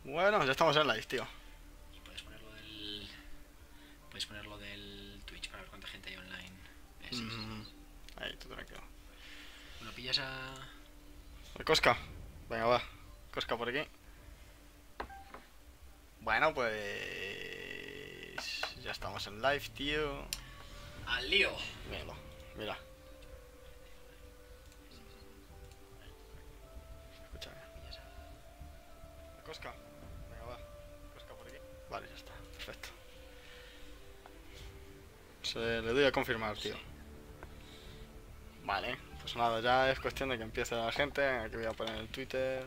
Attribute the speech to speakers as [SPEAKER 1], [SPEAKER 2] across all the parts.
[SPEAKER 1] Bueno, ya estamos en live, tío.
[SPEAKER 2] Y puedes ponerlo del Twitch para ver cuánta gente hay online. Eso es.
[SPEAKER 1] Ahí, tú tranquilo.
[SPEAKER 2] Bueno, pillas a...
[SPEAKER 1] Cosca. Venga, va. Cosca por aquí. Bueno, pues... ya estamos en live, tío.
[SPEAKER 2] ¡Al lío!
[SPEAKER 1] Míralo, mira. Escúchame.
[SPEAKER 2] Pillas a...
[SPEAKER 1] Cosca. Venga, va. Cosca por aquí. Vale, ya está. Perfecto. Le doy a confirmar, tío. Vale, pues nada, ya es cuestión de que empiece la gente. Aquí voy a poner el Twitter.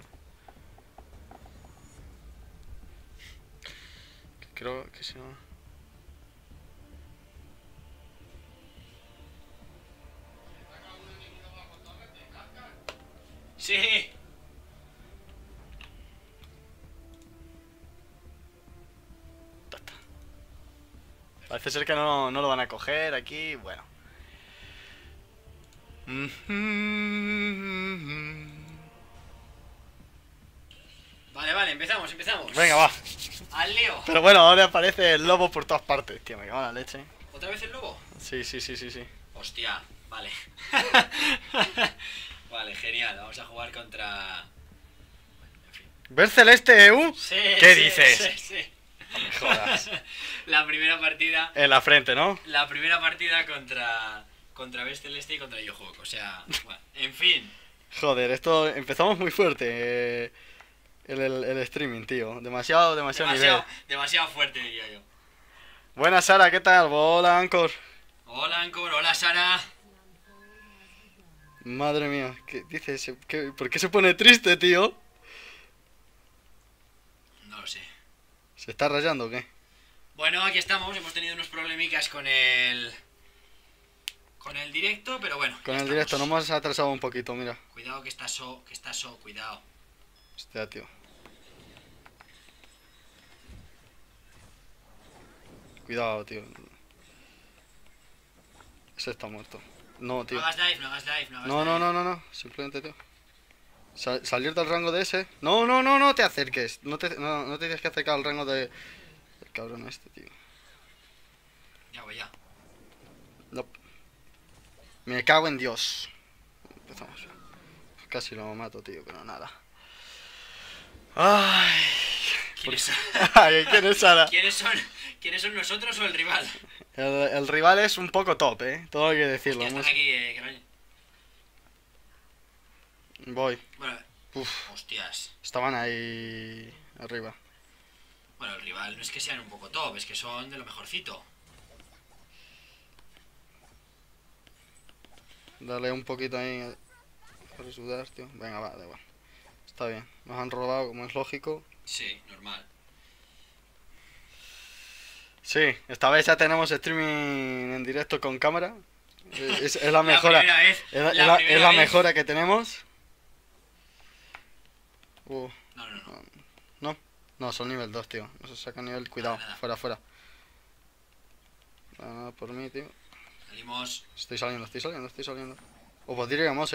[SPEAKER 1] Creo que si no...
[SPEAKER 2] ¡Sí!
[SPEAKER 1] Ya está. Parece ser que no lo van a coger aquí, bueno.
[SPEAKER 2] Vale, empezamos.
[SPEAKER 1] Venga, va.
[SPEAKER 2] ¡Al lío!
[SPEAKER 1] Pero bueno, ahora aparece el lobo por todas partes, tío, me cago en la leche.
[SPEAKER 2] ¿Otra vez el lobo?
[SPEAKER 1] Sí.
[SPEAKER 2] Hostia, vale. Vale, genial. Vamos a jugar contra... En fin.
[SPEAKER 1] ¿Ver Celeste EU?
[SPEAKER 2] Sí,
[SPEAKER 1] ¿Qué
[SPEAKER 2] sí,
[SPEAKER 1] dices?
[SPEAKER 2] Sí.
[SPEAKER 1] No me jodas.
[SPEAKER 2] La primera partida...
[SPEAKER 1] En la frente, ¿no?
[SPEAKER 2] La primera partida contra Best Celeste y contra Yohawk. O sea, bueno, en fin.
[SPEAKER 1] Joder, esto empezamos muy fuerte. El streaming, tío. Demasiado nivel.
[SPEAKER 2] Demasiado fuerte, diría yo.
[SPEAKER 1] Buenas, Sara, ¿qué tal? Hola, Anchor.
[SPEAKER 2] Hola, Ancor. Hola, Sara.
[SPEAKER 1] Madre mía, ¿qué dices? ¿Por qué se pone triste, tío?
[SPEAKER 2] No lo sé.
[SPEAKER 1] ¿Se está rayando o qué?
[SPEAKER 2] Bueno, aquí estamos. Hemos tenido unos problemicas con el directo, pero bueno.
[SPEAKER 1] Con
[SPEAKER 2] ya
[SPEAKER 1] el directo,
[SPEAKER 2] estamos.
[SPEAKER 1] nos hemos atrasado un poquito, mira.
[SPEAKER 2] Cuidado que está So, cuidado.
[SPEAKER 1] Hostia, tío. Cuidado, tío. Ese está muerto. No, tío.
[SPEAKER 2] No hagas dive, no hagas dive.
[SPEAKER 1] No. Simplemente, tío. Salir del rango de ese. No te acerques. No te tienes que acercar al rango del cabrón este, tío.
[SPEAKER 2] Ya voy, ya.
[SPEAKER 1] No. Me cago en Dios. Empezamos. Casi lo mato, tío, pero nada. Ay.
[SPEAKER 2] ¿Quiénes son?
[SPEAKER 1] Ay, ¿quién es Sara?
[SPEAKER 2] ¿Quiénes son nosotros o el rival?
[SPEAKER 1] El rival es un poco top, todo hay que decirlo.
[SPEAKER 2] Hostia, están aquí, que no hay-
[SPEAKER 1] Voy.
[SPEAKER 2] Bueno,
[SPEAKER 1] Uf,
[SPEAKER 2] hostias.
[SPEAKER 1] estaban ahí arriba.
[SPEAKER 2] Bueno, el rival no es que sean un poco top, es que son de lo mejorcito.
[SPEAKER 1] Dale un poquito ahí para sudar, tío. Venga, va, da igual. Está bien. Nos han robado, como es lógico.
[SPEAKER 2] Sí, normal.
[SPEAKER 1] Sí, esta vez ya tenemos streaming en directo con cámara. Es la
[SPEAKER 2] La
[SPEAKER 1] mejora.
[SPEAKER 2] primera vez,
[SPEAKER 1] Es
[SPEAKER 2] la
[SPEAKER 1] la
[SPEAKER 2] primera vez.
[SPEAKER 1] mejora que tenemos.
[SPEAKER 2] No.
[SPEAKER 1] No, son nivel 2, tío. No se saca nivel. Cuidado,
[SPEAKER 2] Nada.
[SPEAKER 1] fuera. Nada por mí, tío.
[SPEAKER 2] Salimos.
[SPEAKER 1] Estoy saliendo. O podríamos,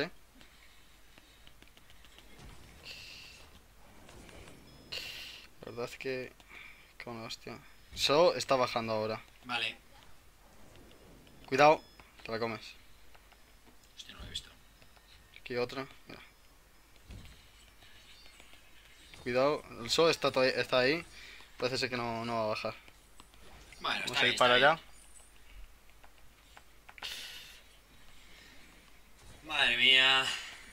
[SPEAKER 1] La verdad es que... Como hostia. So está bajando ahora.
[SPEAKER 2] Vale.
[SPEAKER 1] Cuidado, te la comes.
[SPEAKER 2] Hostia, no lo he visto.
[SPEAKER 1] Aquí otra, mira. Cuidado, el So está ahí. Parece ser que no va a bajar.
[SPEAKER 2] Bueno,
[SPEAKER 1] Vamos
[SPEAKER 2] está
[SPEAKER 1] a ir
[SPEAKER 2] bien,
[SPEAKER 1] para
[SPEAKER 2] está
[SPEAKER 1] allá.
[SPEAKER 2] bien. Madre mía.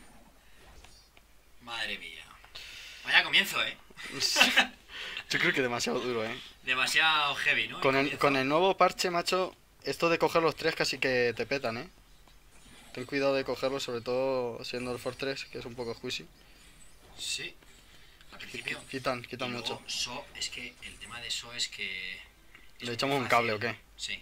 [SPEAKER 2] Vaya comienzo,
[SPEAKER 1] Yo creo que demasiado duro,
[SPEAKER 2] Demasiado heavy, ¿no?
[SPEAKER 1] Con el nuevo parche, macho, esto de coger los tres casi que te petan, Ten cuidado de cogerlos, sobre todo siendo el Fortress, que es un poco squishy.
[SPEAKER 2] Sí. Al principio.
[SPEAKER 1] Quitan
[SPEAKER 2] Y luego,
[SPEAKER 1] mucho.
[SPEAKER 2] So, es que el tema de So es que... es
[SPEAKER 1] ¿Le
[SPEAKER 2] muy
[SPEAKER 1] echamos un
[SPEAKER 2] fácil.
[SPEAKER 1] cable o qué?
[SPEAKER 2] Sí.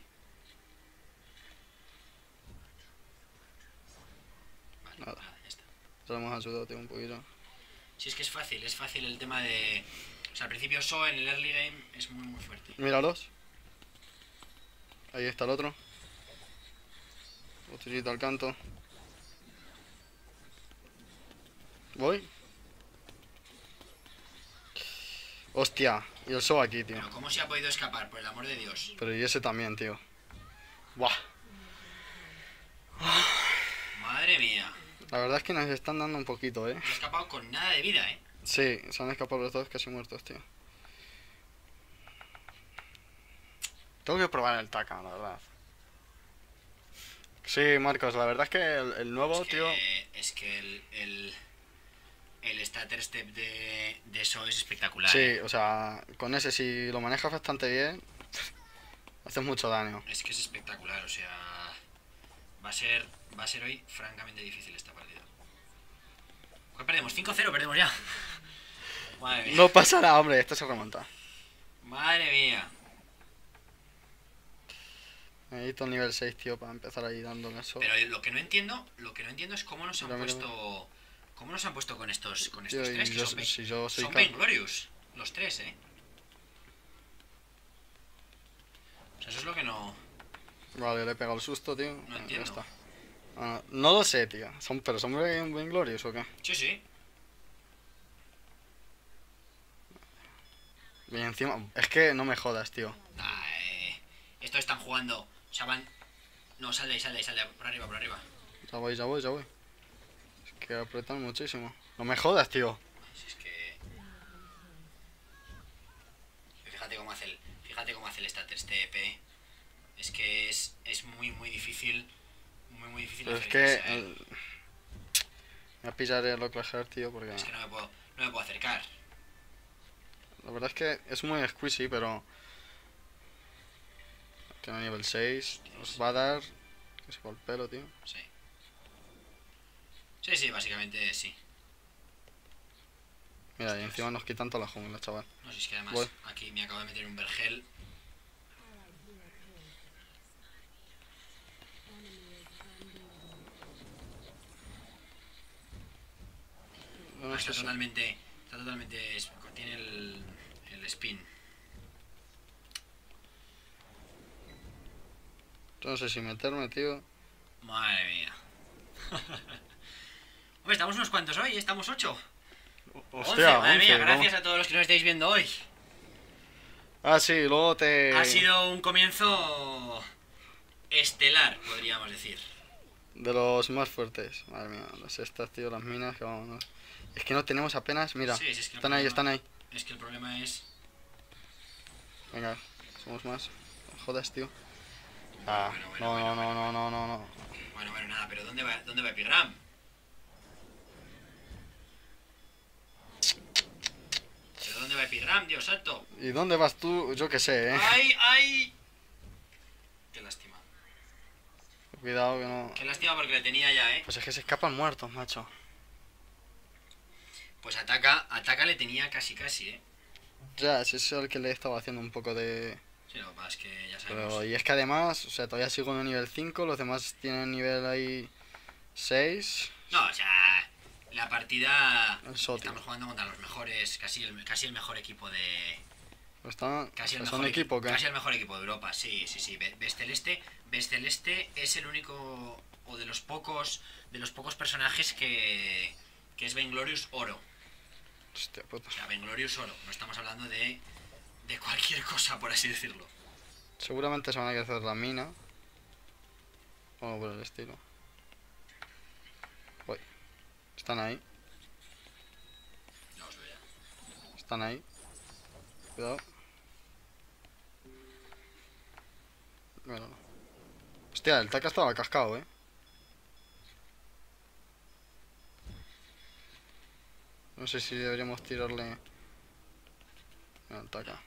[SPEAKER 2] Vale,
[SPEAKER 1] Nada.
[SPEAKER 2] ya está.
[SPEAKER 1] Ya hemos ayudado, tío, un poquito.
[SPEAKER 2] Sí, es que es fácil el tema de... O sea, al principio So en el early game es muy fuerte.
[SPEAKER 1] Míralos. Ahí está el otro. Botellita al canto. Voy. Hostia, y el show aquí, tío.
[SPEAKER 2] Pero ¿cómo se ha podido escapar? Por el amor de Dios.
[SPEAKER 1] Pero y ese también, tío. Buah.
[SPEAKER 2] Madre mía.
[SPEAKER 1] La verdad es que nos están dando un poquito,
[SPEAKER 2] Se ha escapado con nada de vida,
[SPEAKER 1] Sí, se han escapado los dos casi muertos, tío. Tengo que probar el Taka, la verdad. Sí, Marcos, la verdad es que el nuevo, tío...
[SPEAKER 2] Es que el Stutter Step de eso es espectacular.
[SPEAKER 1] Sí, o sea, con ese si lo manejas bastante bien, haces mucho daño.
[SPEAKER 2] Es que es espectacular, o sea... Va a ser hoy francamente difícil esta partida. ¿Cuál perdemos? 5-0, perdemos ya. Madre mía.
[SPEAKER 1] No pasa nada, hombre, esto se remonta.
[SPEAKER 2] Madre mía.
[SPEAKER 1] Necesito el nivel 6, tío, para empezar ahí dándole eso.
[SPEAKER 2] Pero lo que no entiendo es cómo nos han
[SPEAKER 1] Mira, mira,
[SPEAKER 2] puesto... ¿Cómo nos han puesto con estos
[SPEAKER 1] Tío,
[SPEAKER 2] tres?
[SPEAKER 1] y
[SPEAKER 2] Que
[SPEAKER 1] yo,
[SPEAKER 2] son,
[SPEAKER 1] si yo soy
[SPEAKER 2] son
[SPEAKER 1] ca-
[SPEAKER 2] Vainglorious, los tres, O sea, eso es lo que no...
[SPEAKER 1] Vale, le he pegado el susto, tío.
[SPEAKER 2] No
[SPEAKER 1] Ya
[SPEAKER 2] entiendo.
[SPEAKER 1] está. Ah, no lo sé, tío. ¿Pero son Vainglorious o qué?
[SPEAKER 2] Sí, sí.
[SPEAKER 1] Y encima... Es que no me jodas, tío.
[SPEAKER 2] Estos están jugando. O sea, van... No, sal de ahí, sal de ahí, sal de ahí. Por arriba, por arriba.
[SPEAKER 1] Ya voy, ya voy, ya voy. Es que apretan muchísimo. No me jodas, tío.
[SPEAKER 2] Si es que... Fíjate cómo hace el Stutter Step, Es que es muy, muy difícil. Muy, muy difícil
[SPEAKER 1] Pero es
[SPEAKER 2] acercarse
[SPEAKER 1] que...
[SPEAKER 2] a él.
[SPEAKER 1] Me voy a pillar el Oclaher, tío, porque...
[SPEAKER 2] Es que no me puedo acercar.
[SPEAKER 1] La verdad es que es muy squeezy, pero... Tiene nivel 6. Os va a dar... Que se va el pelo, tío.
[SPEAKER 2] Sí. Sí, sí, básicamente sí.
[SPEAKER 1] Mira, y encima nos quitan toda la jungla, chaval.
[SPEAKER 2] No sé, es que además
[SPEAKER 1] Voy.
[SPEAKER 2] aquí me acabo de meter un vergel.
[SPEAKER 1] No, no sé si...
[SPEAKER 2] Tiene el spin.
[SPEAKER 1] Yo no sé si meterme, tío.
[SPEAKER 2] Madre mía. Hombre, estamos unos cuantos hoy, estamos 8. 11, madre mía,
[SPEAKER 1] 11,
[SPEAKER 2] gracias
[SPEAKER 1] vamos.
[SPEAKER 2] a todos los que nos estáis viendo hoy.
[SPEAKER 1] Ah, sí, luego te...
[SPEAKER 2] Ha sido un comienzo estelar, podríamos decir.
[SPEAKER 1] De los más fuertes. Madre mía, las estas, tío, las minas, que vámonos. Es que no tenemos apenas... Mira,
[SPEAKER 2] Sí, sí, es que el
[SPEAKER 1] están ahí,
[SPEAKER 2] problema-
[SPEAKER 1] están ahí.
[SPEAKER 2] Es que el problema es...
[SPEAKER 1] Venga, somos más. No jodas, tío. Ah,
[SPEAKER 2] Bueno,
[SPEAKER 1] no, no, no, no, no, no.
[SPEAKER 2] Bueno, nada, pero ¿dónde va Epigram? ¿Pero dónde va Epigram, Dios santo?
[SPEAKER 1] ¿Y dónde vas tú? Yo qué sé,
[SPEAKER 2] ¡Ay, ay! Qué lástima.
[SPEAKER 1] Cuidado que no...
[SPEAKER 2] Qué lástima porque le tenía ya,
[SPEAKER 1] Pues es que se escapan muertos, macho.
[SPEAKER 2] Pues ataca le tenía casi,
[SPEAKER 1] Ya, ese es el que le estaba haciendo un poco de...
[SPEAKER 2] Sí, lo que pasa es que ya sabemos.
[SPEAKER 1] Pero, y es que además, o sea, todavía sigo en el nivel 5, los demás tienen nivel ahí 6.
[SPEAKER 2] No, o sea, la partida...
[SPEAKER 1] El Soti.
[SPEAKER 2] Estamos jugando contra los mejores, casi el mejor equipo de...
[SPEAKER 1] Están,
[SPEAKER 2] Casi el
[SPEAKER 1] ¿son
[SPEAKER 2] mejor
[SPEAKER 1] equipo que
[SPEAKER 2] Casi el mejor equipo de Europa, sí, sí, sí. Celeste es el único o de los pocos personajes que es Vainglorious Oro.
[SPEAKER 1] Hostia puta.
[SPEAKER 2] O sea, Vainglorious Oro. No estamos hablando de cualquier cosa, por así decirlo.
[SPEAKER 1] Seguramente se van a hacer la mina. O por el estilo. Voy. Están ahí,
[SPEAKER 2] No os veo ya.
[SPEAKER 1] están ahí. Cuidado. Bueno, no. Hostia, el Taka estaba cascado, No sé si deberíamos tirarle... Mira, el Taka.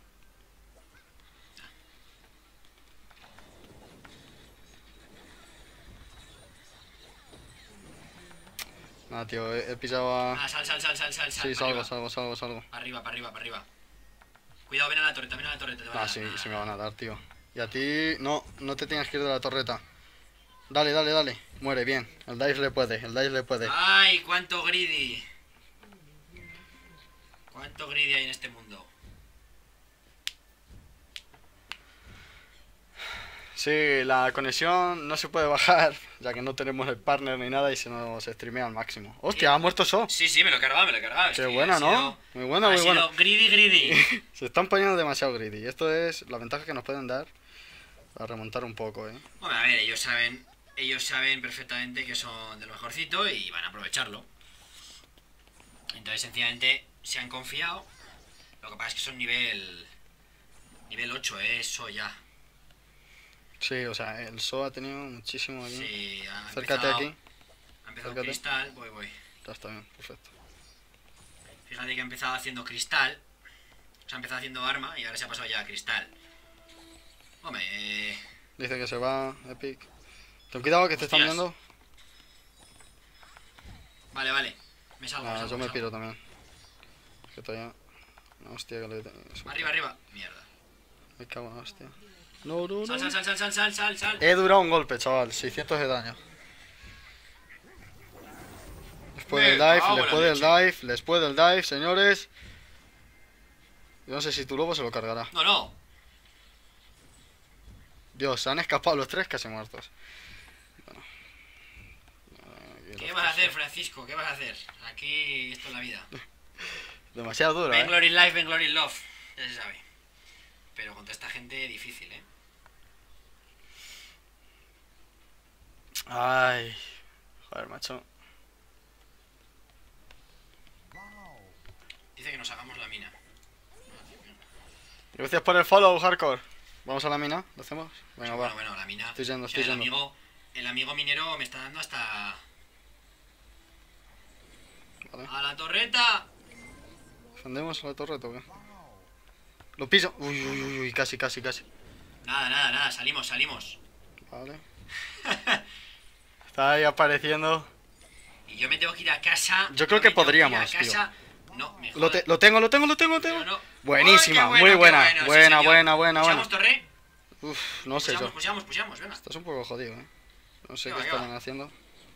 [SPEAKER 1] Nada, tío, he pillado a...
[SPEAKER 2] Ah, sal.
[SPEAKER 1] Sí,
[SPEAKER 2] para
[SPEAKER 1] salgo.
[SPEAKER 2] arriba. Para arriba. Cuidado, ven a la torreta, te van a
[SPEAKER 1] Ah,
[SPEAKER 2] dar.
[SPEAKER 1] sí, sí me van a dar, tío. Y a ti... No, no te tienes que ir de la torreta. Dale. Muere, bien. El Dice le puede.
[SPEAKER 2] ¡Ay, cuánto greedy! ¿Cuánto greedy hay en este mundo?
[SPEAKER 1] Sí, la conexión no se puede bajar, ya que no tenemos el partner ni nada y se nos streamea al máximo. ¡Hostia, ha muerto So!
[SPEAKER 2] Sí, sí, me lo he cargado, me lo he cargado.
[SPEAKER 1] Qué buena, ¿no? Muy buena, muy buena.
[SPEAKER 2] Ha sido greedy.
[SPEAKER 1] Se están poniendo demasiado greedy. Esto es la ventaja que nos pueden dar para remontar un poco, ¿eh?
[SPEAKER 2] Hombre, a ver, ellos saben perfectamente que son de lo mejorcito y van a aprovecharlo. Entonces, sencillamente, se han confiado. Lo que pasa es que son nivel 8, eso ya.
[SPEAKER 1] Sí, o sea, el So ha tenido muchísimo aquí.
[SPEAKER 2] Sí,
[SPEAKER 1] Acércate aquí.
[SPEAKER 2] Ha empezado
[SPEAKER 1] Acércate.
[SPEAKER 2] cristal, voy.
[SPEAKER 1] Ya está bien, perfecto.
[SPEAKER 2] Fíjate que ha empezado haciendo cristal. O sea, ha empezado haciendo arma y ahora se ha pasado ya a cristal. Hombre,
[SPEAKER 1] Dice que se va, Epic. Ten cuidado que te están
[SPEAKER 2] Hostias.
[SPEAKER 1] viendo.
[SPEAKER 2] Vale. Me salgo,
[SPEAKER 1] Ah,
[SPEAKER 2] me salgo,
[SPEAKER 1] yo me
[SPEAKER 2] salgo.
[SPEAKER 1] piro también. Que todavía... No, hostia, que le...
[SPEAKER 2] Arriba. Mierda.
[SPEAKER 1] Me cago en la hostia. No.
[SPEAKER 2] Sal.
[SPEAKER 1] He durado un golpe, chaval. 600 de daño. Después del dive, después del dive, señores. Yo no sé si tu lobo se lo cargará.
[SPEAKER 2] No.
[SPEAKER 1] Dios, se han escapado los tres casi muertos. Bueno. Aquí
[SPEAKER 2] ¿Qué
[SPEAKER 1] los
[SPEAKER 2] vas a
[SPEAKER 1] tres.
[SPEAKER 2] hacer, Francisco? ¿Qué vas a hacer? Aquí esto es la vida.
[SPEAKER 1] Demasiado duro,
[SPEAKER 2] Ben
[SPEAKER 1] ¿eh?
[SPEAKER 2] Glory Life, Ben Glory Love. Ya se sabe. Pero contra esta gente difícil, ¿eh?
[SPEAKER 1] Ay. Joder, macho.
[SPEAKER 2] Dice que nos hagamos la mina.
[SPEAKER 1] Gracias por el follow, hardcore. Vamos a la mina, ¿lo hacemos? Venga, va.
[SPEAKER 2] Bueno, la mina.
[SPEAKER 1] Estoy yendo,
[SPEAKER 2] O sea,
[SPEAKER 1] estoy yendo.
[SPEAKER 2] el amigo minero me está dando hasta...
[SPEAKER 1] Vale.
[SPEAKER 2] ¡A la torreta!
[SPEAKER 1] ¿Defendemos a la torre o qué? Lo piso. Uy, casi.
[SPEAKER 2] Nada, salimos.
[SPEAKER 1] Vale. Está ahí apareciendo.
[SPEAKER 2] Y yo me tengo que ir a casa.
[SPEAKER 1] Yo creo que podríamos, tío.
[SPEAKER 2] No, me
[SPEAKER 1] Lo
[SPEAKER 2] jodas.
[SPEAKER 1] tengo.
[SPEAKER 2] Pero no.
[SPEAKER 1] Buenísima,
[SPEAKER 2] ¡Ay, qué
[SPEAKER 1] muy
[SPEAKER 2] qué
[SPEAKER 1] buena.
[SPEAKER 2] sí,
[SPEAKER 1] Buena.
[SPEAKER 2] señor! ¿Pushamos torre?
[SPEAKER 1] Uf, no sé yo.
[SPEAKER 2] Pushamos, venga.
[SPEAKER 1] Estás un poco jodido, No sé
[SPEAKER 2] ¿Qué
[SPEAKER 1] qué
[SPEAKER 2] va, qué
[SPEAKER 1] están
[SPEAKER 2] va?
[SPEAKER 1] haciendo.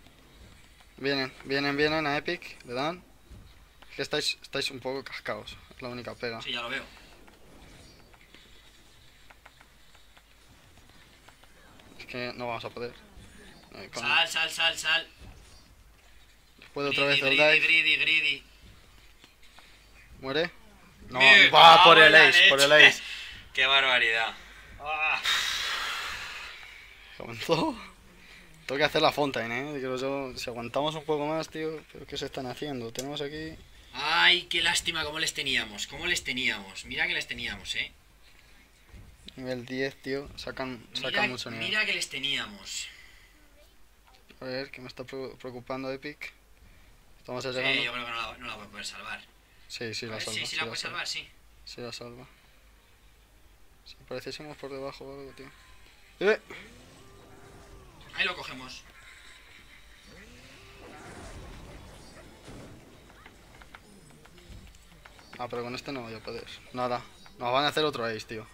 [SPEAKER 1] Vienen a Epic, le dan. Es que estáis un poco cascados, es la única pega.
[SPEAKER 2] Sí, ya lo veo.
[SPEAKER 1] Es que no vamos a poder.
[SPEAKER 2] Sal.
[SPEAKER 1] Después de otra vez el dive.
[SPEAKER 2] Greedy.
[SPEAKER 1] ¿Muere? No,
[SPEAKER 2] Me
[SPEAKER 1] va
[SPEAKER 2] cago
[SPEAKER 1] por
[SPEAKER 2] en
[SPEAKER 1] el
[SPEAKER 2] la
[SPEAKER 1] ace, por el
[SPEAKER 2] leche.
[SPEAKER 1] ace.
[SPEAKER 2] ¡Qué barbaridad! Ah.
[SPEAKER 1] Comenzó. Tengo que hacer la Fontaine, Digo yo, si aguantamos un poco más, tío. ¿Pero qué se están haciendo? Tenemos aquí...
[SPEAKER 2] ¡Ay, qué lástima cómo les teníamos! Mira que les teníamos,
[SPEAKER 1] Nivel 10, tío. Sacan mucho nivel.
[SPEAKER 2] Mira que les teníamos.
[SPEAKER 1] A ver, que me está preocupando Epic. Estamos
[SPEAKER 2] Sí,
[SPEAKER 1] llegando.
[SPEAKER 2] yo creo que no la voy a poder salvar.
[SPEAKER 1] Sí, la salva.
[SPEAKER 2] Sí, la puedes salvar, sí.
[SPEAKER 1] Sí la salva. Si apareciésemos por debajo o algo, tío.
[SPEAKER 2] Ahí lo cogemos.
[SPEAKER 1] Ah, pero con este no voy a poder. Nada. Nos van a hacer otro ace, tío.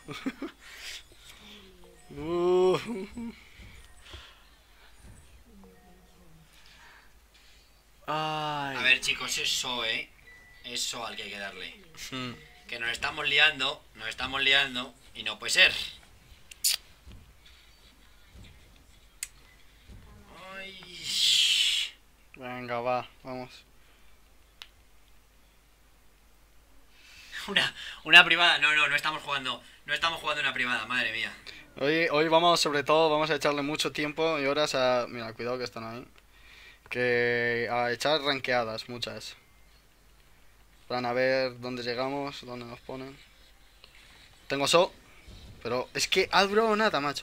[SPEAKER 1] Ay.
[SPEAKER 2] A ver, chicos, eso, Eso al que hay que darle.
[SPEAKER 1] Hmm.
[SPEAKER 2] Que nos estamos liando y no puede ser. Ay.
[SPEAKER 1] Venga, va, vamos.
[SPEAKER 2] Una privada. No estamos jugando. No estamos jugando una privada, madre mía.
[SPEAKER 1] Hoy vamos, sobre todo, vamos a echarle mucho tiempo y horas a... Mira, cuidado que están ahí. Que a echar ranqueadas, muchas. Para a ver dónde llegamos, dónde nos ponen. Tengo So, pero es que ha durado nada, macho.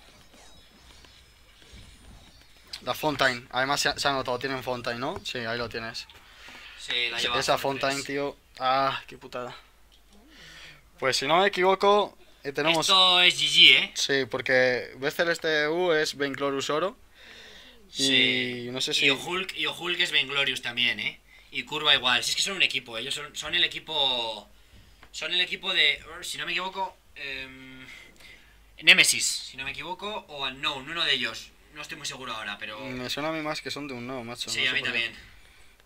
[SPEAKER 1] La Fontaine, además se ha notado, tienen Fontaine, ¿no? Sí, ahí lo tienes.
[SPEAKER 2] Sí, la lleva.
[SPEAKER 1] Esa Fontaine, tío. Ah, qué putada. Pues si no me equivoco, tenemos...
[SPEAKER 2] Esto es GG,
[SPEAKER 1] Sí, porque Bethel este U es Vainglorious Oro.
[SPEAKER 2] Sí.
[SPEAKER 1] Y no sé si...
[SPEAKER 2] Y Ohulk es Vainglorious también, Y Curva igual. Si es que son un equipo, ellos son el equipo... Son el equipo de... Si no me equivoco... Nemesis, si no me equivoco. O Unknown, uno de ellos. No estoy muy seguro ahora, pero...
[SPEAKER 1] Me suena a mí más que son de un no, macho.
[SPEAKER 2] Sí,
[SPEAKER 1] no
[SPEAKER 2] a
[SPEAKER 1] sé
[SPEAKER 2] mí
[SPEAKER 1] por qué.
[SPEAKER 2] también.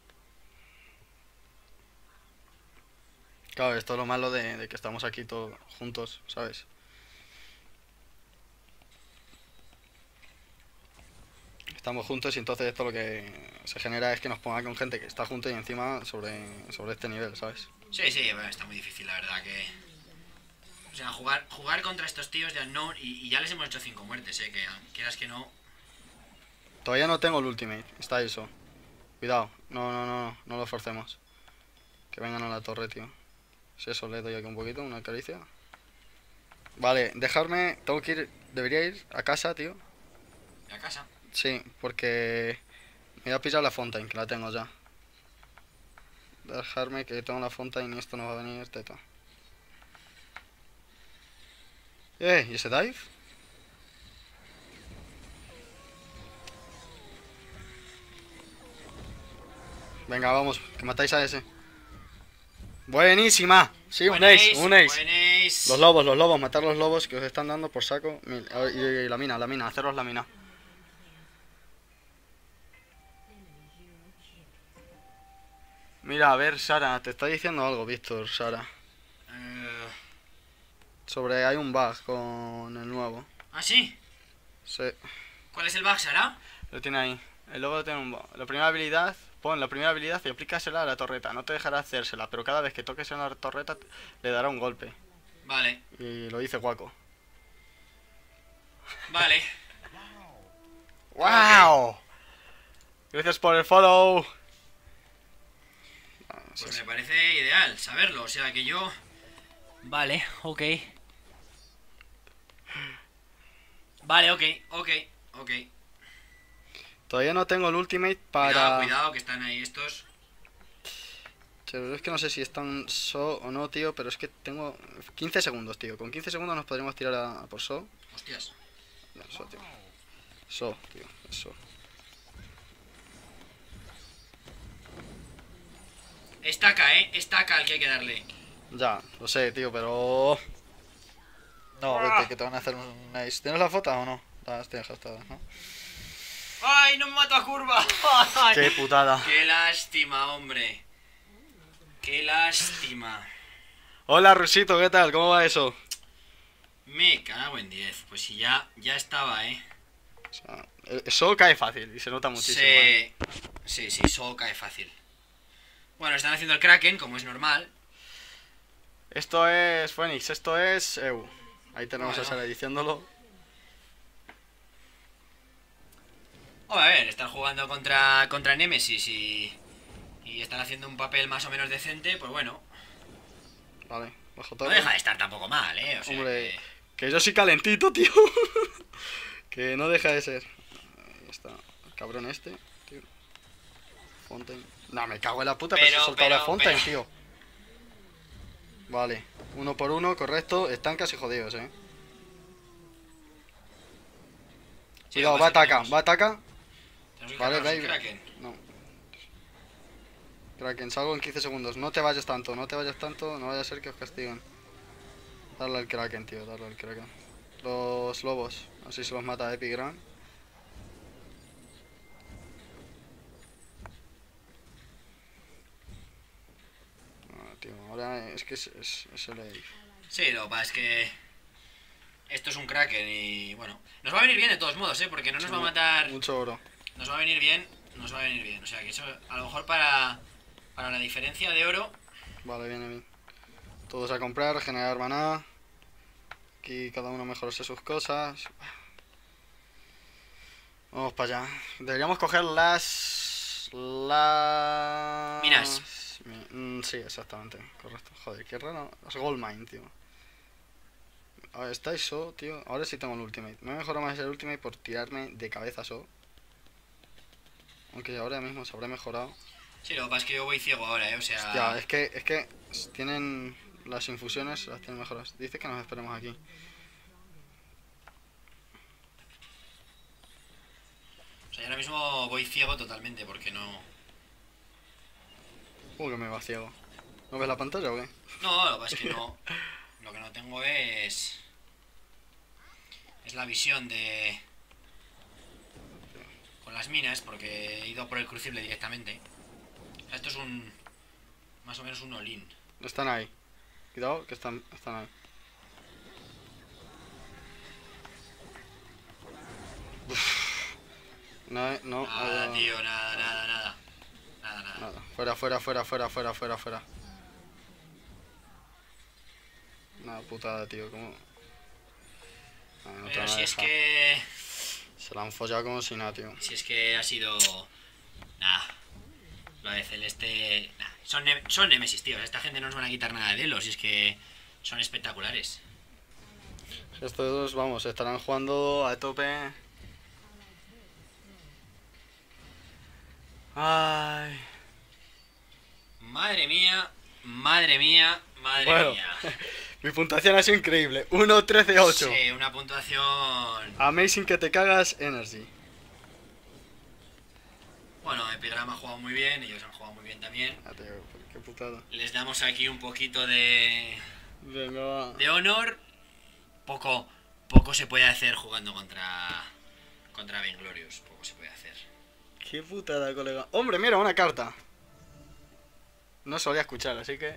[SPEAKER 1] Claro, esto es lo malo de que estamos aquí todos juntos, ¿sabes? Estamos juntos y entonces esto lo que se genera es que nos ponga con gente que está junto y encima sobre este nivel, ¿sabes?
[SPEAKER 2] Sí, sí, bueno, está muy difícil, la verdad que... O sea, jugar contra estos tíos de Unknown y ya les hemos hecho 5 muertes, que quieras que no...
[SPEAKER 1] Todavía no tengo el ultimate, está eso. Cuidado, no lo forcemos. Que vengan a la torre, tío. Si eso le doy aquí un poquito, una caricia. Vale, dejarme, tengo que ir, debería ir a casa, tío.
[SPEAKER 2] A casa.
[SPEAKER 1] Sí, porque me voy a pillar la Fontaine, que la tengo ya. Dejarme que tengo la Fontaine y esto no va a venir teta. ¿Y ese dive? Venga, vamos, que matáis a ese. Buenísima. Sí, un ace, un ace.
[SPEAKER 2] Buen ace.
[SPEAKER 1] Los lobos, matar los lobos que os están dando por saco. Y la mina, haceros la mina. Mira, a ver, Sara, te está diciendo algo, Víctor, Sara. Sobre hay un bug con el nuevo.
[SPEAKER 2] ¿Ah, sí?
[SPEAKER 1] Sí,
[SPEAKER 2] ¿Cuál es el bug, Sara?
[SPEAKER 1] lo tiene ahí. El lobo tiene un bug. La primera habilidad, pon la primera habilidad y aplícasela a la torreta. No te dejará hacérsela, pero cada vez que toques en la torreta le dará un golpe.
[SPEAKER 2] Vale,
[SPEAKER 1] Y lo dice Guaco.
[SPEAKER 2] vale.
[SPEAKER 1] ¡Wow! Gracias por el follow.
[SPEAKER 2] Pues me parece ideal saberlo, o sea que yo... Vale, ok. Vale, ok.
[SPEAKER 1] Todavía no tengo el ultimate para...
[SPEAKER 2] Cuidado, que están ahí estos.
[SPEAKER 1] Pero es que no sé si están So o no, tío, pero es que tengo 15 segundos, tío. Con 15 segundos nos podríamos tirar a por So.
[SPEAKER 2] Hostias.
[SPEAKER 1] No, So, tío. So, tío, eso.
[SPEAKER 2] Estaca al que hay que darle.
[SPEAKER 1] Ya, lo sé, tío, pero... No, vete, que te van a hacer un nice. ¿Tienes la foto o no? Las tienes gastadas, ¿no?
[SPEAKER 2] ¡Ay, no me mato a curva!
[SPEAKER 1] ¡Qué putada!
[SPEAKER 2] ¡Qué lástima, hombre! ¡Qué lástima!
[SPEAKER 1] Hola, Rusito, ¿qué tal? ¿Cómo va eso?
[SPEAKER 2] Me cago en 10. Pues si ya estaba,
[SPEAKER 1] O sea, eso cae fácil y se nota muchísimo.
[SPEAKER 2] Sí, solo cae fácil. Bueno, están haciendo el Kraken, como es normal.
[SPEAKER 1] Esto es Phoenix, esto es EU. Ahí tenemos a Sara diciéndolo.
[SPEAKER 2] A ver, están jugando contra Nemesis y están haciendo un papel más o menos decente, pues bueno.
[SPEAKER 1] Vale, bajo
[SPEAKER 2] No
[SPEAKER 1] todo.
[SPEAKER 2] deja de estar tampoco mal, o sea,
[SPEAKER 1] Hombre, que yo soy calentito, tío. Que no deja de ser. Ahí está. El cabrón este, tío. Fontaine. No, me cago en la puta, pero se ha soltado la Fontaine, tío. Vale, 1 por 1, correcto. Están casi jodidos,
[SPEAKER 2] Sí,
[SPEAKER 1] cuidado, va a atacar,
[SPEAKER 2] Tenemos que
[SPEAKER 1] Vale,
[SPEAKER 2] cargarnos el
[SPEAKER 1] baby.
[SPEAKER 2] Kraken.
[SPEAKER 1] No. Kraken, salgo en 15 segundos. No te vayas tanto, no vaya a ser que os castiguen. Darle al Kraken, tío, darle al Kraken. Los lobos, así se los mata Epigram. No, tío, ahora es que es el Eve.
[SPEAKER 2] Sí, lo que pasa es que esto es un Kraken y bueno, nos va a venir bien de todos modos, porque no nos va a matar.
[SPEAKER 1] Mucho oro.
[SPEAKER 2] Nos va a venir bien, o sea que eso a lo mejor para la diferencia de oro.
[SPEAKER 1] Vale, viene bien. Todos a comprar, generar maná. Aquí cada uno mejorase sus cosas. Vamos para allá. Deberíamos coger las...
[SPEAKER 2] Minas.
[SPEAKER 1] Sí, exactamente. Correcto. Joder, qué raro. Las Gold Mine, tío. A ver, está eso, tío. Ahora sí tengo el ultimate. Me mejorado más el ultimate por tirarme de cabeza eso. Aunque ahora mismo se habrá mejorado.
[SPEAKER 2] Sí, lo que pasa es que yo voy ciego ahora, o sea...
[SPEAKER 1] Ya, es que tienen las infusiones, las tienen mejoras. Dice que nos esperemos aquí.
[SPEAKER 2] O sea, yo ahora mismo voy ciego totalmente porque no...
[SPEAKER 1] Que me va ciego. ¿No ves la pantalla o qué?
[SPEAKER 2] No, lo que pasa es que no... Lo que no tengo es la visión de... Con las minas, porque he ido por el crucible directamente. O sea, esto es un... Más o menos un all-in.
[SPEAKER 1] Están ahí. Cuidado, que están ahí. No, no.
[SPEAKER 2] Nada, tío, nada, nada, nada. Nada, nada.
[SPEAKER 1] Nada. Fuera, fuera, fuera, fuera, fuera, fuera, fuera. Una putada, tío, ¿cómo? No te
[SPEAKER 2] Pero
[SPEAKER 1] van a
[SPEAKER 2] si es
[SPEAKER 1] dejar.
[SPEAKER 2] que...
[SPEAKER 1] Se la han follado como si nada, tío.
[SPEAKER 2] Si es que ha sido... Nada. Lo de Celeste... Nah. Son Nemesis, tío. Esta gente no nos van a quitar nada de Elo. Si es que son espectaculares.
[SPEAKER 1] Estos dos, vamos, estarán jugando a tope. Ay.
[SPEAKER 2] Madre mía. Madre mía. Madre
[SPEAKER 1] Bueno,
[SPEAKER 2] mía.
[SPEAKER 1] mi puntuación ha sido increíble. 1-13-8.
[SPEAKER 2] Sí, una puntuación...
[SPEAKER 1] Amazing que te cagas, Energy.
[SPEAKER 2] Bueno, Epigram ha jugado muy bien. Ellos han jugado muy bien también.
[SPEAKER 1] Ah, tío, qué putada.
[SPEAKER 2] Les damos aquí un poquito de...
[SPEAKER 1] Venga, va.
[SPEAKER 2] de honor. Poco se puede hacer jugando contra Vainglorious. Poco se puede hacer.
[SPEAKER 1] Qué putada, colega. Hombre, mira, una carta. No solía escuchar, así que...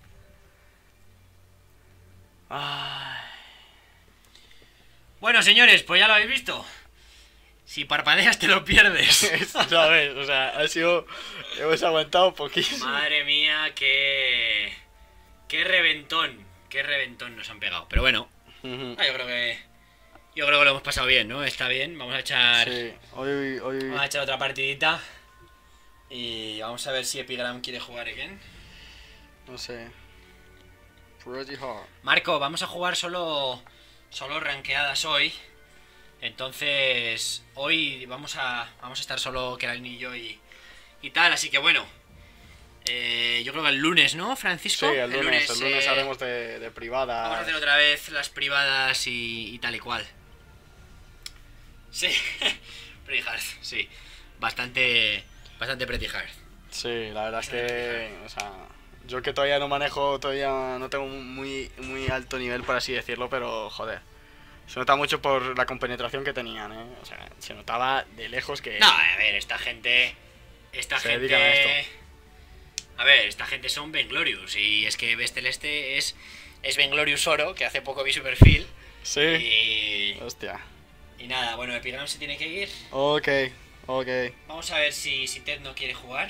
[SPEAKER 1] Ay.
[SPEAKER 2] Bueno, señores, pues ya lo habéis visto. Si parpadeas te lo pierdes.
[SPEAKER 1] ¿Sabes? O sea, ha sido... Hemos aguantado poquísimo.
[SPEAKER 2] Madre mía, qué reventón. Qué reventón nos han pegado. Pero bueno,
[SPEAKER 1] Ujú.
[SPEAKER 2] yo creo que lo hemos pasado bien, ¿no? Está bien. Vamos a echar
[SPEAKER 1] Sí, hoy...
[SPEAKER 2] vamos a echar otra partidita. Y vamos a ver si Epigram quiere jugar again.
[SPEAKER 1] No sé. Pretty hard.
[SPEAKER 2] Marco, vamos a jugar solo rankeadas hoy. Entonces, hoy vamos a estar solo Keralin y yo y tal. Así que bueno, yo creo que el lunes, ¿no, Francisco?
[SPEAKER 1] Sí, el lunes
[SPEAKER 2] eh,
[SPEAKER 1] haremos de privada.
[SPEAKER 2] vamos a hacer otra vez las privadas y tal y cual. Sí, Pretty Hard, sí. Bastante Pretty Hard.
[SPEAKER 1] Sí, la verdad es que... O sea, yo que todavía no manejo, todavía no tengo muy alto nivel, por así decirlo, pero joder. Se nota mucho por la compenetración que tenían, ¿eh? O sea, se notaba de lejos que...
[SPEAKER 2] No, a ver, esta gente...
[SPEAKER 1] Se dedican a esto.
[SPEAKER 2] A ver, esta gente son Vainglorious. Y es que Celeste es Vainglorious Oro, que hace poco vi su perfil.
[SPEAKER 1] Sí.
[SPEAKER 2] Y
[SPEAKER 1] Hostia.
[SPEAKER 2] nada, bueno, Epigram se tiene que ir.
[SPEAKER 1] Ok.
[SPEAKER 2] Vamos a ver si Ted no quiere jugar.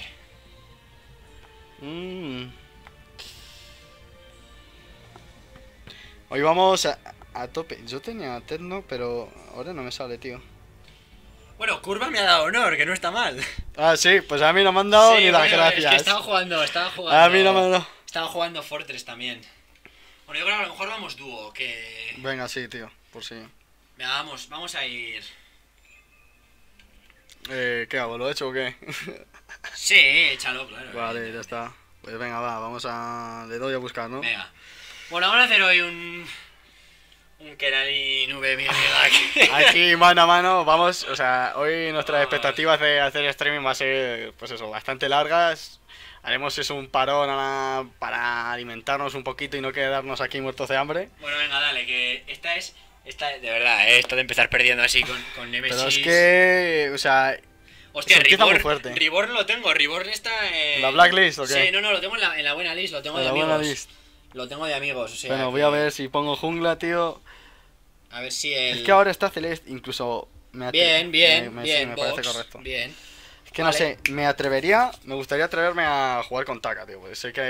[SPEAKER 1] Hoy vamos a tope. Yo tenía Tecno, pero ahora no me sale, tío.
[SPEAKER 2] Bueno, Curva me ha dado honor, que no está mal.
[SPEAKER 1] Ah, sí, pues a mí no me han dado
[SPEAKER 2] Sí,
[SPEAKER 1] ni las
[SPEAKER 2] bueno,
[SPEAKER 1] gracias.
[SPEAKER 2] Es que estaba jugando.
[SPEAKER 1] A mí no me han dado.
[SPEAKER 2] Estaba jugando Fortress también. Bueno, yo creo que a lo mejor vamos dúo, que...
[SPEAKER 1] Venga, sí, tío, por si.
[SPEAKER 2] Venga, vamos a ir...
[SPEAKER 1] ¿Qué hago? ¿Lo he hecho o qué?
[SPEAKER 2] Sí, échalo, claro.
[SPEAKER 1] Vale, ya está. Pues venga, va, vamos a... Le doy a buscar, ¿no?
[SPEAKER 2] Venga. Bueno, vamos a hacer hoy un Keralin V
[SPEAKER 1] Aquí, mano a mano, vamos, o sea, hoy nuestras expectativas de hacer streaming va a ser, pues eso, bastante largas. Haremos eso, un parón para alimentarnos un poquito y no quedarnos aquí muertos de hambre.
[SPEAKER 2] Bueno, venga, dale, que esta de verdad, esto de empezar perdiendo así con Nemesis.
[SPEAKER 1] Pero es que, o sea,
[SPEAKER 2] Hostia,
[SPEAKER 1] se empieza muy fuerte.
[SPEAKER 2] Reborn lo tengo, Reborn está en...
[SPEAKER 1] ¿La blacklist o qué?
[SPEAKER 2] Sí, no, lo tengo en la buena list, lo tengo de
[SPEAKER 1] la
[SPEAKER 2] amigos.
[SPEAKER 1] buena list.
[SPEAKER 2] Lo tengo de amigos, o sea...
[SPEAKER 1] Bueno, voy
[SPEAKER 2] que-
[SPEAKER 1] a ver si pongo jungla, tío.
[SPEAKER 2] A ver si el...
[SPEAKER 1] Es que ahora está Celeste, incluso me
[SPEAKER 2] Bien,
[SPEAKER 1] sí, me parece
[SPEAKER 2] Vox,
[SPEAKER 1] correcto.
[SPEAKER 2] bien.
[SPEAKER 1] Es que
[SPEAKER 2] Vale.
[SPEAKER 1] no sé, me gustaría atreverme a jugar con Taka, tío, porque sé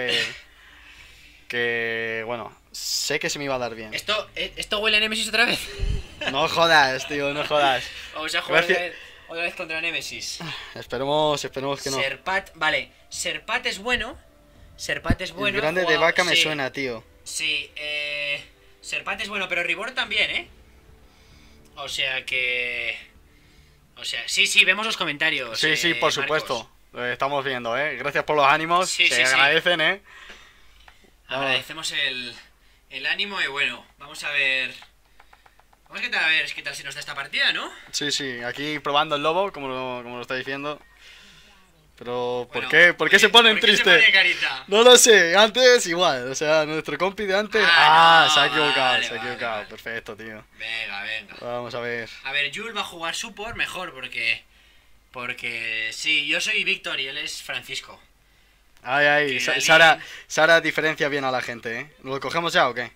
[SPEAKER 1] que bueno, sé que se me iba a dar bien.
[SPEAKER 2] ¿Esto huele a Nemesis otra vez?
[SPEAKER 1] No jodas, tío, no jodas.
[SPEAKER 2] Vamos a jugar
[SPEAKER 1] Gracias.
[SPEAKER 2] otra vez contra Nemesis.
[SPEAKER 1] Esperemos que no.
[SPEAKER 2] Serpat, vale, Serpat es bueno. Serpat es bueno.
[SPEAKER 1] El grande de
[SPEAKER 2] jugado-
[SPEAKER 1] vaca me
[SPEAKER 2] sí,
[SPEAKER 1] suena, tío.
[SPEAKER 2] Sí, Serpat es bueno, pero Reborn también, ¿eh? O sea que... O sea, sí, vemos los comentarios.
[SPEAKER 1] Sí, por
[SPEAKER 2] Marcos.
[SPEAKER 1] supuesto. Lo estamos viendo, Gracias por los ánimos.
[SPEAKER 2] Sí,
[SPEAKER 1] se
[SPEAKER 2] sí, sí.
[SPEAKER 1] agradecen,
[SPEAKER 2] Agradecemos el ánimo y bueno, vamos a ver... Vamos a ver qué tal se nos da esta partida, ¿no?
[SPEAKER 1] Sí, aquí probando el lobo, como lo está diciendo. Pero, ¿por
[SPEAKER 2] Bueno,
[SPEAKER 1] qué? ¿Por qué se ponen
[SPEAKER 2] ¿por qué se
[SPEAKER 1] tristes?
[SPEAKER 2] pone carita?
[SPEAKER 1] No lo sé, antes igual, o sea, nuestro compi de antes...
[SPEAKER 2] Ah, no,
[SPEAKER 1] se ha equivocado,
[SPEAKER 2] vale,
[SPEAKER 1] se ha equivocado,
[SPEAKER 2] vale.
[SPEAKER 1] perfecto, tío.
[SPEAKER 2] Venga.
[SPEAKER 1] Vamos a ver.
[SPEAKER 2] A ver, Jul va a jugar support mejor porque sí, yo soy Víctor y él es Francisco.
[SPEAKER 1] Ay,
[SPEAKER 2] Que
[SPEAKER 1] Sara diferencia bien a la gente, ¿Lo cogemos ya o qué?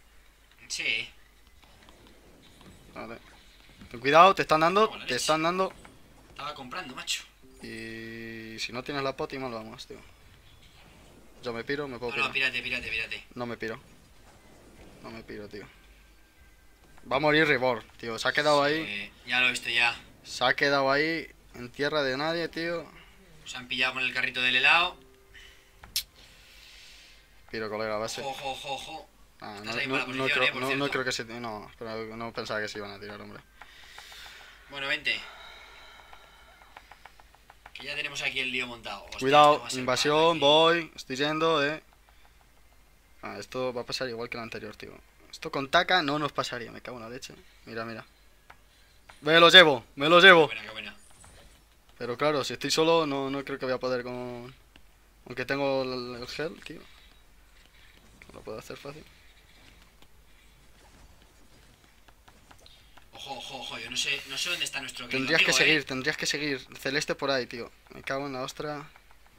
[SPEAKER 2] Sí.
[SPEAKER 1] Vale. Ten cuidado, te están dando,
[SPEAKER 2] Hola,
[SPEAKER 1] te
[SPEAKER 2] leche.
[SPEAKER 1] están dando...
[SPEAKER 2] Estaba comprando, macho.
[SPEAKER 1] Y si no tienes la poti, mal vamos, tío. Yo me piro, me puedo
[SPEAKER 2] No, no,
[SPEAKER 1] pirar.
[SPEAKER 2] pírate.
[SPEAKER 1] No me piro. No me piro, tío. Va a morir Ribor, tío. Se ha quedado ahí.
[SPEAKER 2] Ya lo he visto ya.
[SPEAKER 1] Se ha quedado ahí en tierra de nadie, tío.
[SPEAKER 2] Se han pillado con el carrito del helado.
[SPEAKER 1] Piro, colega, base.
[SPEAKER 2] Ojo.
[SPEAKER 1] Ah,
[SPEAKER 2] Estás ahí en mala posición, por
[SPEAKER 1] no
[SPEAKER 2] cierto.
[SPEAKER 1] creo que se... No, pero no pensaba que se iban a tirar, hombre.
[SPEAKER 2] Bueno, vente. Que ya tenemos aquí el lío montado. Hostia, esto
[SPEAKER 1] Cuidado,
[SPEAKER 2] va a ser
[SPEAKER 1] invasión,
[SPEAKER 2] mal
[SPEAKER 1] voy. Estoy yendo, Ah, esto va a pasar igual que el anterior, tío. Esto con Taka no nos pasaría, me cago en la leche. Mira. Me lo llevo.
[SPEAKER 2] aquí. Qué buena.
[SPEAKER 1] Pero claro, si estoy solo, no creo que voy a poder con... Aunque tengo el gel, tío. Lo puedo hacer fácil.
[SPEAKER 2] Ojo, yo no sé dónde está nuestro querido
[SPEAKER 1] Tendrías que
[SPEAKER 2] amigo,
[SPEAKER 1] tendrías que seguir. Celeste por ahí, tío. Me cago en la ostra.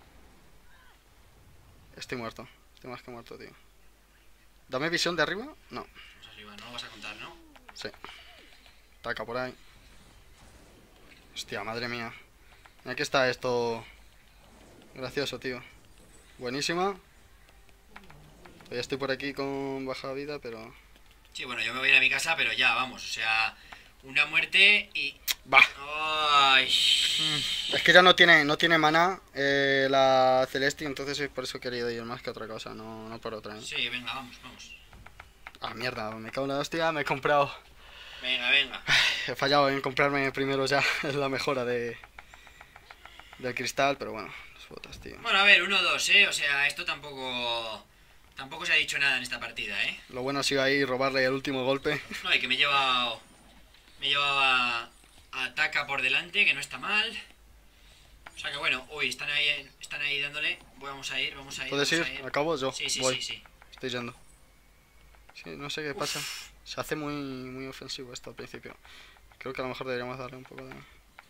[SPEAKER 1] Estoy muerto. Estoy más que muerto, tío. ¿Dame visión de arriba? No.
[SPEAKER 2] Vamos arriba, no lo vas a contar, ¿no?
[SPEAKER 1] Sí. Taca por ahí. Hostia, madre mía. Mira que está esto. Gracioso, tío. Buenísima. Todavía estoy por aquí con baja vida, pero...
[SPEAKER 2] Sí, bueno, yo me voy a ir a mi casa, pero ya, vamos, o sea, una muerte y...
[SPEAKER 1] ¡Bah!
[SPEAKER 2] ¡Ay!
[SPEAKER 1] Es que ya no tiene maná la Celeste, entonces es por eso he querido ir más que otra cosa, no por otra.
[SPEAKER 2] Sí, venga, vamos.
[SPEAKER 1] Ah, mierda, me cago en la hostia, me he comprado...
[SPEAKER 2] Venga.
[SPEAKER 1] He fallado en comprarme primero ya la mejora del cristal, pero bueno, las botas, tío.
[SPEAKER 2] Bueno, a ver, 1-2, o sea, esto tampoco se ha dicho nada en esta partida,
[SPEAKER 1] Lo bueno ha sido ahí robarle el último golpe.
[SPEAKER 2] No, y que me he llevado a Taka por delante, que no está mal. O sea que bueno, uy, están ahí dándole. Vamos a ir.
[SPEAKER 1] ¿Puedes ir? ¿Acabo? Yo
[SPEAKER 2] Sí.
[SPEAKER 1] voy. Estoy yendo. Sí, no sé qué pasa. Se hace muy ofensivo esto al principio. Creo que a lo mejor deberíamos darle un poco de...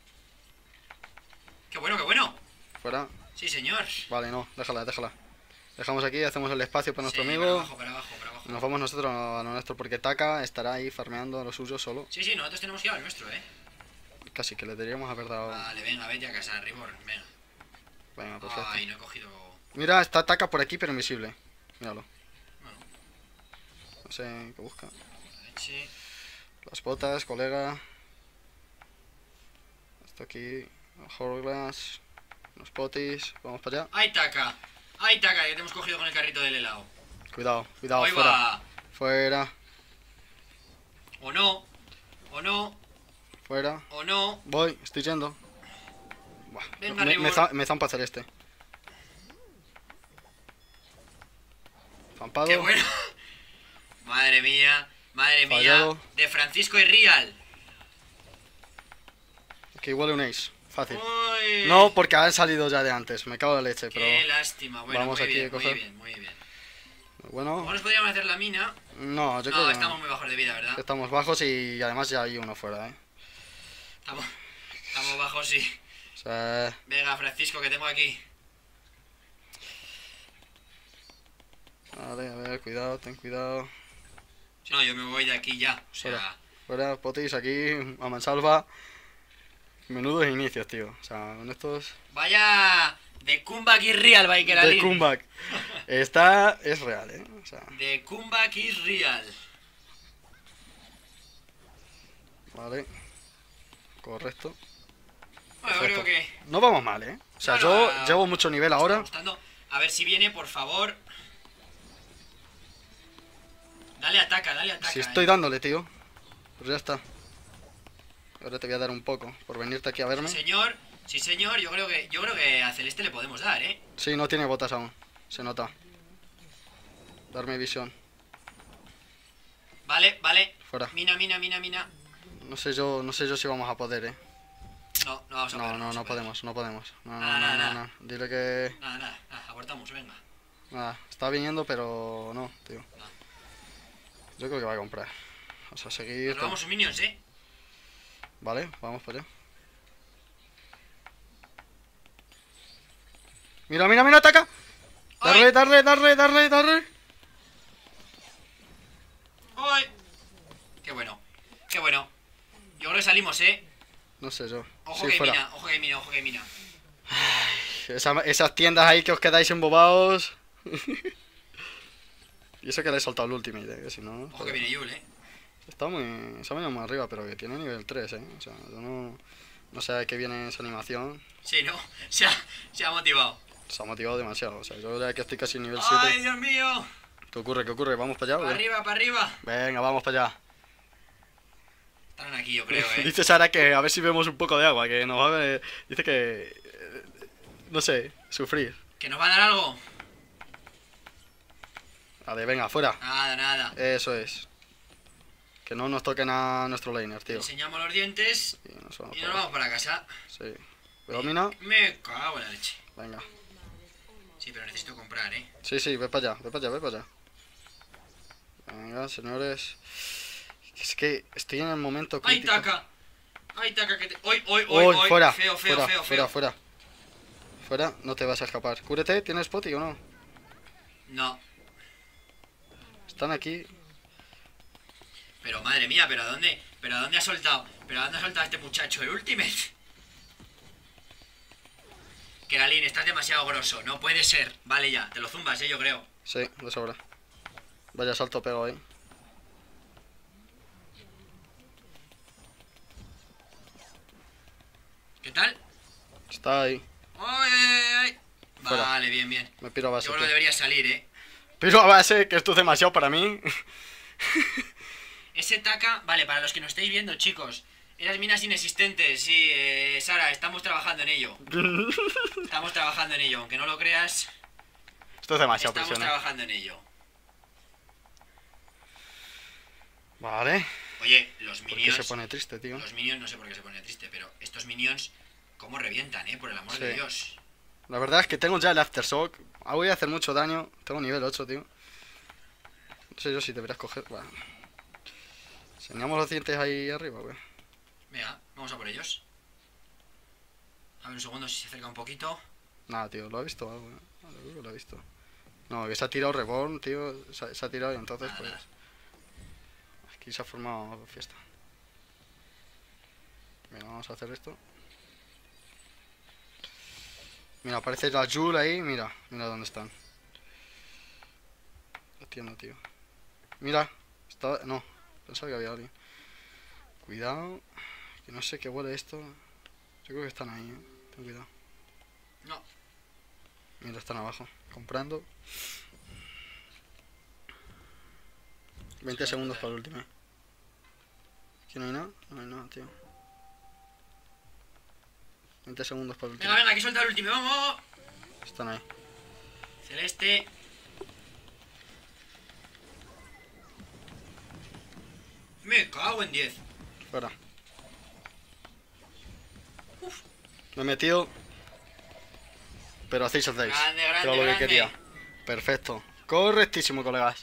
[SPEAKER 2] ¡Qué bueno!
[SPEAKER 1] Fuera.
[SPEAKER 2] Sí, señor.
[SPEAKER 1] Vale, no, déjala. Dejamos aquí, hacemos el espacio para nuestro
[SPEAKER 2] Sí,
[SPEAKER 1] amigo.
[SPEAKER 2] para abajo.
[SPEAKER 1] Y nos vamos nosotros a lo nuestro, porque Taka estará ahí farmeando a lo suyo solo.
[SPEAKER 2] Sí, nosotros tenemos que ir al nuestro,
[SPEAKER 1] Casi que le deberíamos haber dado...
[SPEAKER 2] Vale, venga, vete a casa, Ribor, venga.
[SPEAKER 1] Venga, perfecto.
[SPEAKER 2] Ay, no he cogido...
[SPEAKER 1] Mira, está Taka por aquí, pero invisible. Míralo.
[SPEAKER 2] Bueno.
[SPEAKER 1] No sé qué busca.
[SPEAKER 2] Leche.
[SPEAKER 1] Las botas, colega. Esto aquí. Hourglass. Unos potis. Vamos para allá.
[SPEAKER 2] ¡Ay, Taka! Que te hemos cogido con el carrito del helado.
[SPEAKER 1] Cuidado,
[SPEAKER 2] Ahí
[SPEAKER 1] fuera.
[SPEAKER 2] va.
[SPEAKER 1] Fuera.
[SPEAKER 2] O no.
[SPEAKER 1] Fuera. Voy, estoy yendo. Buah,
[SPEAKER 2] Venga,
[SPEAKER 1] me zampa Celeste. Zampado.
[SPEAKER 2] ¡Qué bueno! Madre mía.
[SPEAKER 1] Fallado.
[SPEAKER 2] De Francisco y Real.
[SPEAKER 1] Que igual un ace. Fácil.
[SPEAKER 2] Uy.
[SPEAKER 1] No, porque han salido ya de antes. Me cago en la leche,
[SPEAKER 2] Qué
[SPEAKER 1] pero...
[SPEAKER 2] lástima. Bueno,
[SPEAKER 1] vamos
[SPEAKER 2] muy
[SPEAKER 1] aquí
[SPEAKER 2] bien,
[SPEAKER 1] a coger.
[SPEAKER 2] muy bien.
[SPEAKER 1] Bueno.
[SPEAKER 2] ¿Cómo nos podríamos hacer la mina?
[SPEAKER 1] No, yo creo
[SPEAKER 2] No,
[SPEAKER 1] que
[SPEAKER 2] estamos muy bajos de vida, ¿verdad?
[SPEAKER 1] estamos bajos y además ya hay uno fuera,
[SPEAKER 2] Estamos bajos, sí.
[SPEAKER 1] O sea...
[SPEAKER 2] Venga, Francisco, que tengo aquí.
[SPEAKER 1] Vale, a ver, cuidado, ten cuidado.
[SPEAKER 2] No, yo me voy de aquí ya. O sea,
[SPEAKER 1] Fuera, potis, aquí, a mansalva. Menudos inicios, tío. O sea, con estos...
[SPEAKER 2] vaya de comeback y real, Biker
[SPEAKER 1] De comeback. Esta es real, O sea,
[SPEAKER 2] De comeback y real.
[SPEAKER 1] vale. Correcto.
[SPEAKER 2] Bueno, yo
[SPEAKER 1] Perfecto.
[SPEAKER 2] creo que...
[SPEAKER 1] No vamos mal, O sea, yo llevo mucho nivel
[SPEAKER 2] me está
[SPEAKER 1] ahora.
[SPEAKER 2] gustando. A ver si viene, por favor. Dale ataca.
[SPEAKER 1] Si estoy dándole, tío. Pues ya está. Ahora te voy a dar un poco por venirte aquí a verme.
[SPEAKER 2] Sí, señor. Yo creo que a Celeste le podemos dar,
[SPEAKER 1] Sí, no tiene botas aún. Se nota. Darme visión.
[SPEAKER 2] Vale.
[SPEAKER 1] Fuera.
[SPEAKER 2] Mina.
[SPEAKER 1] No sé yo si vamos a poder,
[SPEAKER 2] No vamos a poder.
[SPEAKER 1] No podemos.
[SPEAKER 2] Nada.
[SPEAKER 1] No. Dile que...
[SPEAKER 2] Nada. Abortamos, venga.
[SPEAKER 1] Nada, está viniendo, pero no, tío.
[SPEAKER 2] No.
[SPEAKER 1] Yo creo que va a comprar. Vamos a seguir.
[SPEAKER 2] Nos vamos sus minions,
[SPEAKER 1] Vale, vamos para allá. Mira, ataca. Darle.
[SPEAKER 2] ¡Ay! Qué bueno. Yo creo que salimos,
[SPEAKER 1] No sé yo.
[SPEAKER 2] Ojo
[SPEAKER 1] Sí,
[SPEAKER 2] que
[SPEAKER 1] fuera.
[SPEAKER 2] mina, ojo que mina, ojo que mina.
[SPEAKER 1] Esas tiendas ahí que os quedáis embobados. Y eso que le he soltado el ultimate, que si no...
[SPEAKER 2] Ojo que
[SPEAKER 1] joder.
[SPEAKER 2] viene Yul,
[SPEAKER 1] Está muy... Se ha venido más arriba, pero que tiene nivel 3, O sea, yo no... No sé a qué viene esa animación.
[SPEAKER 2] Sí, ¿no? Se ha motivado.
[SPEAKER 1] Se ha motivado demasiado. O sea, yo ya que estoy casi en nivel
[SPEAKER 2] ¡Ay,
[SPEAKER 1] 7.
[SPEAKER 2] Dios mío!
[SPEAKER 1] ¿Qué ocurre? ¿Qué ocurre? ¿Vamos para allá?
[SPEAKER 2] Para
[SPEAKER 1] ¿O qué?
[SPEAKER 2] arriba, para arriba.
[SPEAKER 1] Venga, vamos para allá.
[SPEAKER 2] Están aquí, yo creo,
[SPEAKER 1] Dice Sara que a ver si vemos un poco de agua, que nos va a ver... Dice que... No sé, sufrir.
[SPEAKER 2] ¿Que nos va a dar algo?
[SPEAKER 1] Vale, venga, fuera.
[SPEAKER 2] Nada, nada.
[SPEAKER 1] Eso es. Que no nos toquen a nuestro laner, tío.
[SPEAKER 2] Enseñamos los dientes
[SPEAKER 1] Y nos vamos
[SPEAKER 2] y
[SPEAKER 1] para
[SPEAKER 2] nos vamos para casa.
[SPEAKER 1] Sí. ¿Domina?
[SPEAKER 2] Me cago en la leche.
[SPEAKER 1] Venga.
[SPEAKER 2] Sí, pero necesito comprar,
[SPEAKER 1] Sí, sí, ve para allá, ve para allá, ve para allá. Venga, señores. Es que estoy en el momento
[SPEAKER 2] ¡Ay,
[SPEAKER 1] crítico.
[SPEAKER 2] taca! ¡Ay, taca! Que te... ¡Hoy, hoy,
[SPEAKER 1] ¡Uy,
[SPEAKER 2] hoy, hoy!
[SPEAKER 1] fuera!
[SPEAKER 2] Feo, feo,
[SPEAKER 1] fuera,
[SPEAKER 2] feo,
[SPEAKER 1] fuera,
[SPEAKER 2] feo.
[SPEAKER 1] fuera. Fuera, no te vas a escapar. Cúrete, ¿tienes potty o no?
[SPEAKER 2] No.
[SPEAKER 1] Están aquí.
[SPEAKER 2] Pero madre mía, ¿pero a dónde? ¿Pero a dónde ha soltado? ¿Pero a dónde ha soltado este muchacho el ultimate? Keralin, estás demasiado grosso. No puede ser. Vale ya, te lo zumbas, yo creo.
[SPEAKER 1] Sí, de sobra. Vaya salto pego ahí.
[SPEAKER 2] ¿Qué tal?
[SPEAKER 1] Está ahí.
[SPEAKER 2] ¡Ay, ay, ay!
[SPEAKER 1] Fuera.
[SPEAKER 2] Vale, bien, bien.
[SPEAKER 1] Me piro a base.
[SPEAKER 2] Yo creo que
[SPEAKER 1] tío.
[SPEAKER 2] debería salir,
[SPEAKER 1] Piro a base, que esto es demasiado para mí.
[SPEAKER 2] Ese taca... Vale, para los que nos estáis viendo, chicos. Esas minas inexistentes, sí, Sara, estamos trabajando en ello. Estamos trabajando en ello, aunque no lo creas.
[SPEAKER 1] Esto es demasiado
[SPEAKER 2] Estamos
[SPEAKER 1] presión.
[SPEAKER 2] trabajando en ello.
[SPEAKER 1] Vale.
[SPEAKER 2] Oye, los
[SPEAKER 1] ¿Por qué
[SPEAKER 2] minions...
[SPEAKER 1] se pone triste, tío?
[SPEAKER 2] Los minions, no sé por qué se pone triste, pero estos minions, ¿cómo revientan, por el amor
[SPEAKER 1] Sí.
[SPEAKER 2] de Dios?
[SPEAKER 1] La verdad es que tengo ya el Aftershock. Voy a hacer mucho daño. Tengo nivel 8, tío. No sé yo si deberías coger... Bueno. ¿Enseñamos los dientes ahí arriba, güey?
[SPEAKER 2] Venga, vamos a por ellos. A ver un segundo si se acerca un poquito.
[SPEAKER 1] Nada, tío, lo he visto algo, Creo que lo he visto. No, que se ha tirado Reborn, tío. Se ha tirado y entonces,
[SPEAKER 2] Nada,
[SPEAKER 1] pues...
[SPEAKER 2] nada.
[SPEAKER 1] Aquí se ha formado fiesta. Mira, vamos a hacer esto. Mira, aparece la Jul ahí. Mira, mira dónde están. No entiendo, tío. Mira, estaba... No, pensaba que había alguien. Cuidado. Que no sé qué huele esto. Yo creo que están ahí, Ten cuidado.
[SPEAKER 2] No,
[SPEAKER 1] Mira, están abajo. Comprando. 20
[SPEAKER 2] Sí,
[SPEAKER 1] segundos
[SPEAKER 2] joder.
[SPEAKER 1] para el último. ¿Aquí no hay nada? No hay nada, tío. 20 segundos para el último.
[SPEAKER 2] venga, venga, que suelta el último, vamos.
[SPEAKER 1] Están ahí.
[SPEAKER 2] Celeste. Me cago en 10.
[SPEAKER 1] Fuera. Me he metido. Pero hacéis el days.
[SPEAKER 2] Grande, grande,
[SPEAKER 1] Todo lo que
[SPEAKER 2] grande.
[SPEAKER 1] quería. Perfecto. Correctísimo, colegas.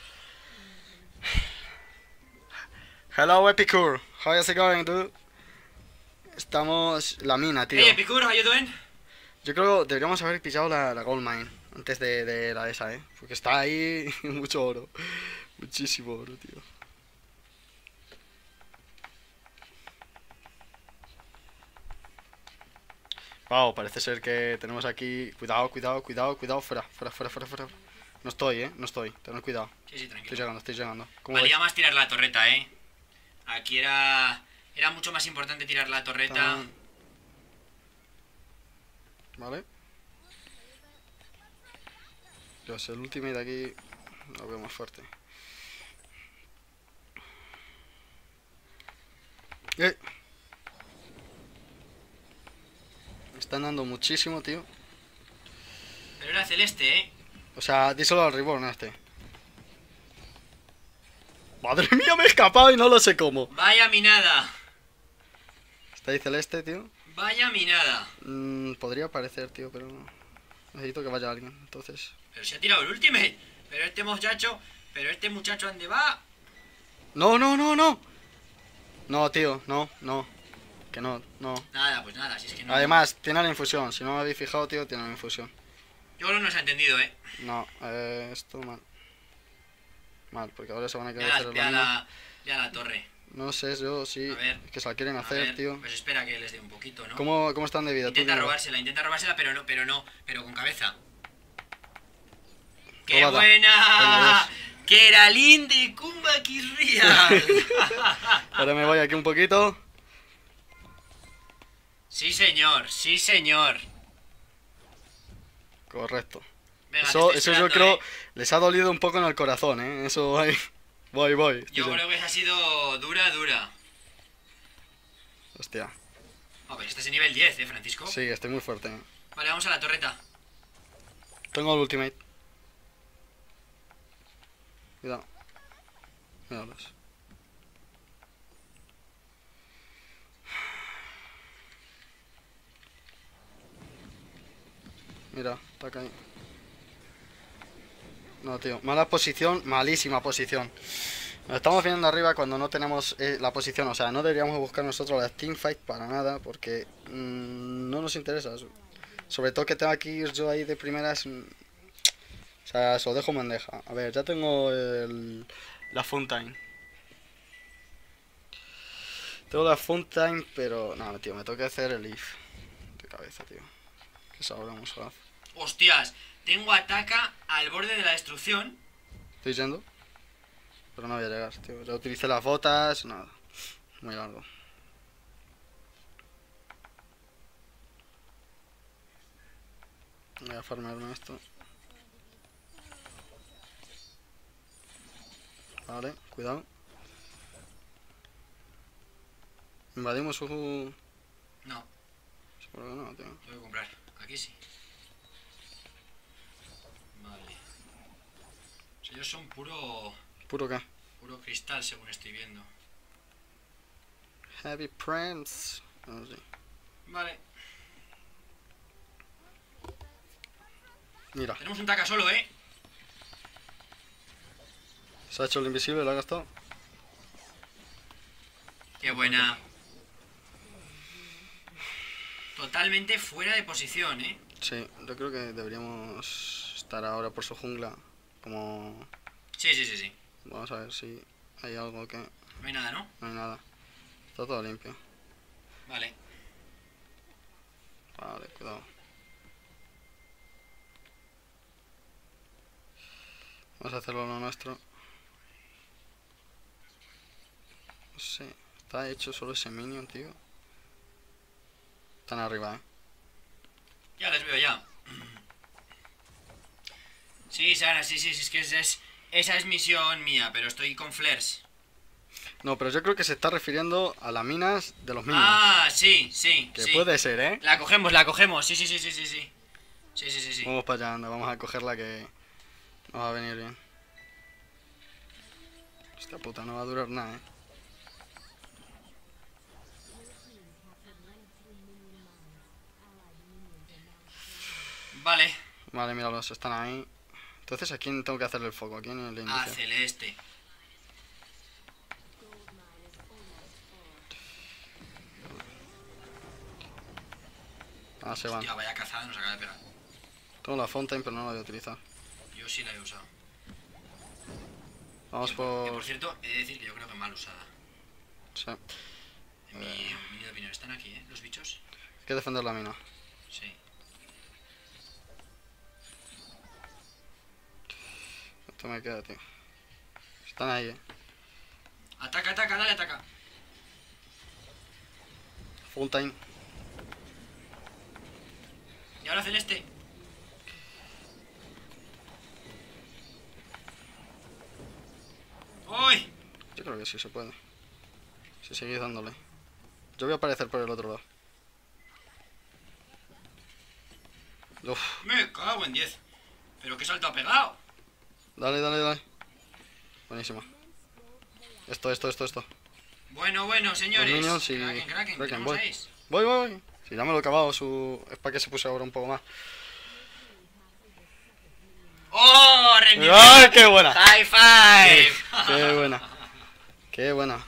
[SPEAKER 1] Hello, Epicure. How is it going, dude? Estamos... La mina, tío.
[SPEAKER 2] Hey, Epicure, how you doing?
[SPEAKER 1] Yo creo que deberíamos haber pillado la Gold Mine. Antes de la esa, Porque está ahí mucho oro. Muchísimo oro, tío. Wow, parece ser que tenemos aquí... Cuidado, cuidado, cuidado, cuidado. Fuera, fuera, fuera, fuera, fuera. No estoy, no estoy. Tened cuidado.
[SPEAKER 2] Sí, sí,
[SPEAKER 1] Estoy
[SPEAKER 2] tranquilo.
[SPEAKER 1] llegando, estoy llegando. ¿Cómo
[SPEAKER 2] Valía
[SPEAKER 1] vais?
[SPEAKER 2] más tirar la torreta, Aquí era mucho más importante tirar la torreta.
[SPEAKER 1] Tan- Vale. Dios, el ultimate de aquí lo veo más fuerte. ¡Eh! Me están dando muchísimo, tío.
[SPEAKER 2] Pero era celeste,
[SPEAKER 1] O sea, díselo al Reborn a este. Madre mía, me he escapado y no lo sé cómo.
[SPEAKER 2] Vaya minada.
[SPEAKER 1] Está ahí celeste, tío.
[SPEAKER 2] Vaya minada.
[SPEAKER 1] Podría aparecer, tío, pero no. Necesito que vaya alguien, entonces.
[SPEAKER 2] Pero se ha tirado el ultimate. Pero este muchacho, ¿dónde va?
[SPEAKER 1] ¡No, no, no, no! No, tío, no, no. Que no, no.
[SPEAKER 2] Nada, pues nada, si es que no.
[SPEAKER 1] Además, tiene la infusión. Si no me habéis fijado, tío, tiene la infusión.
[SPEAKER 2] Yo creo que no se ha entendido,
[SPEAKER 1] No, esto mal. Mal, porque ahora se van a
[SPEAKER 2] Ya
[SPEAKER 1] quedar
[SPEAKER 2] la,
[SPEAKER 1] hacer
[SPEAKER 2] ya
[SPEAKER 1] la
[SPEAKER 2] la, ya la torre.
[SPEAKER 1] No sé, yo sí.
[SPEAKER 2] A ver,
[SPEAKER 1] Es que se la quieren
[SPEAKER 2] a
[SPEAKER 1] hacer,
[SPEAKER 2] ver,
[SPEAKER 1] tío.
[SPEAKER 2] pues espera que les dé un poquito, ¿no?
[SPEAKER 1] ¿Cómo están de vida?
[SPEAKER 2] Intenta robársela, pero con cabeza. ¡Qué
[SPEAKER 1] Robada.
[SPEAKER 2] buena!
[SPEAKER 1] Venga,
[SPEAKER 2] ¡Que era de Kumba Real!
[SPEAKER 1] Ahora me voy aquí un poquito.
[SPEAKER 2] Sí, señor, sí, señor.
[SPEAKER 1] Correcto.
[SPEAKER 2] Venga, te
[SPEAKER 1] Eso
[SPEAKER 2] estoy
[SPEAKER 1] yo
[SPEAKER 2] esperando,
[SPEAKER 1] creo,
[SPEAKER 2] ¿eh?
[SPEAKER 1] les ha dolido un poco en el corazón, ¿eh? Eso ahí. Voy.
[SPEAKER 2] Yo creo que esa ha sido dura.
[SPEAKER 1] Hostia.
[SPEAKER 2] Oh, pero este es nivel 10, Francisco?
[SPEAKER 1] Sí, estoy muy fuerte, ¿eh?
[SPEAKER 2] Vale, vamos a la torreta.
[SPEAKER 1] Tengo el ultimate. Cuidado. Míralos. Mira, ataca ahí. No, tío. Mala posición, malísima posición. Nos estamos viendo arriba cuando no tenemos la posición. O sea, no deberíamos buscar nosotros las teamfight para nada. Porque no nos interesa. Sobre todo que tengo que ir yo ahí de primeras. O sea, se lo dejo en bandeja. A ver, ya tengo la Fountain. Tengo la Fountain, pero... No, tío, me toca hacer el if. De cabeza, tío. Que sabremos, Olaf.
[SPEAKER 2] ¡Hostias! Tengo ataca al borde de la destrucción.
[SPEAKER 1] Estoy yendo. Pero no voy a llegar, tío. Ya utilicé las botas, nada. Muy largo. Voy a farmearme esto. Vale, cuidado. Invadimos su...
[SPEAKER 2] No,
[SPEAKER 1] Seguro que no, tío.
[SPEAKER 2] tengo que comprar. Aquí sí. Vale. O sea, ellos son puro
[SPEAKER 1] ¿Puro qué?
[SPEAKER 2] cristal, según estoy viendo.
[SPEAKER 1] Heavy Prince. No sé.
[SPEAKER 2] Vale.
[SPEAKER 1] Mira,
[SPEAKER 2] Tenemos un taca solo, ¿eh?
[SPEAKER 1] se ha hecho el invisible, lo ha gastado.
[SPEAKER 2] ¡Qué buena! Totalmente fuera de posición, ¿eh?
[SPEAKER 1] Sí, yo creo que deberíamos estar ahora por su jungla. Como...
[SPEAKER 2] Sí.
[SPEAKER 1] Vamos a ver si hay algo que...
[SPEAKER 2] No hay nada, ¿no?
[SPEAKER 1] No hay nada. Está todo limpio.
[SPEAKER 2] Vale.
[SPEAKER 1] Vale, cuidado. Vamos a hacerlo lo nuestro. No sé. Está hecho solo ese minion, tío. Están arriba,
[SPEAKER 2] Ya les veo ya. Sí, Sara, sí, es que esa es misión mía, pero estoy con flares.
[SPEAKER 1] No, pero yo creo que se está refiriendo a las minas de los minions.
[SPEAKER 2] Ah, sí.
[SPEAKER 1] Que puede ser, ¿eh?
[SPEAKER 2] La cogemos. Sí. Sí.
[SPEAKER 1] Vamos para allá, anda. Vamos a cogerla que nos va a venir bien. Esta puta no va a durar nada, ¿eh?
[SPEAKER 2] Vale.
[SPEAKER 1] Vale, míralos, están ahí. Entonces, ¿a quién tengo que hacerle el foco? ¿A quién le inicio?
[SPEAKER 2] A celeste.
[SPEAKER 1] Ah, se van.
[SPEAKER 2] Hostia, vaya cazada nos acaba de pegar.
[SPEAKER 1] Tengo la Fountain, pero no la voy a utilizar.
[SPEAKER 2] Yo sí la he usado.
[SPEAKER 1] Vamos
[SPEAKER 2] Que
[SPEAKER 1] por...
[SPEAKER 2] por cierto, he de decir que yo creo que mal usada.
[SPEAKER 1] Sí.
[SPEAKER 2] En mi humilde opinión. Están aquí, ¿eh? Los bichos.
[SPEAKER 1] Hay que defender la mina.
[SPEAKER 2] Sí.
[SPEAKER 1] Esto me queda, tío. Están ahí,
[SPEAKER 2] Ataca, dale, ataca.
[SPEAKER 1] Fountain.
[SPEAKER 2] Y ahora celeste. ¡Uy!
[SPEAKER 1] Yo creo que sí se puede. Si seguís dándole. Yo voy a aparecer por el otro lado. Uf.
[SPEAKER 2] Me cago en 10. Pero qué salto ha pegado.
[SPEAKER 1] Dale. Buenísima. Esto.
[SPEAKER 2] Bueno, señores.
[SPEAKER 1] Los minions y...
[SPEAKER 2] Kraken,
[SPEAKER 1] Kraken,
[SPEAKER 2] tenemos
[SPEAKER 1] voy.
[SPEAKER 2] 6.
[SPEAKER 1] Voy. Si ya me lo he acabado, es para que se puse ahora un poco más.
[SPEAKER 2] ¡Oh! ¡Rendimiento!
[SPEAKER 1] ¡Ay, qué buena!
[SPEAKER 2] ¡High five!
[SPEAKER 1] Qué buena.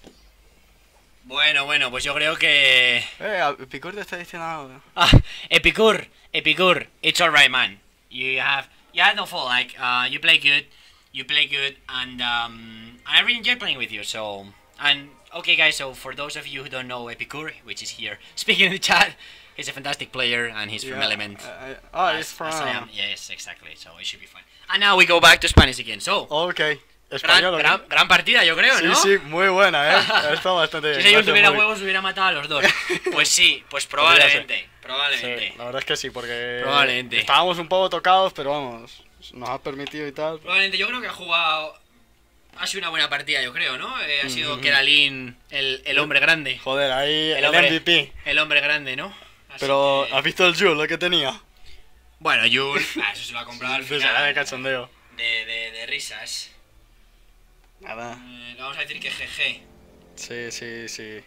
[SPEAKER 2] Bueno, pues yo creo que...
[SPEAKER 1] Picor te está diciendo algo.
[SPEAKER 2] Epicur, it's alright, man. You have no fault. Like, you play good, and I really enjoy playing with you. So, And okay, guys. So for those of you who don't know Epicure, which is here speaking in the chat, he's a fantastic player and he's from Element.
[SPEAKER 1] He's from...
[SPEAKER 2] As I am. Yes, exactly. So it should be fine. And now we go back to Spanish again. So.
[SPEAKER 1] Ok. Español,
[SPEAKER 2] gran partida, yo creo, ¿no?
[SPEAKER 1] Sí, muy buena, Ha estado bastante bien.
[SPEAKER 2] Si Seyur tuviera huevos, hubiera matado a los dos. Pues sí, pues probablemente. Probablemente.
[SPEAKER 1] Sí, la verdad es que sí, porque
[SPEAKER 2] Probablemente.
[SPEAKER 1] estábamos un poco tocados, pero vamos, nos ha permitido y tal.
[SPEAKER 2] Probablemente, yo creo que ha jugado. Ha sido una buena partida, yo creo, ¿no? Ha sido Keralin el hombre grande.
[SPEAKER 1] Joder, ahí el
[SPEAKER 2] hombre,
[SPEAKER 1] MVP.
[SPEAKER 2] El hombre grande, ¿no? Así
[SPEAKER 1] pero,
[SPEAKER 2] que...
[SPEAKER 1] ¿has visto el Jules, lo que tenía?
[SPEAKER 2] Bueno, Jules, eso se lo ha comprado al final.
[SPEAKER 1] De cachondeo.
[SPEAKER 2] De risas.
[SPEAKER 1] Nada.
[SPEAKER 2] Vamos a decir que GG.
[SPEAKER 1] Sí.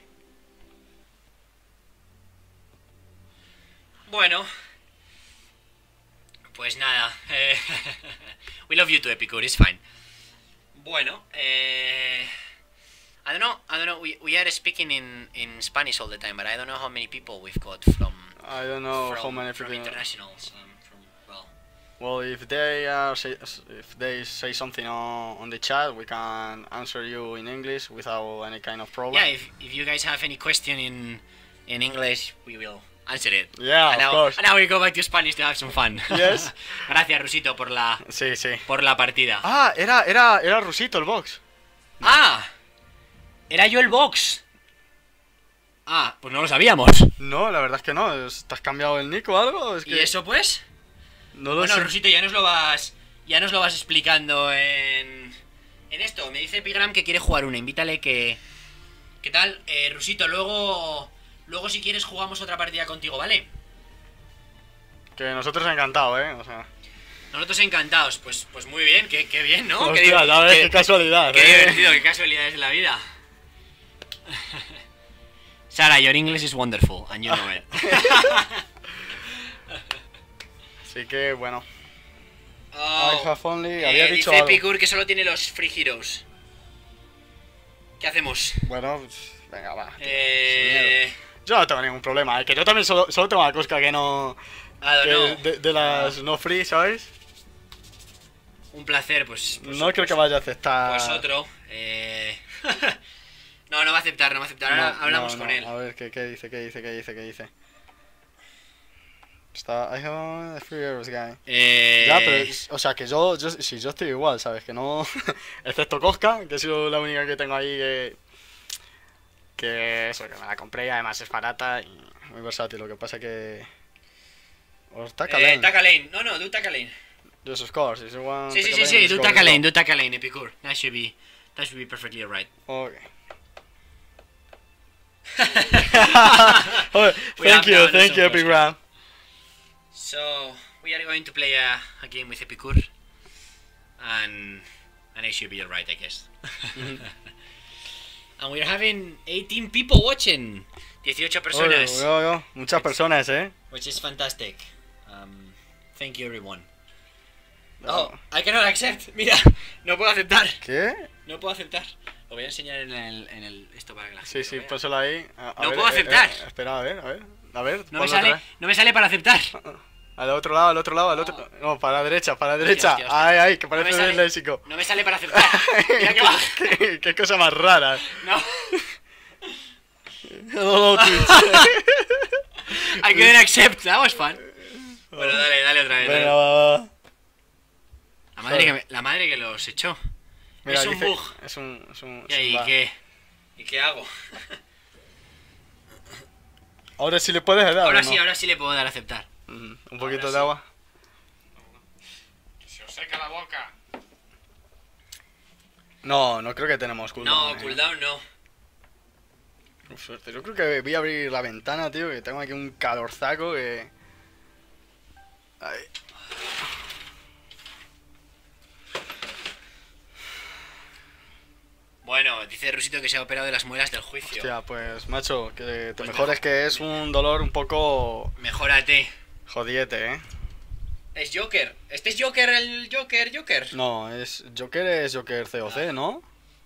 [SPEAKER 2] Bueno. Pues nada. We love you too, Epicure, it's fine. Bueno, I don't know. We are speaking in Spanish all the time, but I don't know how many people we've got from.
[SPEAKER 1] I don't know how many
[SPEAKER 2] from
[SPEAKER 1] people.
[SPEAKER 2] Internationals.
[SPEAKER 1] Well, if they say something on the chat, we can answer you in English without any kind of problem.
[SPEAKER 2] Yeah, if you guys have any question in English, we will answer it.
[SPEAKER 1] Yeah,
[SPEAKER 2] and now,
[SPEAKER 1] of course.
[SPEAKER 2] And now we go back to Spanish to have some fun.
[SPEAKER 1] Yes.
[SPEAKER 2] Gracias, Rusito, por la por la partida.
[SPEAKER 1] Ah, era Rusito el box.
[SPEAKER 2] Ah, era yo el box. Ah, pues no lo sabíamos.
[SPEAKER 1] No, la verdad es que no. ¿Te has cambiado el nick o algo? Es que...
[SPEAKER 2] ¿Y eso pues?
[SPEAKER 1] No lo sé.
[SPEAKER 2] Bueno, Rusito, ya nos lo vas explicando en esto. Me dice Epigram que quiere jugar una. Invítale que... ¿Qué tal? Rusito, luego si quieres jugamos otra partida contigo, ¿vale?
[SPEAKER 1] Que nosotros encantados, o sea...
[SPEAKER 2] Nosotros encantados. Pues muy bien, qué bien, ¿no?
[SPEAKER 1] Hostia, qué casualidad.
[SPEAKER 2] Qué divertido, qué casualidades en la vida. Sara, your English is wonderful, and you know it.
[SPEAKER 1] Así que, bueno.
[SPEAKER 2] Oh,
[SPEAKER 1] I have only... Había dicho
[SPEAKER 2] dice
[SPEAKER 1] algo.
[SPEAKER 2] Epicure que solo tiene los Free Heroes. ¿Qué hacemos?
[SPEAKER 1] Bueno, pues, venga, va. Tío, yo no tengo ningún problema, que yo también solo tengo una cosca que no... de las no free, ¿sabes?
[SPEAKER 2] Un placer, pues
[SPEAKER 1] no creo que vaya a aceptar...
[SPEAKER 2] Pues otro. No va a aceptar, Ahora hablamos con él.
[SPEAKER 1] A ver, ¿qué dice? Está... I have a free heroes guy. Ya, pero... O sea, que yo estoy igual, ¿sabes? Que no... Excepto Cosca, que ha sido la única que tengo ahí que eso, que me la compré y además es barata y muy versátil. Lo que pasa que... Or Taka Lane.
[SPEAKER 2] Taka Lane. No, do Taka Lane.
[SPEAKER 1] Just of course, if you want...
[SPEAKER 2] Sí, do Taka Lane, Epicure. That should be perfectly right.
[SPEAKER 1] Okay. Thank you, Epigram.
[SPEAKER 2] So, we are going to play a game with Epicure. And it should be alright, I guess. And we're having 18 people watching. 18 personas.
[SPEAKER 1] Muchas personas,
[SPEAKER 2] Which is fantastic. Thank you, everyone. Oh, I cannot accept. Mira, no puedo aceptar.
[SPEAKER 1] ¿Qué?
[SPEAKER 2] No puedo aceptar. Lo voy a enseñar en el esto para que la gente
[SPEAKER 1] Sí, pónselo ahí.
[SPEAKER 2] No puedo aceptar.
[SPEAKER 1] Espera, a ver.
[SPEAKER 2] No me sale para aceptar.
[SPEAKER 1] Al otro lado. No, para la derecha.
[SPEAKER 2] Hostia.
[SPEAKER 1] Ay, que parece el léxico.
[SPEAKER 2] No me sale para aceptar. Mira que va.
[SPEAKER 1] Qué cosa más rara.
[SPEAKER 2] No.
[SPEAKER 1] Hello, Twitch.
[SPEAKER 2] I couldn't accept. That was fun. Bueno, dale otra vez.
[SPEAKER 1] Venga, va.
[SPEAKER 2] La madre que los echó.
[SPEAKER 1] Mira,
[SPEAKER 2] es un bug.
[SPEAKER 1] Es un
[SPEAKER 2] ¿Y qué hago?
[SPEAKER 1] Ahora sí le puedes dar.
[SPEAKER 2] Ahora
[SPEAKER 1] ¿no?
[SPEAKER 2] sí le puedo dar a aceptar.
[SPEAKER 1] Un poquito de agua.
[SPEAKER 2] Se os seca la boca.
[SPEAKER 1] No creo que tenemos cooldown.
[SPEAKER 2] No, cooldown no.
[SPEAKER 1] Suerte. Yo creo que voy a abrir la ventana, tío, que tengo aquí un calorzaco que... Ahí.
[SPEAKER 2] Bueno, dice Rusito que se ha operado de las muelas del juicio.
[SPEAKER 1] Hostia, pues macho, que te mejores, que es un dolor un poco...
[SPEAKER 2] Mejórate.
[SPEAKER 1] Jodiete,
[SPEAKER 2] Es Joker. ¿Este es Joker, el Joker?
[SPEAKER 1] No, es Joker COC, ¿no?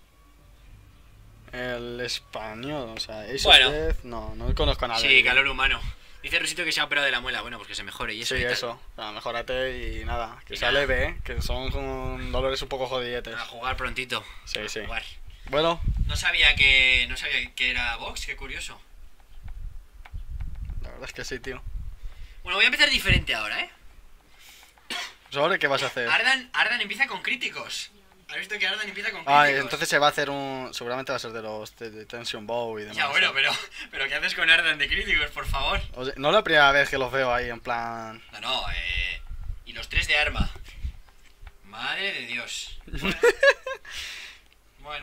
[SPEAKER 1] El español, o sea, Ace
[SPEAKER 2] Bueno.
[SPEAKER 1] of Death, no conozco a nadie.
[SPEAKER 2] Sí, calor humano. Dice Rusito que se ha operado de la muela. Bueno, pues que se mejore y eso.
[SPEAKER 1] Sí,
[SPEAKER 2] y tal.
[SPEAKER 1] eso. O sea, mejórate y nada. Que
[SPEAKER 2] Y
[SPEAKER 1] sea
[SPEAKER 2] nada.
[SPEAKER 1] leve, que son dolores un poco jodietes.
[SPEAKER 2] A jugar prontito.
[SPEAKER 1] Sí.
[SPEAKER 2] A jugar.
[SPEAKER 1] Bueno,
[SPEAKER 2] No sabía que era Vox, qué curioso.
[SPEAKER 1] la verdad es que sí, tío.
[SPEAKER 2] Bueno, voy a empezar diferente ahora, ¿eh?
[SPEAKER 1] Pues ahora, ¿qué vas a hacer?
[SPEAKER 2] Ardan empieza con críticos. ¿Has visto que Ardan empieza con
[SPEAKER 1] Ah,
[SPEAKER 2] críticos?
[SPEAKER 1] entonces se va a hacer un... Seguramente va a ser de los de Tension Bow y demás.
[SPEAKER 2] Ya, bueno,
[SPEAKER 1] ¿eh?
[SPEAKER 2] pero ¿qué haces con Ardan de críticos, por favor?
[SPEAKER 1] O sea, no es la primera vez que los veo ahí, en plan...
[SPEAKER 2] No, y los 3 de arma. Madre de Dios. Bueno,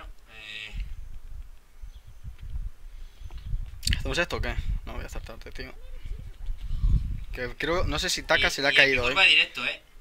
[SPEAKER 1] ¿Hacemos esto o qué? No voy a estar tarde, tío. Que creo... No sé si Taka se le ha
[SPEAKER 2] y
[SPEAKER 1] caído,
[SPEAKER 2] curva directo,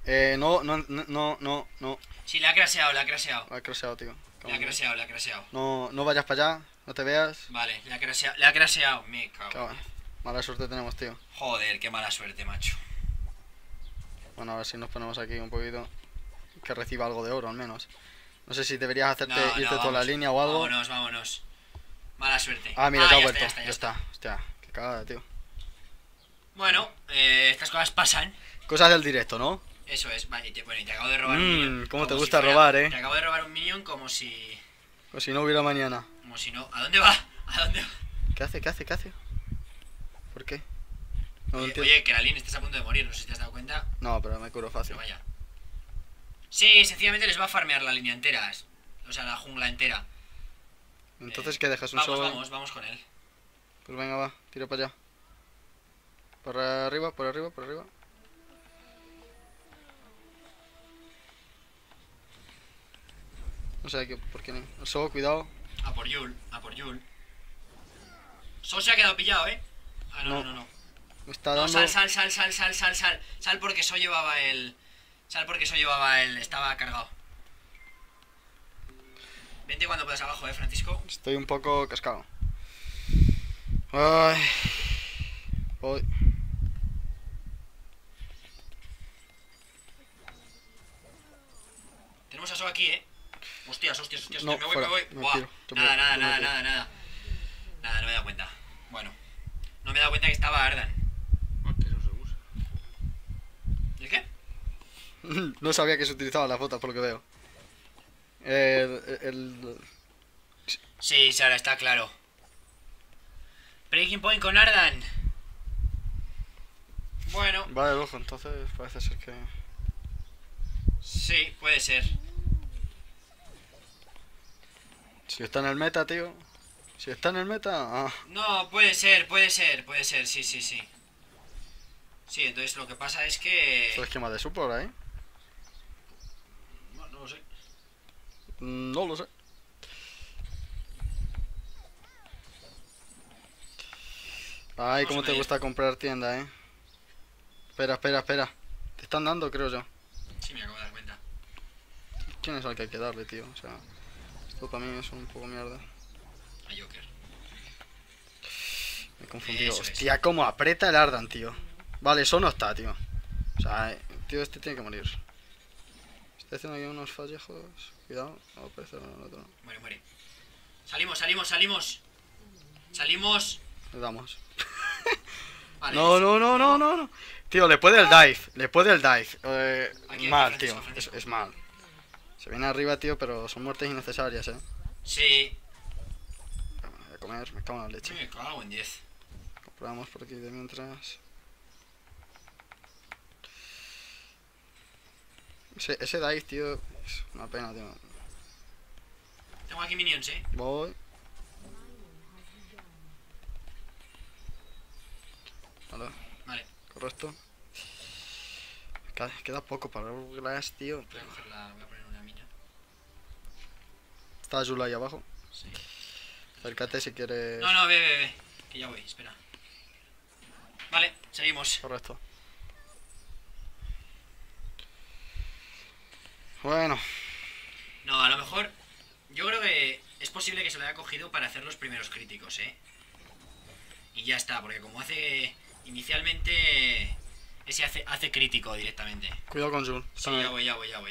[SPEAKER 1] No.
[SPEAKER 2] Sí, le ha craseado.
[SPEAKER 1] Lo ha crasheado, tío.
[SPEAKER 2] Le ha craseado.
[SPEAKER 1] No vayas para allá, no te veas.
[SPEAKER 2] Vale, le ha craseado. Me cago.
[SPEAKER 1] Cabrón. Mala suerte tenemos, tío.
[SPEAKER 2] Joder, qué mala suerte, macho.
[SPEAKER 1] Bueno, a ver si nos ponemos aquí un poquito. Que reciba algo de oro, al menos. No sé si deberías hacerte irte toda la línea o algo.
[SPEAKER 2] Vámonos. Mala suerte.
[SPEAKER 1] Ah, mira, ya ha
[SPEAKER 2] ya
[SPEAKER 1] vuelto.
[SPEAKER 2] está,
[SPEAKER 1] Ya está. Hostia, qué cagada, tío.
[SPEAKER 2] Bueno, estas cosas pasan.
[SPEAKER 1] Cosas del directo, ¿no?
[SPEAKER 2] Eso es, vale, y te acabo de robar un minion.
[SPEAKER 1] Cómo te
[SPEAKER 2] como
[SPEAKER 1] gusta
[SPEAKER 2] fuera-
[SPEAKER 1] robar,
[SPEAKER 2] Te acabo de robar un minion como si
[SPEAKER 1] Pues si no hubiera mañana.
[SPEAKER 2] no. ¿A dónde va?
[SPEAKER 1] ¿Qué hace? ¿Por qué? No lo entiendo.
[SPEAKER 2] Oye, que la Lin estás a punto de morir, no sé si te has dado cuenta.
[SPEAKER 1] No, pero me curo fácil.
[SPEAKER 2] Pero vaya. Sí, sencillamente les va a farmear la línea entera. O sea, la jungla entera.
[SPEAKER 1] Entonces, ¿qué dejas un solo?
[SPEAKER 2] Vamos con él.
[SPEAKER 1] Pues venga, va, tiro para allá. Por arriba. No sé por qué no. El solo, cuidado.
[SPEAKER 2] A por Yul. So se ha quedado pillado, ¿eh? Ah, no.
[SPEAKER 1] Me está
[SPEAKER 2] No,
[SPEAKER 1] dando.
[SPEAKER 2] Sal porque eso llevaba el... Estaba cargado. Vente cuando puedas abajo, Francisco.
[SPEAKER 1] Estoy un poco cascado. Ay. Voy.
[SPEAKER 2] Tenemos a So aquí, Hostias.
[SPEAKER 1] No,
[SPEAKER 2] Me
[SPEAKER 1] fuera,
[SPEAKER 2] voy.
[SPEAKER 1] me
[SPEAKER 2] Buah.
[SPEAKER 1] tiro, yo me
[SPEAKER 2] Nada.
[SPEAKER 1] tiro.
[SPEAKER 2] Nada, no me he dado cuenta. Bueno. No me he dado cuenta que estaba Ardan.
[SPEAKER 3] Que eso se usa.
[SPEAKER 2] ¿El qué?
[SPEAKER 1] No sabía que se utilizaba la foto, por lo que veo. El...
[SPEAKER 2] Sí, Sara, está claro. Breaking point con Ardan. Bueno,
[SPEAKER 1] Vale, ojo, entonces parece ser que...
[SPEAKER 2] sí, puede ser.
[SPEAKER 1] Si está en el meta, tío. Si está en el meta... Ah.
[SPEAKER 2] No, puede ser, sí. Sí, entonces lo que pasa es que...
[SPEAKER 1] ¿Esto es esquema de support ahí?
[SPEAKER 2] No lo sé.
[SPEAKER 1] No lo sé. Ay,
[SPEAKER 2] Vamos
[SPEAKER 1] cómo
[SPEAKER 2] a
[SPEAKER 1] te
[SPEAKER 2] ver.
[SPEAKER 1] gusta comprar tienda, Espera. Te están dando, creo yo.
[SPEAKER 2] Sí, me acabo de dar cuenta.
[SPEAKER 1] ¿Quién es al que hay que darle, tío? O sea, esto para mí es un poco mierda.
[SPEAKER 2] A Joker.
[SPEAKER 1] Me he confundido.
[SPEAKER 2] Eso es.
[SPEAKER 1] Hostia, cómo aprieta el Ardan, tío. Vale, eso no está, tío. O sea, tío, este tiene que morir. Estoy haciendo aquí unos fallejos. Cuidado. No, parece el otro.
[SPEAKER 2] Muere. Salimos.
[SPEAKER 1] Le damos.
[SPEAKER 2] Vale.
[SPEAKER 1] No. Tío, le puede el dive.
[SPEAKER 2] Aquí,
[SPEAKER 1] Mal,
[SPEAKER 2] Francisco,
[SPEAKER 1] tío.
[SPEAKER 2] Francisco.
[SPEAKER 1] Es mal. Se viene arriba, tío, pero son muertes innecesarias,
[SPEAKER 2] Sí.
[SPEAKER 1] Voy a comer, me cago en la leche.
[SPEAKER 2] Me cago en 10.
[SPEAKER 1] Compramos por aquí de mientras. Ese dive, tío, es una pena, tío.
[SPEAKER 2] Tengo aquí minions,
[SPEAKER 1] Voy.
[SPEAKER 2] Vale.
[SPEAKER 1] Correcto. Queda poco para el glass, tío.
[SPEAKER 2] Voy a poner una mina.
[SPEAKER 1] Está Azul ahí abajo.
[SPEAKER 2] Sí.
[SPEAKER 1] Acércate si quieres.
[SPEAKER 2] No, ve. Que ya voy, espera. Vale, seguimos.
[SPEAKER 1] Correcto. Bueno,
[SPEAKER 2] No, a lo mejor... Yo creo que es posible que se lo haya cogido para hacer los primeros críticos, Y ya está, porque como hace... Inicialmente... Ese hace crítico directamente.
[SPEAKER 1] cuidado con Zul.
[SPEAKER 2] Sí, ya voy.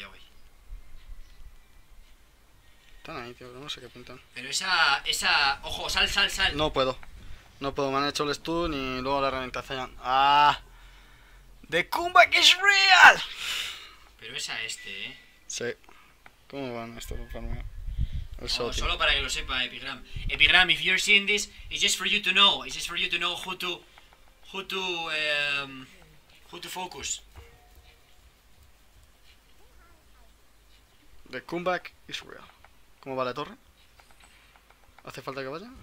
[SPEAKER 1] Están ahí, tío, pero no sé qué pintan.
[SPEAKER 2] Pero esa... Ojo, sal.
[SPEAKER 1] No puedo, me han hecho el stun y luego la ralentización. ¡Ah! ¡The comeback is real!
[SPEAKER 2] Pero es a este,
[SPEAKER 1] Sí. ¿Cómo van estos por farmeo? El So, tío.
[SPEAKER 2] Solo para que lo sepa, Epigram. Epigram, if you're seeing this, it's just for you to know. It's just for you to know who to focus.
[SPEAKER 1] The comeback is real. ¿Cómo va la torre? ¿Hace falta que vaya?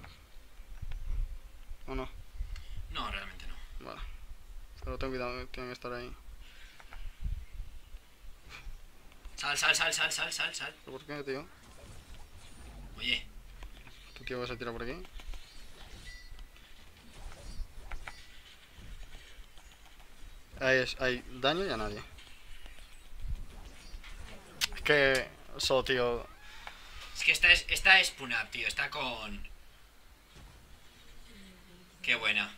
[SPEAKER 1] ¿O no?
[SPEAKER 2] No, realmente no.
[SPEAKER 1] Vale. Pero ten cuidado, tienen que estar ahí.
[SPEAKER 2] Sal.
[SPEAKER 1] ¿Pero por qué, tío?
[SPEAKER 2] Oye,
[SPEAKER 1] ¿Tu tío que se tira por aquí? Hay daño y a nadie. Es que... So, tío...
[SPEAKER 2] es que esta es Punap, tío. Está con... Qué buena.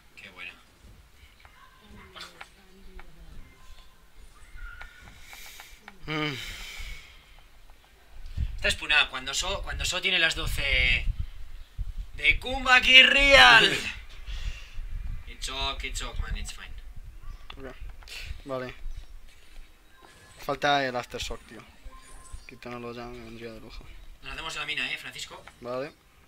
[SPEAKER 1] Mm,
[SPEAKER 2] Esta es Punap. Cuando So tiene las 12... De Comeback is real. It's ok, man, it's fine.
[SPEAKER 1] ok. Vale. Falta el Aftershock, tío. Quitárnoslo ya, me vendría de lujo.
[SPEAKER 2] Nos hacemos la mina, Francisco.
[SPEAKER 1] Vale.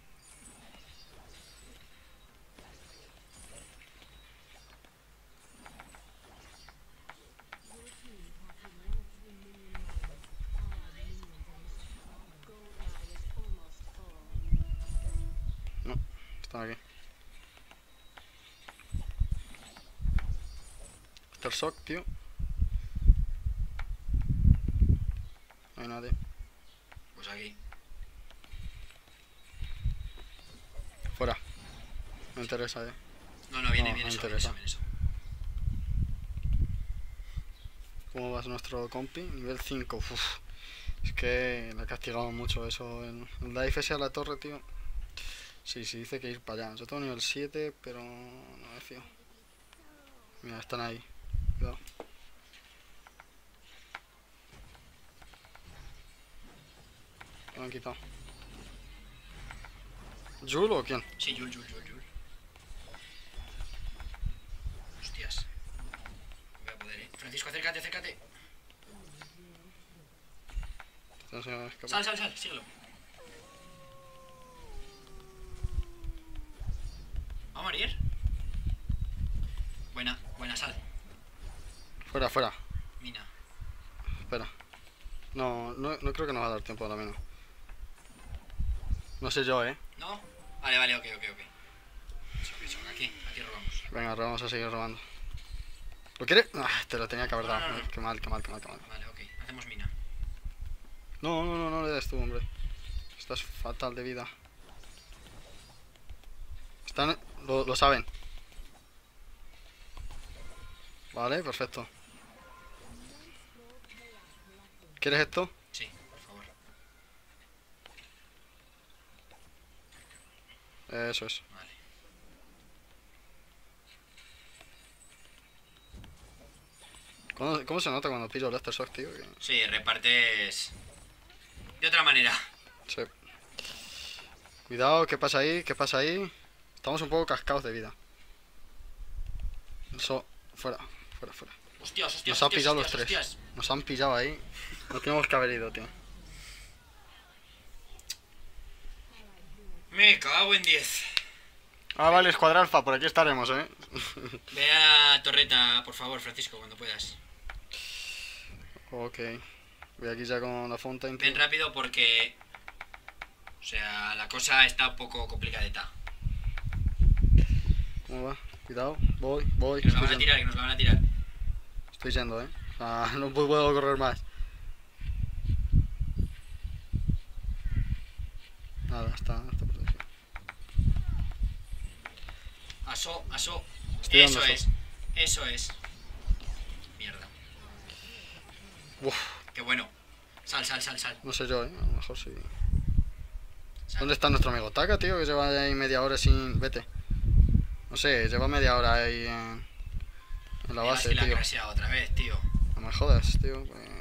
[SPEAKER 1] No, están aquí. Aftershock, tío. No hay nadie.
[SPEAKER 2] Pues aquí.
[SPEAKER 1] Fuera. Me interesa,
[SPEAKER 2] No, viene
[SPEAKER 1] No, no
[SPEAKER 2] eso,
[SPEAKER 1] interesa.
[SPEAKER 2] viene eso.
[SPEAKER 1] ¿Cómo vas nuestro compi? Nivel 5. Uf. Es que le ha castigado mucho eso. El dive ese a la torre, tío. Sí, dice que ir para allá. Yo tengo nivel 7, pero no me fío. Mira, están ahí. Cuidado. ¿Qué me han quitado? ¿Jul o quién?
[SPEAKER 2] Sí, Jul. Hostias. Voy a poder, Francisco, acércate.
[SPEAKER 1] Te enseño a escapar.
[SPEAKER 2] Sal, síguelo. ¿Vamos a morir? Buena, sal.
[SPEAKER 1] Fuera.
[SPEAKER 2] Mina.
[SPEAKER 1] Espera. No creo que nos va a dar tiempo ahora menos. No sé yo,
[SPEAKER 2] ¿No? Vale, ok. Son aquí robamos.
[SPEAKER 1] Venga, ahora vamos a seguir robando. ¿Lo quiere? Ah, te lo tenía que haber dado.
[SPEAKER 2] No.
[SPEAKER 1] Qué mal.
[SPEAKER 2] Vale, ok. Hacemos mina.
[SPEAKER 1] No le des tú, hombre. Estás fatal de vida. Están... Lo saben. Vale, perfecto. ¿Quieres esto?
[SPEAKER 2] Sí, por favor.
[SPEAKER 1] Eso es.
[SPEAKER 2] Vale.
[SPEAKER 1] ¿Cómo se nota cuando pillo el Aftershock, tío? Que...
[SPEAKER 2] Sí, repartes... De otra manera.
[SPEAKER 1] Sí. Cuidado, ¿qué pasa ahí? Estamos un poco cascados de vida. Eso, fuera.
[SPEAKER 2] Hostias.
[SPEAKER 1] Nos ha pillado los tres.
[SPEAKER 2] Hostias.
[SPEAKER 1] Nos han pillado ahí. No tenemos que haber ido, tío.
[SPEAKER 2] Me cago en 10.
[SPEAKER 1] Ah, vale, Escuadra Alfa, por aquí estaremos,
[SPEAKER 2] Ve a la torreta, por favor, Francisco, cuando puedas.
[SPEAKER 1] Ok. Voy aquí ya con la Fontaine, tío.
[SPEAKER 2] Ven rápido porque... O sea, la cosa está un poco complicadeta.
[SPEAKER 1] ¿Cómo va? Cuidado. Voy.
[SPEAKER 2] Que nos la van a tirar,
[SPEAKER 1] Estoy yendo, Ah, no puedo correr más. Nada, está protegido.
[SPEAKER 2] Aso.
[SPEAKER 1] Estoy dando
[SPEAKER 2] Eso es. Mierda.
[SPEAKER 1] Uf,
[SPEAKER 2] Qué bueno. Sal.
[SPEAKER 1] no sé yo, A lo mejor sí.
[SPEAKER 2] Sal.
[SPEAKER 1] ¿Dónde está nuestro amigo Taka, tío? Que lleva ahí media hora sin... Vete. No sé, lleva media hora ahí en la base,
[SPEAKER 2] Y la ha
[SPEAKER 1] tío.
[SPEAKER 2] crasheado otra vez, tío.
[SPEAKER 1] No me jodas, tío.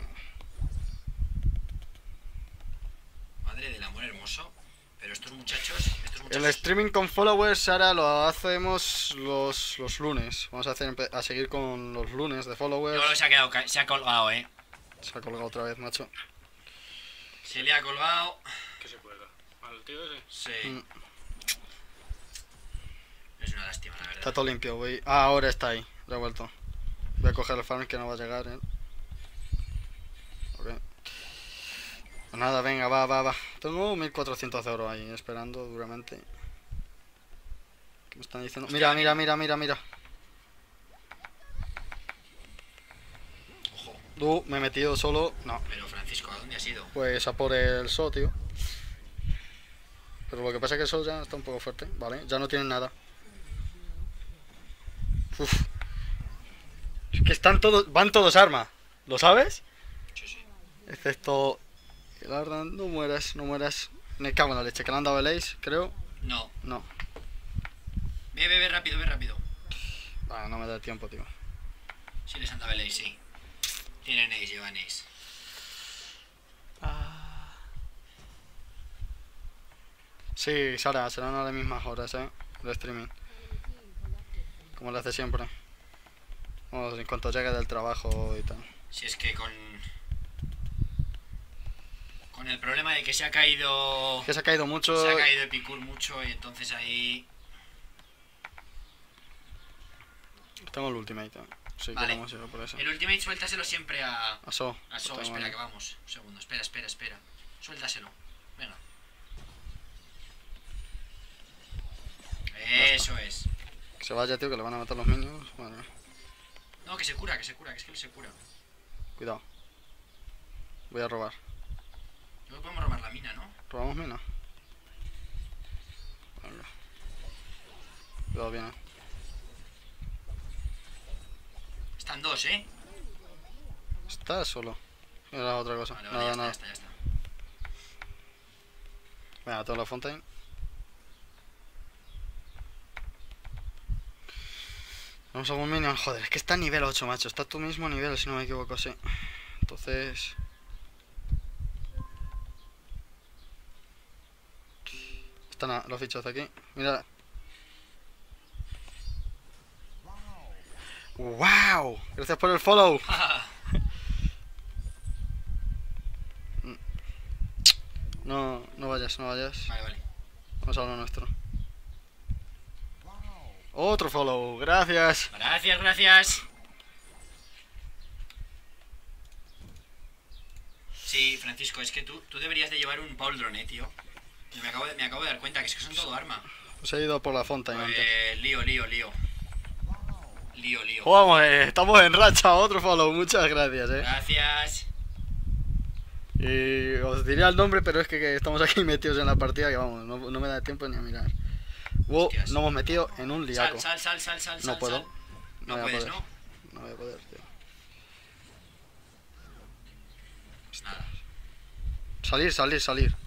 [SPEAKER 2] Madre del amor hermoso. Pero estos muchachos...
[SPEAKER 1] El streaming con followers ahora lo hacemos los lunes. Vamos a seguir con los lunes de followers.
[SPEAKER 2] Yo creo que se ha colgado,
[SPEAKER 1] Se ha colgado otra vez, macho.
[SPEAKER 2] Se le ha colgado.
[SPEAKER 3] Que se cuelga. el tío ese.
[SPEAKER 2] Sí.
[SPEAKER 1] Mm.
[SPEAKER 2] Es una lástima, la verdad.
[SPEAKER 1] Está todo limpio, voy. Ah, ahora está ahí. Lo he vuelto. Voy a coger el farm que no va a llegar, Ok. Pues nada, venga, va. Tengo 1400 euros ahí esperando duramente. ¿Qué me están diciendo?
[SPEAKER 2] Hostia,
[SPEAKER 1] Mira.
[SPEAKER 2] Ojo.
[SPEAKER 1] Me he metido solo. No.
[SPEAKER 2] Pero Francisco, ¿a dónde has ido?
[SPEAKER 1] Pues a por el SO, tío. Pero lo que pasa es que el SO ya está un poco fuerte. Vale, ya no tienen nada. Uf. Es que van todos armas. ¿Lo sabes?
[SPEAKER 2] Sí.
[SPEAKER 1] Excepto... La verdad, no mueras. Me cago en la leche. Que le han dado el ace, creo.
[SPEAKER 2] No.
[SPEAKER 1] No.
[SPEAKER 2] Ve rápido.
[SPEAKER 1] Vale, no me da tiempo, tío.
[SPEAKER 2] Sí, les han dado el ace, sí. Tienen ace, llevan ace.
[SPEAKER 1] Sí, Sara, serán a las mismas horas, el streaming. Como lo hace siempre. Vamos, en cuanto llegue del trabajo y tal.
[SPEAKER 2] Si es que con el problema de que se ha caído...
[SPEAKER 1] Que se ha caído mucho.
[SPEAKER 2] Se ha caído Epicur mucho y entonces ahí...
[SPEAKER 1] Tengo el ultimate, Sí,
[SPEAKER 2] Vale.
[SPEAKER 1] queremos ir por eso.
[SPEAKER 2] El ultimate suéltaselo siempre a
[SPEAKER 1] So.
[SPEAKER 2] So. Espera, que vamos. Un segundo, espera. Suéltaselo. Venga. Eso es.
[SPEAKER 1] Que se vaya, tío, que le van a matar los minions. Madre mía.
[SPEAKER 2] No, que se cura, que es que él se cura.
[SPEAKER 1] Cuidado. Voy a robar.
[SPEAKER 2] Luego podemos robar la mina, ¿no?
[SPEAKER 1] ¿Robamos mina? Venga. Cuidado bien,
[SPEAKER 2] Están dos, ¿eh?
[SPEAKER 1] Está solo. Era otra cosa.
[SPEAKER 2] Vale,
[SPEAKER 1] Nada.
[SPEAKER 2] ya está.
[SPEAKER 1] Venga, toda la Fontaine. Vamos a algún minion. Joder, es que está a nivel 8, macho. Está a tu mismo nivel, si no me equivoco, sí. Entonces... Están los bichos de aquí. Mira. ¡Wow! Gracias por el follow. No vayas.
[SPEAKER 2] Vale.
[SPEAKER 1] Vamos a lo nuestro. Otro follow, gracias.
[SPEAKER 2] Gracias. Sí, Francisco, es que tú deberías de llevar un Pauldron, tío. Me acabo de dar cuenta que es que son todo arma.
[SPEAKER 1] Pues he ido por la Fontaine antes.
[SPEAKER 2] Lío.
[SPEAKER 1] Vamos, estamos en racha, otro follow, muchas gracias,
[SPEAKER 2] Gracias.
[SPEAKER 1] Y os diré el nombre, pero es que estamos aquí metidos en la partida que vamos, no me da tiempo ni a mirar.
[SPEAKER 2] Hostias.
[SPEAKER 1] Nos hemos metido en un liaco.
[SPEAKER 2] Sal.
[SPEAKER 1] No puedo.
[SPEAKER 2] Sal.
[SPEAKER 1] No
[SPEAKER 2] No
[SPEAKER 1] voy a
[SPEAKER 2] puedes,
[SPEAKER 1] poder.
[SPEAKER 2] ¿no?
[SPEAKER 1] No voy a poder, tío.
[SPEAKER 2] Pues nada.
[SPEAKER 1] Salir.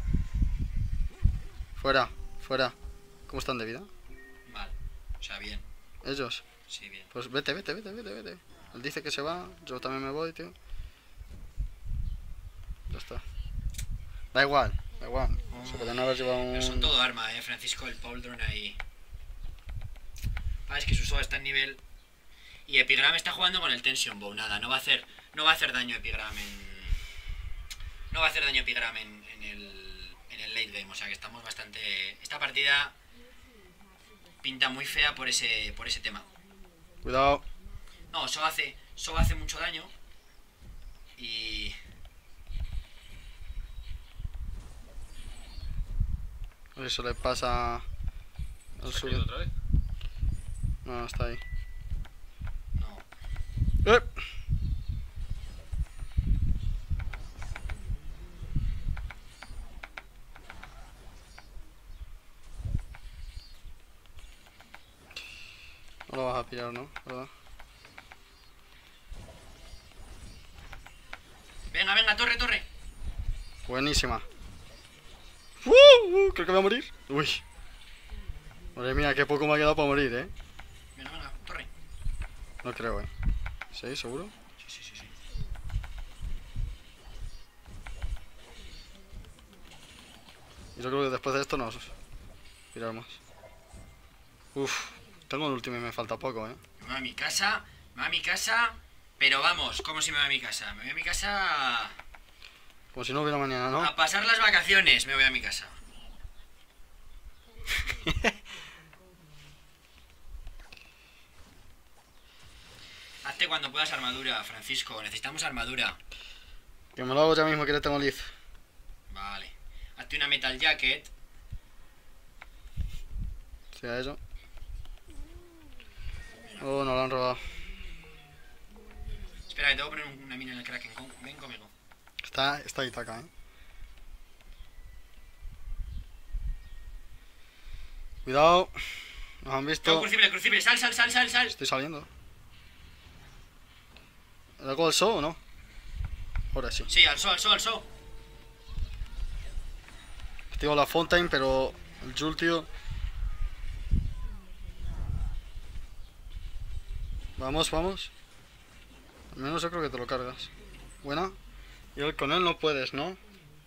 [SPEAKER 1] Fuera. ¿Cómo están de vida?
[SPEAKER 2] Mal. O sea, bien.
[SPEAKER 1] Ellos.
[SPEAKER 2] Sí, bien.
[SPEAKER 1] Pues vete. Él dice que se va, yo también me voy, tío. Ya está. Da igual. Se pueden haber llevado un...
[SPEAKER 2] Pero son todo arma, Francisco, el Pauldron ahí. Es que su SOA está en nivel... Y Epigram está jugando con el Tension Bow, nada, no va a hacer daño Epigram en el late game, o sea que estamos bastante... Esta partida pinta muy fea por ese tema.
[SPEAKER 1] Cuidado.
[SPEAKER 2] No, SOA hace mucho daño y...
[SPEAKER 1] Eso le pasa... al
[SPEAKER 3] ¿Se ha
[SPEAKER 1] sur.
[SPEAKER 3] caído otra vez?
[SPEAKER 1] No, está ahí.
[SPEAKER 2] No.
[SPEAKER 1] No lo vas a pillar, ¿no? ¿Verdad?
[SPEAKER 2] Venga, torre.
[SPEAKER 1] Buenísima. Creo que voy a morir. Uy. Madre mía, qué poco me ha quedado para morir,
[SPEAKER 2] Venga, torre.
[SPEAKER 1] No creo, ¿Sí? ¿Seguro?
[SPEAKER 2] Sí.
[SPEAKER 1] Yo creo que después de esto nos tiramos. Uf. Tengo el último y me falta poco,
[SPEAKER 2] Me voy a mi casa, pero vamos, ¿cómo si me voy a mi casa? Me voy a mi casa
[SPEAKER 1] Como si no hubiera mañana, ¿no?
[SPEAKER 2] a pasar las vacaciones, me voy a mi casa. Hazte cuando puedas armadura, Francisco. Necesitamos armadura.
[SPEAKER 1] Que me lo hago ya mismo que le tengo liz.
[SPEAKER 2] Vale. Hazte una metal jacket.
[SPEAKER 1] Sea eso. Oh, no lo han robado.
[SPEAKER 2] Espera, que tengo que poner una mina en el Kraken. Ven conmigo.
[SPEAKER 1] Está Itaca, Cuidado. Nos han visto.
[SPEAKER 2] Tengo crucible, crucible. Sal, sal, sal, sal, sal.
[SPEAKER 1] Estoy saliendo. ¿Le hago el show o no? Ahora sí.
[SPEAKER 2] Sí, al show, al show, al show.
[SPEAKER 1] Activo la Fontaine, pero el Jul, tío. Vamos, vamos. Al menos yo creo que te lo cargas. Buena. Y él, con él no puedes, ¿no?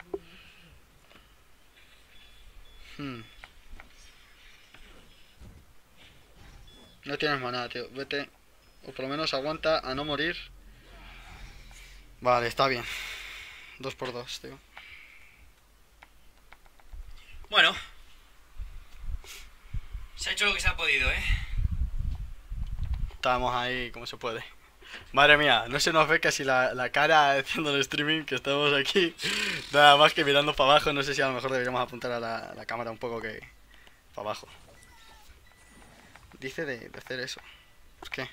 [SPEAKER 1] No tienes maná, tío. Vete. O por lo menos aguanta a no morir. Vale, está bien. 2 por 2, tío.
[SPEAKER 2] Bueno. Se ha hecho lo que se ha podido, ¿eh?
[SPEAKER 1] Estábamos ahí como se puede. Madre mía, no se nos ve casi la cara haciendo el streaming, que estamos aquí. Nada más que mirando para abajo. No sé si a lo mejor deberíamos apuntar a la cámara un poco que para abajo. Dice de hacer eso. ¿Por qué?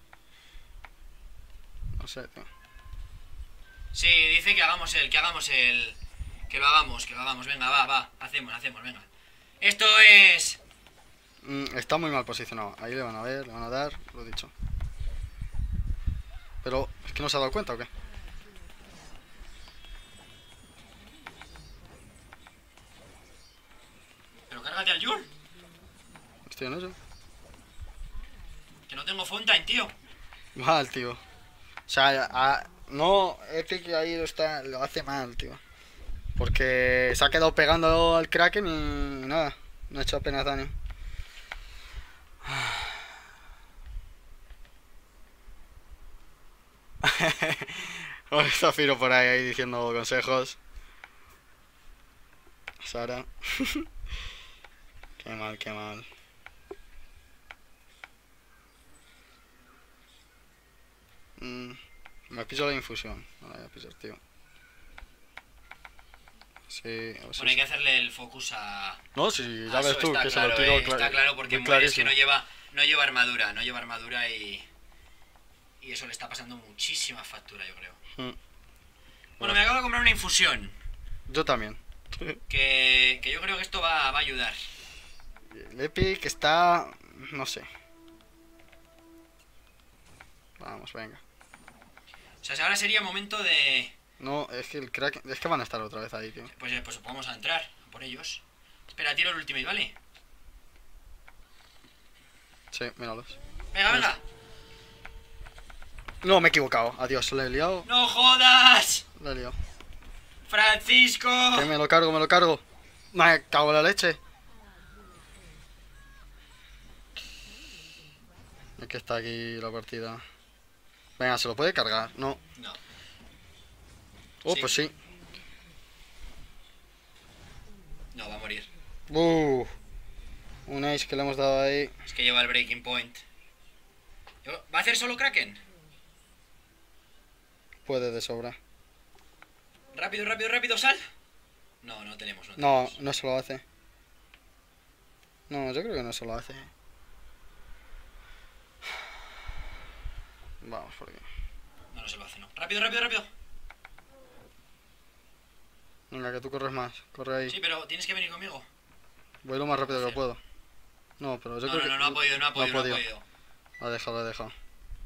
[SPEAKER 1] No sé, tío.
[SPEAKER 2] Sí, dice que hagamos el... Que lo hagamos, venga, va, hacemos, venga. Esto es...
[SPEAKER 1] Está muy mal posicionado. Ahí le van a ver, le van a dar, lo he dicho. Pero, ¿es que no se ha dado cuenta o qué?
[SPEAKER 2] Pero cárgate al Jul.
[SPEAKER 1] Estoy en eso.
[SPEAKER 2] Que no tengo Fontaine, tío.
[SPEAKER 1] Mal, tío. O sea, no, Epic ahí lo hace mal, tío. Porque se ha quedado pegando al Kraken y nada, no ha hecho apenas daño. Zafiro por ahí diciendo consejos. Sara. Qué mal, qué mal. Me piso la infusión. No la voy a pisar, tío. Sí, a ver si
[SPEAKER 2] Bueno, hay que hacerle el focus a...
[SPEAKER 1] No, sí, ya
[SPEAKER 2] a
[SPEAKER 1] ves
[SPEAKER 2] eso,
[SPEAKER 1] tú,
[SPEAKER 2] está
[SPEAKER 1] que
[SPEAKER 2] claro,
[SPEAKER 1] se lo tiro
[SPEAKER 2] está claro, porque
[SPEAKER 1] muy
[SPEAKER 2] muere es que
[SPEAKER 1] clarísimo.
[SPEAKER 2] no lleva armadura y eso le está pasando muchísima factura, yo creo. Bueno, me acabo de comprar una infusión,
[SPEAKER 1] Yo también.
[SPEAKER 2] que yo creo que esto va a ayudar.
[SPEAKER 1] El Epic está... no sé. Vamos, venga.
[SPEAKER 2] O sea, ahora sería momento de...
[SPEAKER 1] No, es que el crack... Es que van a estar otra vez ahí, tío.
[SPEAKER 2] Pues vamos a entrar a por ellos. Espera, tiro el ultimate, ¿vale?
[SPEAKER 1] Sí, míralos.
[SPEAKER 2] Venga, venga.
[SPEAKER 1] No, me he equivocado. Adiós, le he liado.
[SPEAKER 2] ¡No jodas!
[SPEAKER 1] Le he liado.
[SPEAKER 2] ¡Francisco!
[SPEAKER 1] Que me lo cargo, me lo cargo. Me cago en la leche. Es que está aquí la partida. Venga, ¿se lo puede cargar? No.
[SPEAKER 2] No.
[SPEAKER 1] Oh,
[SPEAKER 2] Sí.
[SPEAKER 1] pues sí.
[SPEAKER 2] No, va a morir.
[SPEAKER 1] Un ace que le hemos dado ahí.
[SPEAKER 2] Es que lleva el breaking point. ¿Va a hacer solo Kraken?
[SPEAKER 1] Puede de sobra.
[SPEAKER 2] Rápido, rápido, rápido, sal. No, no tenemos, no
[SPEAKER 1] No,
[SPEAKER 2] tenemos.
[SPEAKER 1] no se lo hace. No, yo creo que no se lo hace. Vamos por aquí.
[SPEAKER 2] No, no se lo hace, no. Rápido, rápido, rápido.
[SPEAKER 1] Venga, que tú corres más. Corre ahí.
[SPEAKER 2] Sí, pero tienes que venir conmigo.
[SPEAKER 1] Voy lo más rápido que puedo. No, pero yo
[SPEAKER 2] No,
[SPEAKER 1] creo
[SPEAKER 2] no,
[SPEAKER 1] que...
[SPEAKER 2] no, no ha podido, no ha podido.
[SPEAKER 1] Lo he dejado, lo he dejado.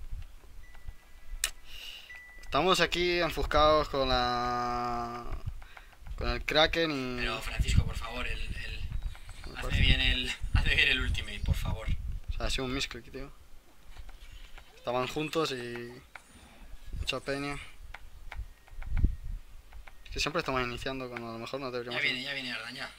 [SPEAKER 1] Estamos aquí enfuscados con la... con el Kraken y...
[SPEAKER 2] Pero Francisco, por favor, hazme bien el ultimate, por favor.
[SPEAKER 1] O sea, ha sido un misclick, tío. Estaban juntos y... mucha peña. Es que siempre estamos iniciando cuando a lo mejor no deberíamos...
[SPEAKER 2] Ya viene Ardan, ya.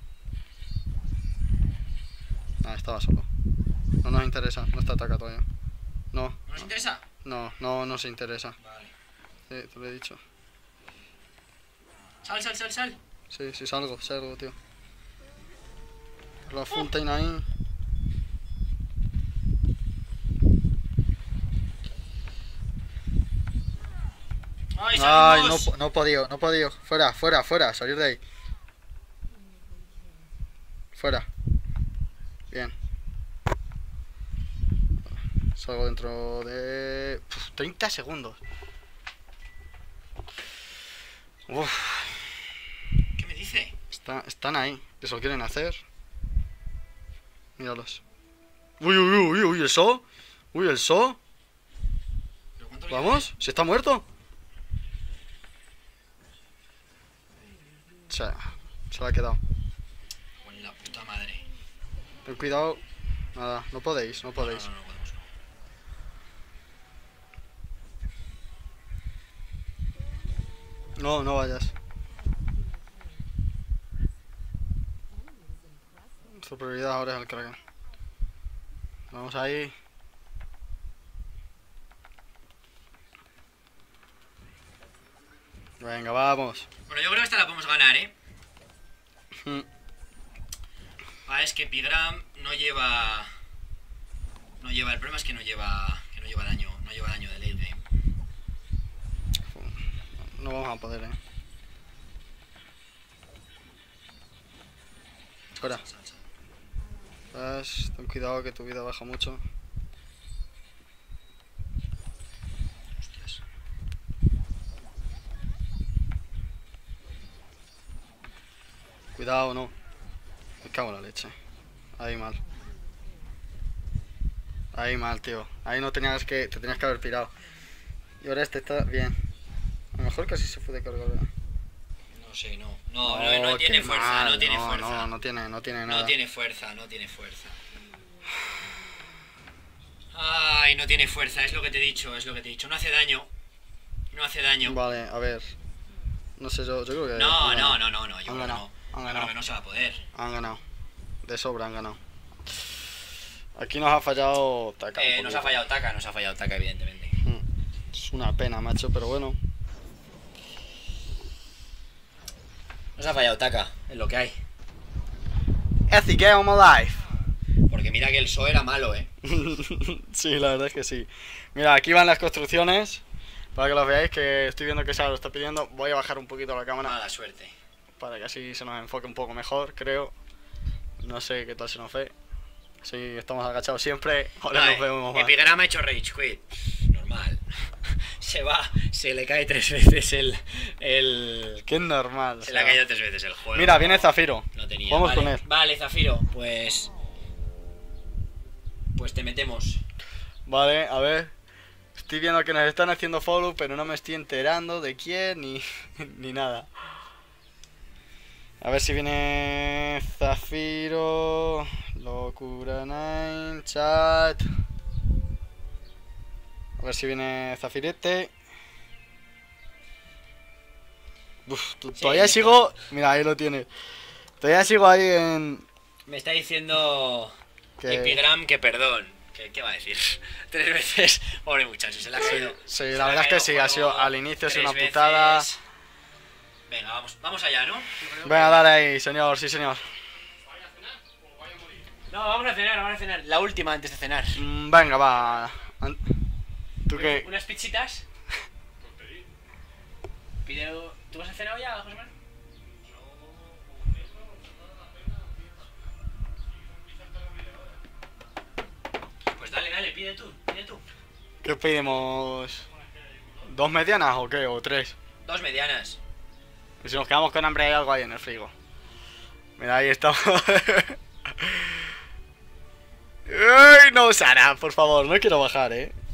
[SPEAKER 1] Ah, estaba solo. No nos interesa, no está ataca todavía. No,
[SPEAKER 2] ¿No nos interesa?
[SPEAKER 1] no nos interesa.
[SPEAKER 2] Vale.
[SPEAKER 1] Sí, te lo he dicho.
[SPEAKER 2] Sal, sal, sal, sal.
[SPEAKER 1] Sí, salgo, tío. La Fontaine ahí.
[SPEAKER 2] ¡Ay,
[SPEAKER 1] Ay, no,
[SPEAKER 2] salimos!
[SPEAKER 1] no he podido, no he podido. Fuera, fuera, fuera, salir de ahí. Fuera. Bien. Salgo dentro de... 30 segundos. Uf,
[SPEAKER 2] ¿Qué me dice?
[SPEAKER 1] están ahí. ¿Qué se lo quieren hacer? Míralos. Uy, uy, uy, uy, el So. Uy, el So.
[SPEAKER 2] ¿Pero cuánto le
[SPEAKER 1] Vamos, ¿se está muerto? Se la ha quedado.
[SPEAKER 2] queda? Con la puta madre.
[SPEAKER 1] Ten cuidado. Nada, no podéis, no podéis.
[SPEAKER 2] No podemos.
[SPEAKER 1] No, no vayas. Nuestra prioridad ahora es el Kraken. Vamos ahí. Venga, vamos.
[SPEAKER 2] Bueno, yo creo que esta la podemos ganar, ¿eh?
[SPEAKER 1] Mm.
[SPEAKER 2] Ah, es que Pigram no lleva... No lleva... El problema es que no lleva... Que no lleva daño. No lleva daño de late game.
[SPEAKER 1] No vamos a poder, Fuera.
[SPEAKER 2] Sal, sal.
[SPEAKER 1] Ten cuidado que tu vida baja mucho.
[SPEAKER 2] Hostias.
[SPEAKER 1] Cuidado, no. Me cago en la leche. Ahí mal. Ahí mal, tío. Ahí no tenías que... Te tenías que haber pirado. Y ahora este está bien. A lo mejor casi se fue de cargar.
[SPEAKER 2] No sé, no. No tiene
[SPEAKER 1] qué
[SPEAKER 2] fuerza,
[SPEAKER 1] mal.
[SPEAKER 2] no tiene
[SPEAKER 1] No,
[SPEAKER 2] fuerza.
[SPEAKER 1] no tiene nada.
[SPEAKER 2] No tiene fuerza, no tiene fuerza. Ay, no tiene fuerza, es lo que te he dicho, es lo que te he dicho. No hace daño. No hace daño.
[SPEAKER 1] Vale, a ver. No sé, yo creo que...
[SPEAKER 2] No,
[SPEAKER 1] han
[SPEAKER 2] no,
[SPEAKER 1] ganado.
[SPEAKER 2] no, no, no. Yo
[SPEAKER 1] Han
[SPEAKER 2] creo que
[SPEAKER 1] ganado,
[SPEAKER 2] no.
[SPEAKER 1] han
[SPEAKER 2] Yo
[SPEAKER 1] ganado.
[SPEAKER 2] creo que no se va a poder.
[SPEAKER 1] Han ganado. De sobra han ganado. Aquí nos ha fallado Taka. un
[SPEAKER 2] Nos ha
[SPEAKER 1] poquito.
[SPEAKER 2] fallado Taka, evidentemente.
[SPEAKER 1] Es una pena, macho, pero bueno.
[SPEAKER 2] Nos ha fallado Taka, es lo que hay.
[SPEAKER 1] Ethic Game Alive.
[SPEAKER 2] Porque mira que el So era malo,
[SPEAKER 1] Sí, la verdad es que sí. Mira, aquí van las construcciones. Para que los veáis, que estoy viendo que Sara lo está pidiendo. Voy a bajar un poquito la cámara
[SPEAKER 2] Mala suerte.
[SPEAKER 1] para que así se nos enfoque un poco mejor, creo. No sé qué tal se nos ve. Sí, estamos agachados siempre. Ahora nos vemos más.
[SPEAKER 2] Epigrama ha hecho Rage Quit. Normal. Se le cae 3 veces el...
[SPEAKER 1] Qué normal. o
[SPEAKER 2] Se le ha
[SPEAKER 1] sea.
[SPEAKER 2] caído 3 veces el juego.
[SPEAKER 1] Mira, viene Zafiro.
[SPEAKER 2] No tenía.
[SPEAKER 1] Vamos
[SPEAKER 2] Vale,
[SPEAKER 1] con él.
[SPEAKER 2] Vale, Zafiro, pues... Pues te metemos.
[SPEAKER 1] Vale, a ver. Estoy viendo que nos están haciendo follow, pero no me estoy enterando de quién ni, ni nada. A ver si viene Zafiro, Locura 9, chat. A ver si viene Zafirete. Uf, todavía
[SPEAKER 2] Sí.
[SPEAKER 1] sigo. Mira, ahí lo tiene. Todavía sigo ahí en.
[SPEAKER 2] Me está diciendo
[SPEAKER 1] Que-
[SPEAKER 2] Epigram que perdón. ¿Qué va a decir? 3 veces. Pobre muchacho, se le ha caído.
[SPEAKER 1] Sí,
[SPEAKER 2] Se le
[SPEAKER 1] la verdad es
[SPEAKER 2] caído
[SPEAKER 1] que sí,
[SPEAKER 2] el
[SPEAKER 1] ha sido
[SPEAKER 2] juego
[SPEAKER 1] al inicio ha sido
[SPEAKER 2] 3
[SPEAKER 1] una putada.
[SPEAKER 2] veces. Venga, vamos allá, ¿no? Yo creo que-
[SPEAKER 1] Venga, dale ahí, señor, sí, señor.
[SPEAKER 2] No, vamos a cenar. La última antes de cenar.
[SPEAKER 1] Venga, va. ¿Tú qué?
[SPEAKER 2] ¿Unas pizzitas? ¿Tú vas a cenar ya, José Manuel? Pues dale, pide tú.
[SPEAKER 1] ¿Qué pedimos? ¿2 medianas o qué? ¿O 3?
[SPEAKER 2] 2 medianas.
[SPEAKER 1] Y si nos quedamos con hambre hay algo ahí en el frigo. Mira, ahí estamos. ¡Ay, no, Sara! Por favor, no quiero bajar,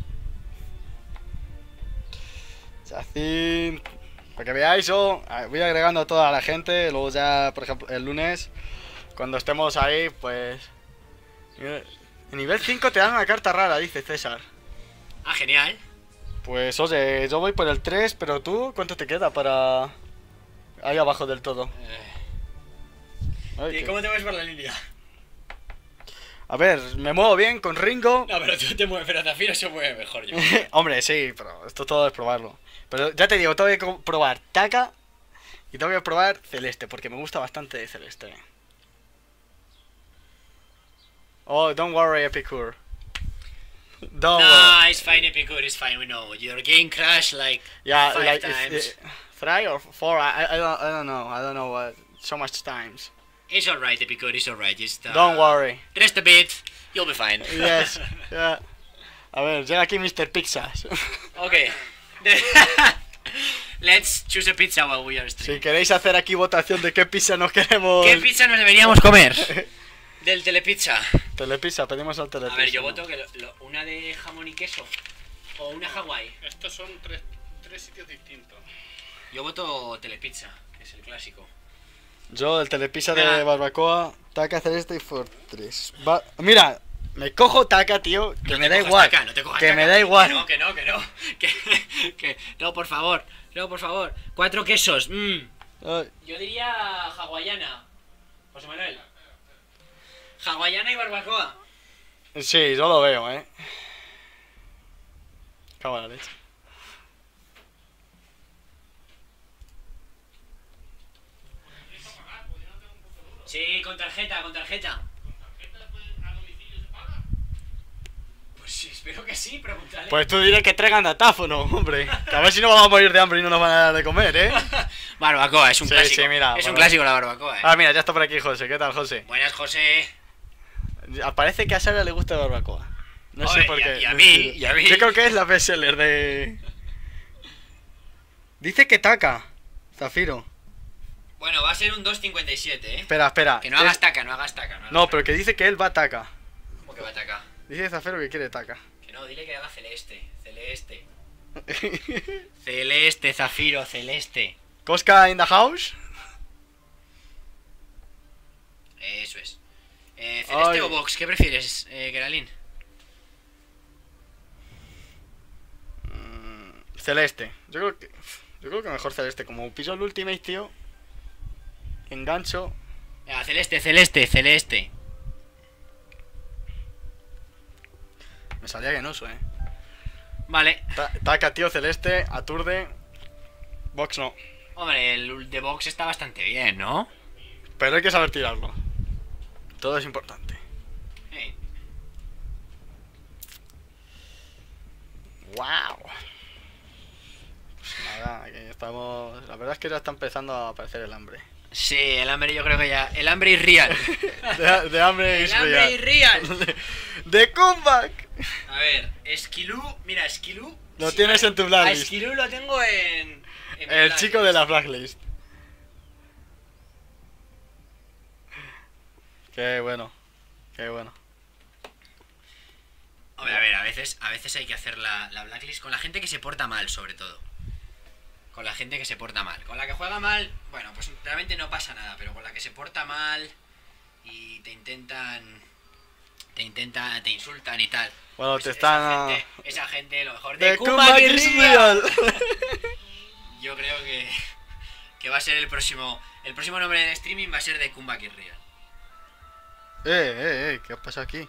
[SPEAKER 1] Chacín. Para que veáis, voy agregando a toda la gente. Luego ya, por ejemplo, el lunes, cuando estemos ahí, pues... Mira, en nivel 5 te dan una carta rara, dice César.
[SPEAKER 2] Ah, genial.
[SPEAKER 1] Pues oye, yo voy por el 3, pero tú, ¿cuánto te queda para...? Ahí abajo del todo. Ay,
[SPEAKER 2] ¿Y cómo te mueves por la línea?
[SPEAKER 1] A ver, me muevo bien con Ringo.
[SPEAKER 2] No, pero tú te mueves, pero Zafiro se mueve mejor yo.
[SPEAKER 1] Hombre, sí, pero esto todo es probarlo. Pero ya te digo, tengo que probar Taka y tengo que probar Celeste, porque me gusta bastante Celeste. Oh, don't worry, Epicure. Don't
[SPEAKER 2] No,
[SPEAKER 1] worry.
[SPEAKER 2] it's fine, Epicure, it's fine, we know. Your game crashed like
[SPEAKER 1] Yeah,
[SPEAKER 2] 5
[SPEAKER 1] like
[SPEAKER 2] times.
[SPEAKER 1] 3 or 4. I don't know. I don't know what. So much times.
[SPEAKER 2] It's alright, Epicure, it's alright. Just
[SPEAKER 1] Don't worry.
[SPEAKER 2] rest a bit, you'll be fine.
[SPEAKER 1] Yes. Yeah. A ver, llega aquí Mr. Pizzas.
[SPEAKER 2] Okay. Let's choose a pizza while we are
[SPEAKER 1] Si
[SPEAKER 2] streaming.
[SPEAKER 1] queréis hacer aquí votación de qué pizza nos queremos.
[SPEAKER 2] ¿Qué pizza nos deberíamos comer? Del telepizza.
[SPEAKER 1] Telepizza, pedimos al
[SPEAKER 2] A
[SPEAKER 1] telepizza.
[SPEAKER 2] ver, yo voto que una de jamón y queso. O una Hawái.
[SPEAKER 3] Estos son tres sitios distintos.
[SPEAKER 2] Yo voto telepizza, que es el clásico.
[SPEAKER 1] Yo, el telepizza
[SPEAKER 2] Venga.
[SPEAKER 1] de barbacoa, taca celeste y fortress. Mira, me cojo taca, tío, que
[SPEAKER 2] No
[SPEAKER 1] me
[SPEAKER 2] te
[SPEAKER 1] da
[SPEAKER 2] cojas
[SPEAKER 1] igual.
[SPEAKER 2] taca, no te cojas
[SPEAKER 1] Que
[SPEAKER 2] taca.
[SPEAKER 1] me da igual.
[SPEAKER 2] Que no. No, por favor. No, por favor. 4 quesos.
[SPEAKER 1] Ay,
[SPEAKER 2] Yo diría hawaiana. José Manuel. Hawaiana y barbacoa.
[SPEAKER 1] sí, yo lo veo, Cago en la leche.
[SPEAKER 2] Sí, con tarjeta, con tarjeta. Pues sí, espero que sí, pregúntale.
[SPEAKER 1] Pues tú diré que traigan datáfono, hombre. Que a ver si no vamos a morir de hambre y no nos van a dar de comer,
[SPEAKER 2] Barbacoa, es un
[SPEAKER 1] Sí,
[SPEAKER 2] clásico.
[SPEAKER 1] sí, mira,
[SPEAKER 2] es un
[SPEAKER 1] barbacoa.
[SPEAKER 2] clásico la barbacoa,
[SPEAKER 1] Ah, mira, ya está por aquí José. ¿Qué tal, José?
[SPEAKER 2] Buenas, José.
[SPEAKER 1] Parece que a Sara le gusta la barbacoa. No sé
[SPEAKER 2] Hombre,
[SPEAKER 1] por qué.
[SPEAKER 2] y a mí, y a mí.
[SPEAKER 1] Yo creo que es la bestseller de... Dice que taca, Zafiro.
[SPEAKER 2] Bueno, va a ser un 2.57,
[SPEAKER 1] Espera.
[SPEAKER 2] Que no hagas taca, no hagas taca.
[SPEAKER 1] No, pero que dice que él va a taca.
[SPEAKER 2] ¿Cómo que va a taca?
[SPEAKER 1] Dice Zafiro que quiere taca.
[SPEAKER 2] Que no, dile que haga celeste. Celeste, Zafiro, celeste.
[SPEAKER 1] Cosca in the house.
[SPEAKER 2] Eso es. Celeste
[SPEAKER 1] Ay.
[SPEAKER 2] o box, ¿qué prefieres, Geralín?
[SPEAKER 1] Celeste. Yo creo que mejor celeste. Como piso el ultimate, tío. Engancho.
[SPEAKER 2] Venga, celeste.
[SPEAKER 1] Me salía que no uso,
[SPEAKER 2] Vale.
[SPEAKER 1] Taca, tío, celeste, aturde. Box no.
[SPEAKER 2] Hombre, el de box está bastante bien, ¿no?
[SPEAKER 1] Pero hay que saber tirarlo. Todo es importante. Wow. Pues nada, aquí estamos. La verdad es que ya está empezando a aparecer el hambre.
[SPEAKER 2] Sí, el hambre yo creo que ya... El hambre es real.
[SPEAKER 1] De hambre
[SPEAKER 2] El
[SPEAKER 1] is
[SPEAKER 2] hambre es real.
[SPEAKER 1] De comeback.
[SPEAKER 2] A ver, Esquilú... Mira, Esquilú...
[SPEAKER 1] Lo
[SPEAKER 2] sí,
[SPEAKER 1] tienes
[SPEAKER 2] vale.
[SPEAKER 1] en tu
[SPEAKER 2] A
[SPEAKER 1] blacklist.
[SPEAKER 2] Esquilú lo tengo en mi
[SPEAKER 1] El
[SPEAKER 2] blacklist.
[SPEAKER 1] chico de la blacklist. Qué bueno. Qué bueno.
[SPEAKER 2] Hombre, a ver, a veces hay que hacer la blacklist con la gente que se porta mal, sobre todo. Con la gente que se porta mal. Con la que juega mal, bueno, pues realmente no pasa nada, pero con la que se porta mal y te insultan y tal.
[SPEAKER 1] Bueno,
[SPEAKER 2] Pues
[SPEAKER 1] te están...
[SPEAKER 2] esa gente, lo mejor
[SPEAKER 1] The
[SPEAKER 2] de
[SPEAKER 1] comeback is real.
[SPEAKER 2] Yo creo que va a ser el próximo nombre del streaming va a ser de Comeback is Real.
[SPEAKER 1] ¿Qué ha pasado aquí?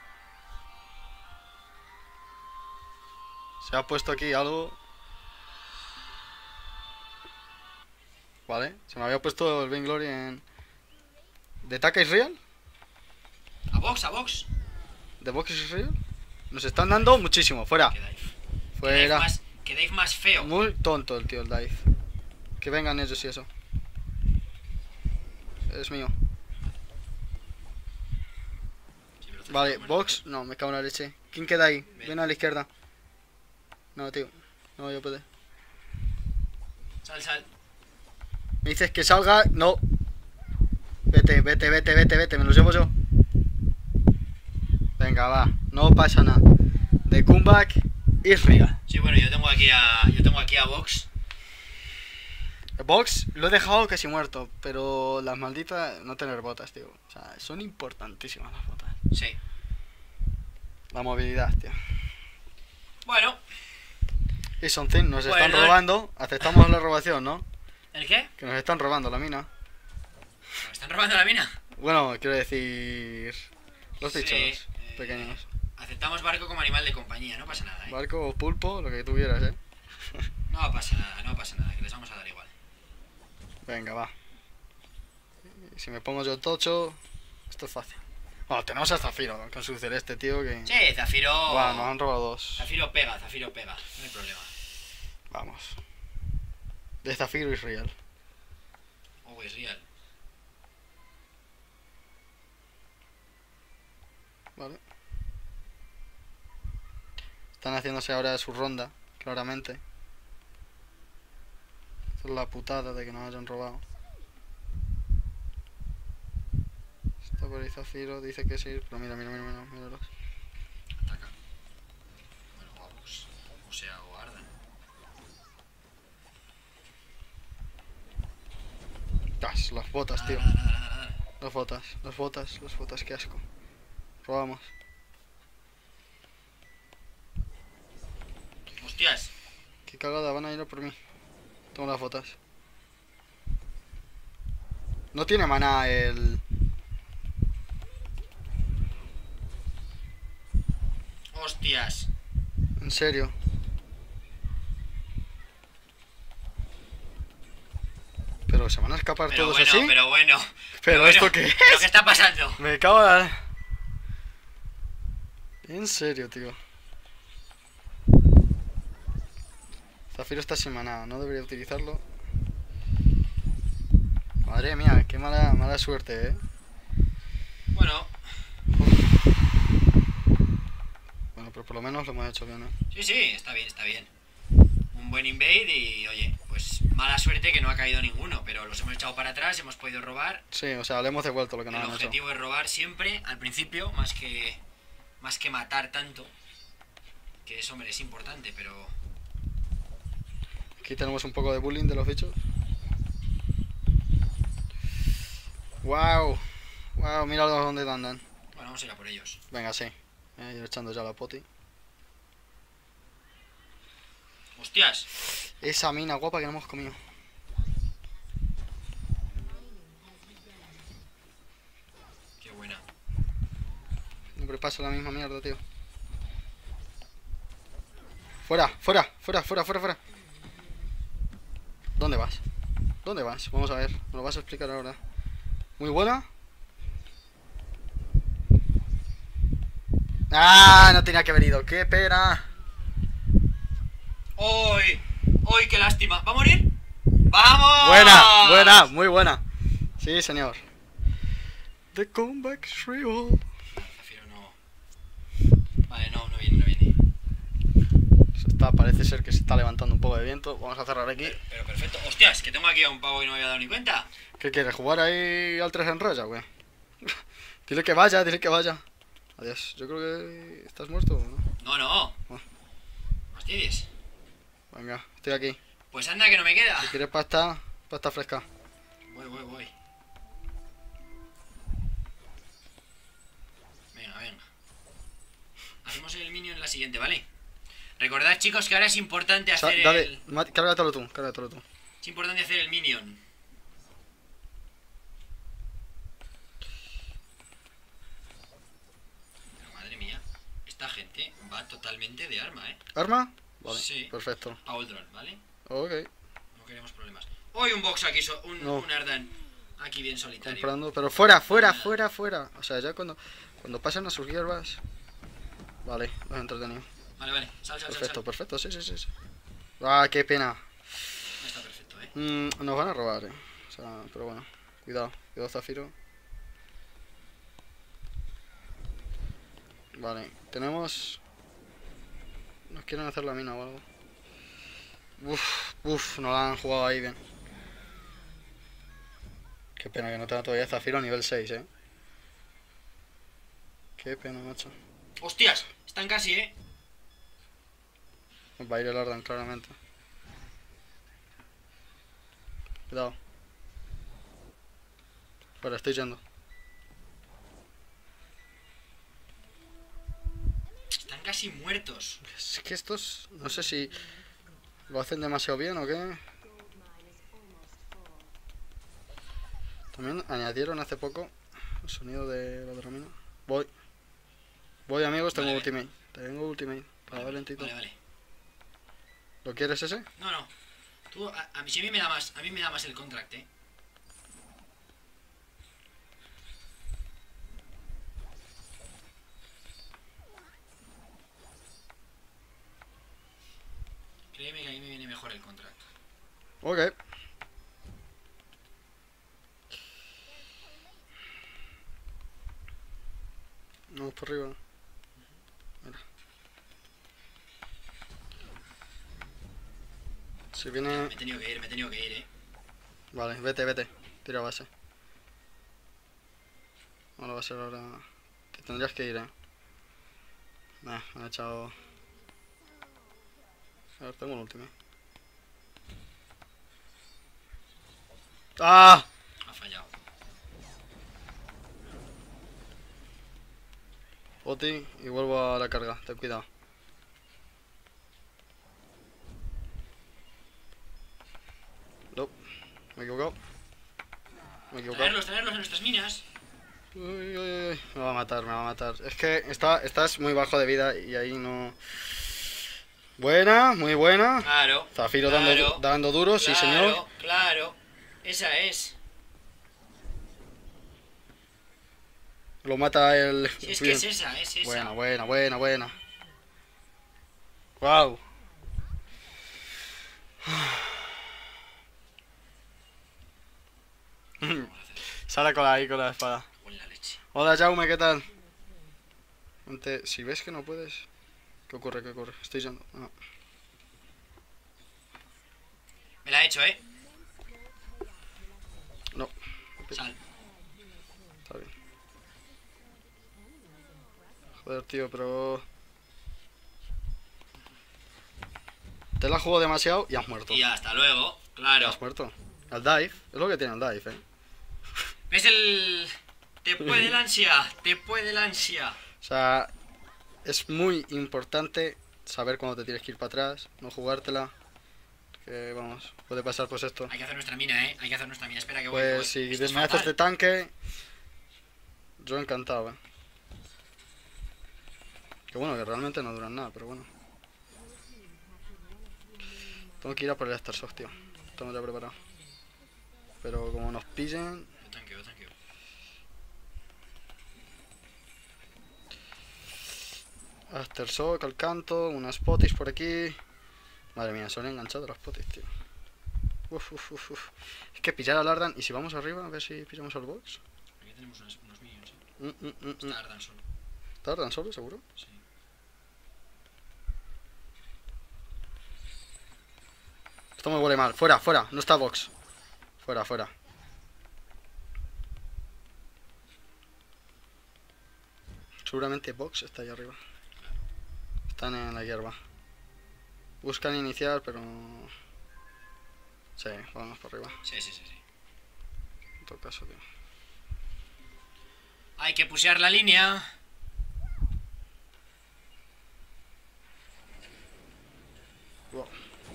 [SPEAKER 1] Se ha puesto aquí algo. Vale, se me había puesto el Vainglory en... ¿De Taka is real?
[SPEAKER 2] A box.
[SPEAKER 1] ¿De Box is real? Nos están dando muchísimo, fuera.
[SPEAKER 2] Que Dave
[SPEAKER 1] Fuera.
[SPEAKER 2] que Dave más feo.
[SPEAKER 1] Muy tonto el tío, el Dive. Que vengan ellos y eso. Es mío.
[SPEAKER 2] Sí, pero
[SPEAKER 1] Vale,
[SPEAKER 2] bueno,
[SPEAKER 1] box. No, me cago en la leche. ¿Quién queda ahí?
[SPEAKER 2] Ven.
[SPEAKER 1] Ven a la izquierda. No, tío. No voy a poder.
[SPEAKER 2] Sal.
[SPEAKER 1] Me dices que salga. No. Vete. Me los llevo yo. Venga, va. No pasa nada. The comeback is real.
[SPEAKER 2] Sí, bueno, yo tengo aquí a Box.
[SPEAKER 1] Box lo he dejado casi muerto. Pero las malditas. No tener botas, tío. O sea, son importantísimas las botas.
[SPEAKER 2] Sí.
[SPEAKER 1] La movilidad, tío.
[SPEAKER 2] Bueno,
[SPEAKER 1] Y something, nos están
[SPEAKER 2] Bueno.
[SPEAKER 1] robando. Aceptamos la robación, ¿no?
[SPEAKER 2] ¿el qué?
[SPEAKER 1] Que nos están robando la mina.
[SPEAKER 2] ¿Me están robando la mina?
[SPEAKER 1] Bueno, quiero decir. Los
[SPEAKER 2] Sí,
[SPEAKER 1] bichos pequeños.
[SPEAKER 2] Aceptamos barco como animal de compañía, no pasa nada,
[SPEAKER 1] Barco o pulpo, lo que tuvieras,
[SPEAKER 2] No pasa nada, que les vamos a dar igual.
[SPEAKER 1] Venga, va. Y si me pongo yo tocho, esto es fácil. Bueno, tenemos a Zafiro con su celeste, tío, que...
[SPEAKER 2] Sí, Zafiro...
[SPEAKER 1] Buah, nos han robado dos.
[SPEAKER 2] Zafiro pega, no hay problema.
[SPEAKER 1] Vamos. De Zafiro es real.
[SPEAKER 2] Oh, es real.
[SPEAKER 1] Vale. Están haciéndose ahora su ronda, claramente. Esta es la putada de que nos hayan robado. Está por ahí Zafiro, dice que sí, pero míralos.
[SPEAKER 2] Ataca. Bueno, vamos. O sea, o ardan.
[SPEAKER 1] Las botas, tío.
[SPEAKER 2] Ah.
[SPEAKER 1] Las botas, qué asco. Robamos.
[SPEAKER 2] Hostias.
[SPEAKER 1] Qué cagada, van a ir a por mí. Tengo las botas. No tiene maná el...
[SPEAKER 2] Hostias.
[SPEAKER 1] En serio. Pero se van a escapar
[SPEAKER 2] Pero
[SPEAKER 1] todos
[SPEAKER 2] bueno,
[SPEAKER 1] así.
[SPEAKER 2] pero bueno.
[SPEAKER 1] Pero esto qué
[SPEAKER 2] ¿Pero
[SPEAKER 1] es.
[SPEAKER 2] qué está pasando?
[SPEAKER 1] Me cago en... En serio, tío. Zafiro está sin maná, no debería utilizarlo. Madre mía, qué mala suerte,
[SPEAKER 2] Bueno,
[SPEAKER 1] Bueno, pero por lo menos lo hemos hecho bien,
[SPEAKER 2] sí, está bien. Un buen invade y, oye, pues mala suerte que no ha caído ninguno, pero los hemos echado para atrás, hemos podido robar.
[SPEAKER 1] Sí, o sea, le hemos devuelto lo que nos
[SPEAKER 2] El
[SPEAKER 1] han hecho.
[SPEAKER 2] objetivo es robar siempre, al principio, más que matar tanto. Que eso, hombre, es importante, pero...
[SPEAKER 1] Aquí tenemos un poco de bullying de los bichos. Wow, mira dónde andan.
[SPEAKER 2] Bueno, vamos a ir a por ellos.
[SPEAKER 1] Venga, sí. Yo echando ya la poti.
[SPEAKER 2] ¡Hostias!
[SPEAKER 1] Esa mina guapa que no hemos comido.
[SPEAKER 2] ¡Qué buena!
[SPEAKER 1] Siempre pasa la misma mierda, tío. Fuera. ¿Dónde vas? Vamos a ver. Me lo vas a explicar ahora. Muy buena. ¡Ah! No tenía que haber ido. ¡Qué pena!
[SPEAKER 2] ¡Uy! ¡Uy, qué lástima! ¿Va a morir? ¡Vamos!
[SPEAKER 1] Buena, muy buena. Sí, señor. The comeback is real.
[SPEAKER 2] Prefiero no... Vale, no viene.
[SPEAKER 1] Parece ser que se está levantando un poco de viento. Vamos a cerrar aquí.
[SPEAKER 2] Pero perfecto. ¡Hostias! Que tengo aquí a un pavo y no me había dado ni cuenta.
[SPEAKER 1] ¿Qué quieres? ¿Jugar ahí al 3 en raya, güey? Dile que vaya. Adiós. Yo creo que estás muerto, ¿no?
[SPEAKER 2] No.
[SPEAKER 1] Ah.
[SPEAKER 2] Hostias.
[SPEAKER 1] Venga, estoy aquí.
[SPEAKER 2] Pues anda que no me queda.
[SPEAKER 1] Si quieres pasta fresca.
[SPEAKER 2] Voy. Venga. Hacemos el minion en la siguiente, ¿vale? Recordad, chicos, que ahora es importante hacer
[SPEAKER 1] Dale, cárgatelo tú.
[SPEAKER 2] Es importante hacer el minion. Pero madre mía, esta gente va totalmente de arma, ¿eh?
[SPEAKER 1] ¿Arma? Vale,
[SPEAKER 2] Sí.
[SPEAKER 1] perfecto.
[SPEAKER 2] A Oldron, ¿vale?
[SPEAKER 1] Ok.
[SPEAKER 2] No queremos problemas. Hoy un box aquí,
[SPEAKER 1] No.
[SPEAKER 2] un Ardan aquí bien solitario.
[SPEAKER 1] Comprando, pero fuera. O sea, ya cuando pasan a sus hierbas. Vale, los he entretenido.
[SPEAKER 2] Vale. Sal.
[SPEAKER 1] Perfecto, sí. Ah, qué pena.
[SPEAKER 2] Está perfecto, ¿eh?
[SPEAKER 1] Nos van a robar, O sea, pero bueno. Cuidado, Zafiro. Vale, tenemos... Nos quieren hacer la mina o algo. Uf, no la han jugado ahí bien. Qué pena que no tenga todavía Zafiro a nivel 6, Qué pena, macho.
[SPEAKER 2] ¡Hostias! Están casi, ¿eh?
[SPEAKER 1] Va a ir el Ardan, claramente. Cuidado. Vale, estoy yendo.
[SPEAKER 2] Están casi muertos.
[SPEAKER 1] Es que estos... No sé si... ¿Lo hacen demasiado bien o qué? También añadieron hace poco el sonido de la dramina. Voy, amigos, tengo
[SPEAKER 2] Vale.
[SPEAKER 1] ultimate. Tengo ultimate. Para ver lentito.
[SPEAKER 2] Vale.
[SPEAKER 1] ¿Lo quieres ese?
[SPEAKER 2] No. Tú, a mí me da más el contract, ¿eh?
[SPEAKER 1] Ok. Vamos por arriba. Mira. Si viene...
[SPEAKER 2] Me he tenido que ir,
[SPEAKER 1] Vale, vete. Tira base. Ahora va a ser ahora... Te tendrías que ir, me han echado... A ver, tengo un último. ¡Ah!
[SPEAKER 2] Ha fallado.
[SPEAKER 1] Oti y vuelvo a la carga, ten cuidado. No, me he equivocado.
[SPEAKER 2] Traerlos en nuestras minas.
[SPEAKER 1] Uy, uy, uy. Me va a matar. Es que estás muy bajo de vida y ahí no... Buena, muy buena.
[SPEAKER 2] Claro.
[SPEAKER 1] Zafiro
[SPEAKER 2] claro,
[SPEAKER 1] dando duro, sí señor.
[SPEAKER 2] Claro. Esa es.
[SPEAKER 1] Lo mata el...
[SPEAKER 2] Si es que es esa.
[SPEAKER 1] Buena. Wow. Sale ahí con la espada.
[SPEAKER 2] Buena leche.
[SPEAKER 1] Hola Jaume, ¿qué tal? Si ves que no puedes... ¿Qué ocurre? Estoy yendo... No.
[SPEAKER 2] Me la he hecho,
[SPEAKER 1] No,
[SPEAKER 2] Sal.
[SPEAKER 1] está bien. Joder, tío, pero... Te la juego demasiado y has muerto.
[SPEAKER 2] Y hasta luego. Claro.
[SPEAKER 1] Has muerto. El dive, es lo que tiene el dive,
[SPEAKER 2] ¿Ves el...? Te puede el ansia.
[SPEAKER 1] O sea, es muy importante saber cuándo te tienes que ir para atrás, no jugártela. Que vamos, puede pasar pues esto.
[SPEAKER 2] Hay que hacer nuestra mina, Hay que hacer nuestra mina. Espera que voy.
[SPEAKER 1] Pues si
[SPEAKER 2] Esto es
[SPEAKER 1] me haces
[SPEAKER 2] fatal.
[SPEAKER 1] de tanque, yo encantado, Que bueno, que realmente no duran nada, pero bueno. Tengo que ir a por el Aftershock, tío. Estamos ya preparados. Pero como nos pillen...
[SPEAKER 2] Yo tanqueo.
[SPEAKER 1] Aftershock al canto, unas potis por aquí. Madre mía, son enganchados las potis, tío. Uf. Es que pillar al Ardan y si vamos arriba, a ver si pillamos al box.
[SPEAKER 2] Aquí tenemos unos minions, Está Ardan solo.
[SPEAKER 1] ¿Está Ardan solo, seguro?
[SPEAKER 2] Sí.
[SPEAKER 1] Esto me huele mal. Fuera, no está box. Fuera. Seguramente box está ahí arriba. Están en la hierba. Buscan iniciar, pero... Sí, vamos por arriba.
[SPEAKER 2] Sí.
[SPEAKER 1] En todo caso, tío.
[SPEAKER 2] Hay que pusear la línea.
[SPEAKER 1] Wow.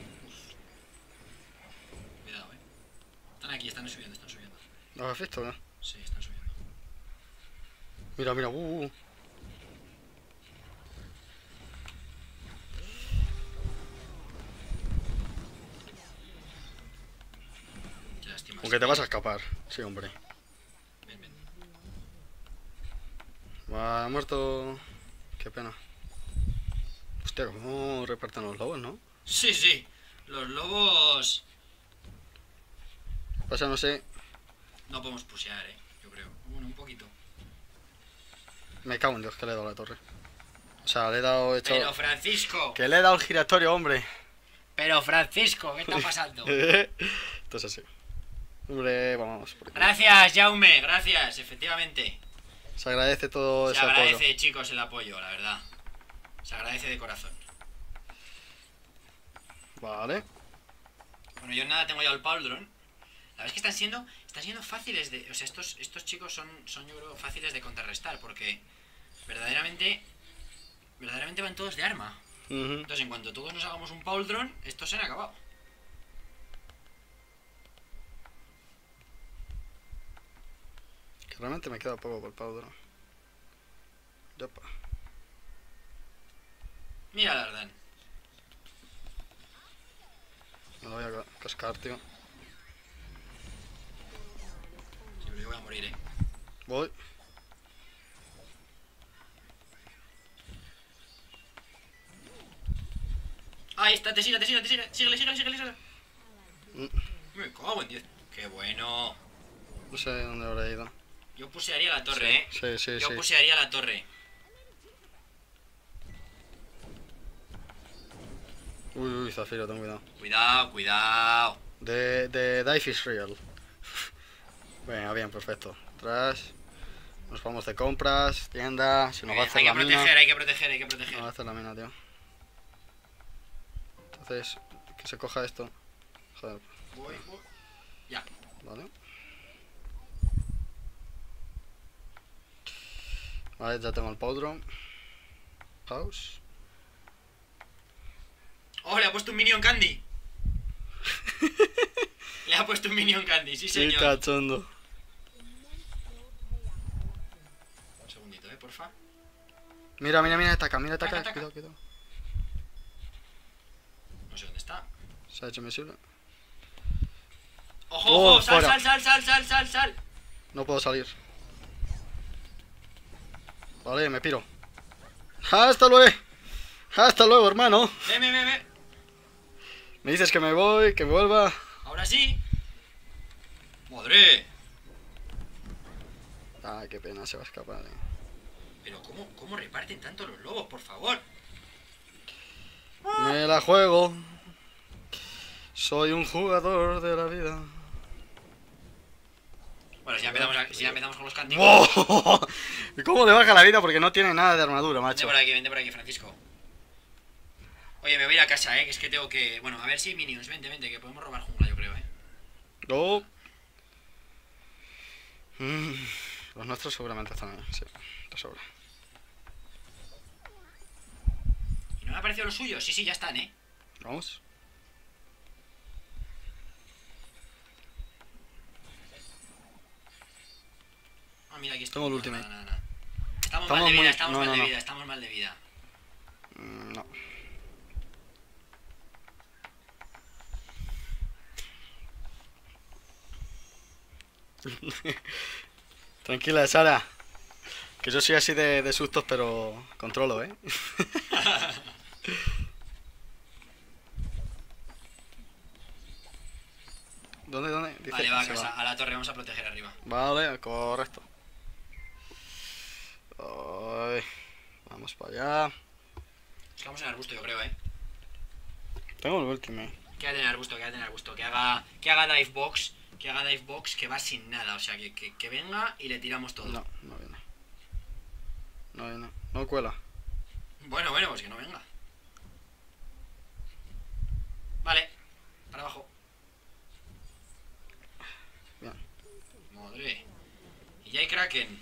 [SPEAKER 2] Cuidado, Están aquí, están subiendo.
[SPEAKER 1] ¿Lo has visto, no?
[SPEAKER 2] Sí, están subiendo.
[SPEAKER 1] Mira.
[SPEAKER 2] Qué lástima.
[SPEAKER 1] Aunque te vas a escapar. Sí, hombre.
[SPEAKER 2] Ven.
[SPEAKER 1] Ha muerto... Qué pena. Hostia, cómo reparten los lobos, ¿no?
[SPEAKER 2] Sí. Los lobos...
[SPEAKER 1] Pasa, no sé...
[SPEAKER 2] No podemos pusear, yo creo. Bueno, un poquito.
[SPEAKER 1] Me cago en Dios que le he dado a la torre. O sea, le he dado...
[SPEAKER 2] Pero Francisco...
[SPEAKER 1] Que le he dado el giratorio, hombre.
[SPEAKER 2] Pero Francisco, ¿qué está pasando?
[SPEAKER 1] Esto es así. Hombre, vamos.
[SPEAKER 2] Gracias, Jaume, gracias, efectivamente.
[SPEAKER 1] Se agradece todo
[SPEAKER 2] Se
[SPEAKER 1] ese apoyo.
[SPEAKER 2] agradece, chicos, el apoyo, la verdad. Se agradece de corazón.
[SPEAKER 1] Vale.
[SPEAKER 2] Bueno, yo nada tengo ya el Pauldron. La verdad es que están siendo fáciles de... O sea, estos chicos son yo creo fáciles de contrarrestar porque verdaderamente van todos de arma. Entonces, en cuanto todos nos hagamos un Pauldron, estos se han acabado.
[SPEAKER 1] Que realmente me queda poco por el Powder. Yopa.
[SPEAKER 2] Mira el Ardan.
[SPEAKER 1] Me lo voy a cascar, tío.
[SPEAKER 2] Sí, pero yo voy a morir,
[SPEAKER 1] Voy.
[SPEAKER 2] Ahí está, te sigue. Síguele. Me cago en 10. Qué bueno.
[SPEAKER 1] No sé dónde habrá ido.
[SPEAKER 2] Yo pusearía la torre,
[SPEAKER 1] Sí, sí,
[SPEAKER 2] Yo
[SPEAKER 1] sí.
[SPEAKER 2] pusearía la torre.
[SPEAKER 1] Uy, Zafiro, ten cuidado.
[SPEAKER 2] Cuidado, cuidado.
[SPEAKER 1] De Dive is real. Venga, bien, perfecto. Atrás. Nos vamos de compras, tienda. Se nos va a hacer
[SPEAKER 2] Hay que
[SPEAKER 1] la mina.
[SPEAKER 2] proteger, hay que proteger, hay que
[SPEAKER 1] Nos va a
[SPEAKER 2] proteger.
[SPEAKER 1] hacer la mina, tío. Entonces, que se coja esto. Joder,
[SPEAKER 2] Voy. Ya.
[SPEAKER 1] vale. Vale, ya tengo el Powdron. House.
[SPEAKER 2] Oh, le ha puesto un minion candy. Le ha puesto un minion candy, sí
[SPEAKER 1] Qué
[SPEAKER 2] señor.
[SPEAKER 1] cachondo.
[SPEAKER 2] Un segundito, porfa.
[SPEAKER 1] Mira, ataca,
[SPEAKER 2] Ataca.
[SPEAKER 1] Cuidado, cuidado.
[SPEAKER 2] No sé dónde está.
[SPEAKER 1] Se ha hecho invisible.
[SPEAKER 2] ¡Ojo,
[SPEAKER 1] Oh,
[SPEAKER 2] ojo! ¡Sal,
[SPEAKER 1] fuera.
[SPEAKER 2] sal!
[SPEAKER 1] No puedo salir. Vale, me piro. ¡Hasta luego! ¡Hasta luego, hermano!
[SPEAKER 2] Ve.
[SPEAKER 1] Me dices que me voy, que vuelva.
[SPEAKER 2] Ahora sí. ¡Madre!
[SPEAKER 1] Ay, qué pena, se va a escapar.
[SPEAKER 2] Pero ¿cómo reparten tanto los lobos, por favor?
[SPEAKER 1] Me la juego. Soy un jugador de la vida.
[SPEAKER 2] Bueno, si ya empezamos con los cánticos.
[SPEAKER 1] ¡Wow! ¿Cómo le baja la vida? Porque no tiene nada de armadura, macho.
[SPEAKER 2] Vente por aquí, Francisco. Oye, me voy a ir a casa, que es que tengo que... Bueno, a ver si hay minions. Vente, que podemos robar jungla, yo creo,
[SPEAKER 1] Oh. Los nuestros seguramente están ahí, sí, de sobra.
[SPEAKER 2] ¿Y no me ha parecido los suyos? Sí, ya están,
[SPEAKER 1] Vamos.
[SPEAKER 2] Ah, mira, aquí está.
[SPEAKER 1] Tengo el ultimate.
[SPEAKER 2] Nada. Estamos
[SPEAKER 1] Estamos
[SPEAKER 2] mal de vida,
[SPEAKER 1] muy-
[SPEAKER 2] estamos
[SPEAKER 1] no,
[SPEAKER 2] mal
[SPEAKER 1] no,
[SPEAKER 2] de
[SPEAKER 1] no.
[SPEAKER 2] vida, estamos mal de vida.
[SPEAKER 1] No. Tranquila, Sara. Que yo soy así de sustos, pero controlo, ¿eh? ¿Dónde? Dice
[SPEAKER 2] Vale,
[SPEAKER 1] que
[SPEAKER 2] va a
[SPEAKER 1] se
[SPEAKER 2] casa, a la torre, vamos a proteger arriba.
[SPEAKER 1] Vale, correcto. Ay, vamos para allá.
[SPEAKER 2] Nos quedamos en arbusto, yo creo,
[SPEAKER 1] Tengo el ultimate.
[SPEAKER 2] Quédate en arbusto, que haga dive box, que va sin nada, o sea, que venga y le tiramos todo.
[SPEAKER 1] No viene. No viene. No cuela.
[SPEAKER 2] Bueno, pues que no venga. Vale, para abajo.
[SPEAKER 1] Bien.
[SPEAKER 2] Madre. Y ya hay Kraken.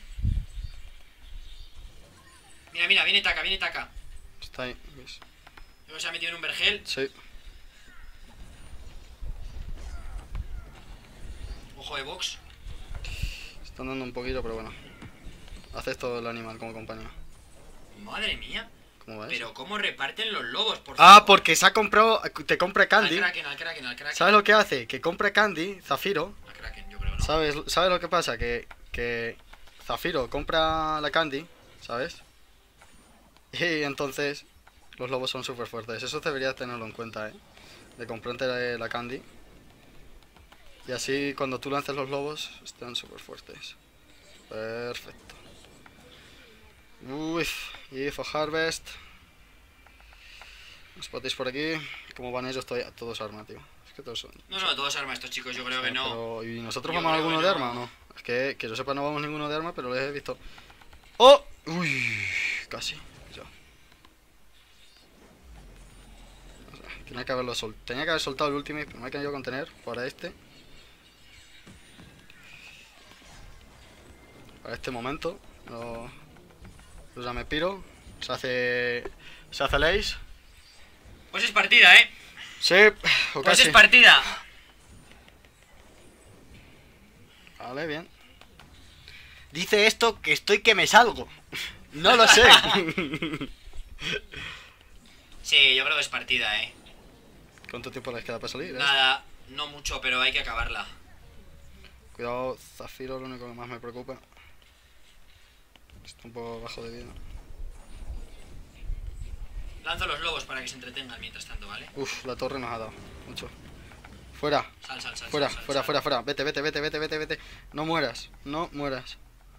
[SPEAKER 2] Mira, viene Taka.
[SPEAKER 1] Está ahí, ¿ves?
[SPEAKER 2] Creo que se ha metido en un vergel.
[SPEAKER 1] Sí.
[SPEAKER 2] Ojo de box.
[SPEAKER 1] Están dando un poquito, pero bueno. Hace esto el animal como compañía.
[SPEAKER 2] Madre mía.
[SPEAKER 1] ¿Cómo ves?
[SPEAKER 2] Pero cómo reparten los lobos, por favor.
[SPEAKER 1] Ah, porque se ha comprado. Te compra Candy.
[SPEAKER 2] Al Kraken.
[SPEAKER 1] ¿Sabes lo que hace? Que compra Candy, Zafiro.
[SPEAKER 2] Al Kraken, yo creo, ¿no?
[SPEAKER 1] ¿Sabes lo que pasa? Que Zafiro compra la Candy, ¿sabes? Y entonces los lobos son súper fuertes. Eso deberías tenerlo en cuenta, ¿eh? De comprarte la Candy. Y así cuando tú lances los lobos están súper fuertes. Perfecto. Uy, y for Harvest. Os podéis por aquí. Como van ellos todos armas, tío. Es que todos son.
[SPEAKER 2] No, todos armas estos chicos, yo creo que no.
[SPEAKER 1] Pero, ¿y nosotros
[SPEAKER 2] Yo
[SPEAKER 1] vamos a
[SPEAKER 2] creo
[SPEAKER 1] alguno
[SPEAKER 2] que
[SPEAKER 1] de
[SPEAKER 2] no.
[SPEAKER 1] arma o no? Es que yo sepa no vamos ninguno de arma, pero les he visto. ¡Oh! Uy, casi. Ya. O sea, tenía que haber soltado el ultimate, pero me he querido contener para este. Para este momento. Pues ya me piro. Se hace el ace.
[SPEAKER 2] Pues es partida,
[SPEAKER 1] Sí, o
[SPEAKER 2] Pues
[SPEAKER 1] casi.
[SPEAKER 2] es partida.
[SPEAKER 1] Vale, bien. Dice esto que estoy que me salgo. No lo sé.
[SPEAKER 2] Sí, yo creo que es partida,
[SPEAKER 1] ¿Cuánto tiempo les queda para salir?
[SPEAKER 2] Nada, no mucho, pero hay que acabarla.
[SPEAKER 1] Cuidado, Zafiro, lo único que más me preocupa. Está un poco bajo de vida.
[SPEAKER 2] Lanzo los lobos para que se entretengan mientras tanto, ¿vale?
[SPEAKER 1] Uf, la torre nos ha dado mucho. Fuera,
[SPEAKER 2] Sal, sal, sal.
[SPEAKER 1] fuera,
[SPEAKER 2] sal, sal,
[SPEAKER 1] fuera,
[SPEAKER 2] sal.
[SPEAKER 1] fuera, fuera. Vete, vete, vete, vete, vete, vete. No mueras, no mueras.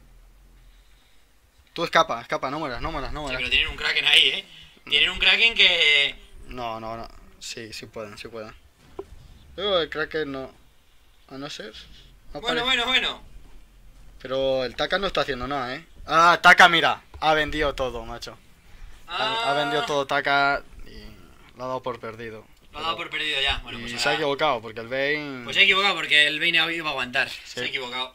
[SPEAKER 1] Tú escapa, escapa, no mueras, no mueras, no
[SPEAKER 2] Sí,
[SPEAKER 1] mueras.
[SPEAKER 2] pero tienen un Kraken ahí, Tienen un Kraken que...
[SPEAKER 1] No, no, no. Sí, sí pueden, sí pueden. Pero el Kraken no. A no ser. No
[SPEAKER 2] Bueno,
[SPEAKER 1] parece.
[SPEAKER 2] bueno.
[SPEAKER 1] Pero el Taka no está haciendo nada, Ah, Taka, mira. Ha vendido todo, macho. Ha vendido todo Taka y lo ha dado por perdido.
[SPEAKER 2] Lo ha dado por perdido ya. Bueno,
[SPEAKER 1] y
[SPEAKER 2] pues
[SPEAKER 1] se ha
[SPEAKER 2] ahora-
[SPEAKER 1] equivocado porque el Bane.
[SPEAKER 2] Pues se ha equivocado porque el Bane iba a aguantar. Se ha
[SPEAKER 1] Sí.
[SPEAKER 2] equivocado.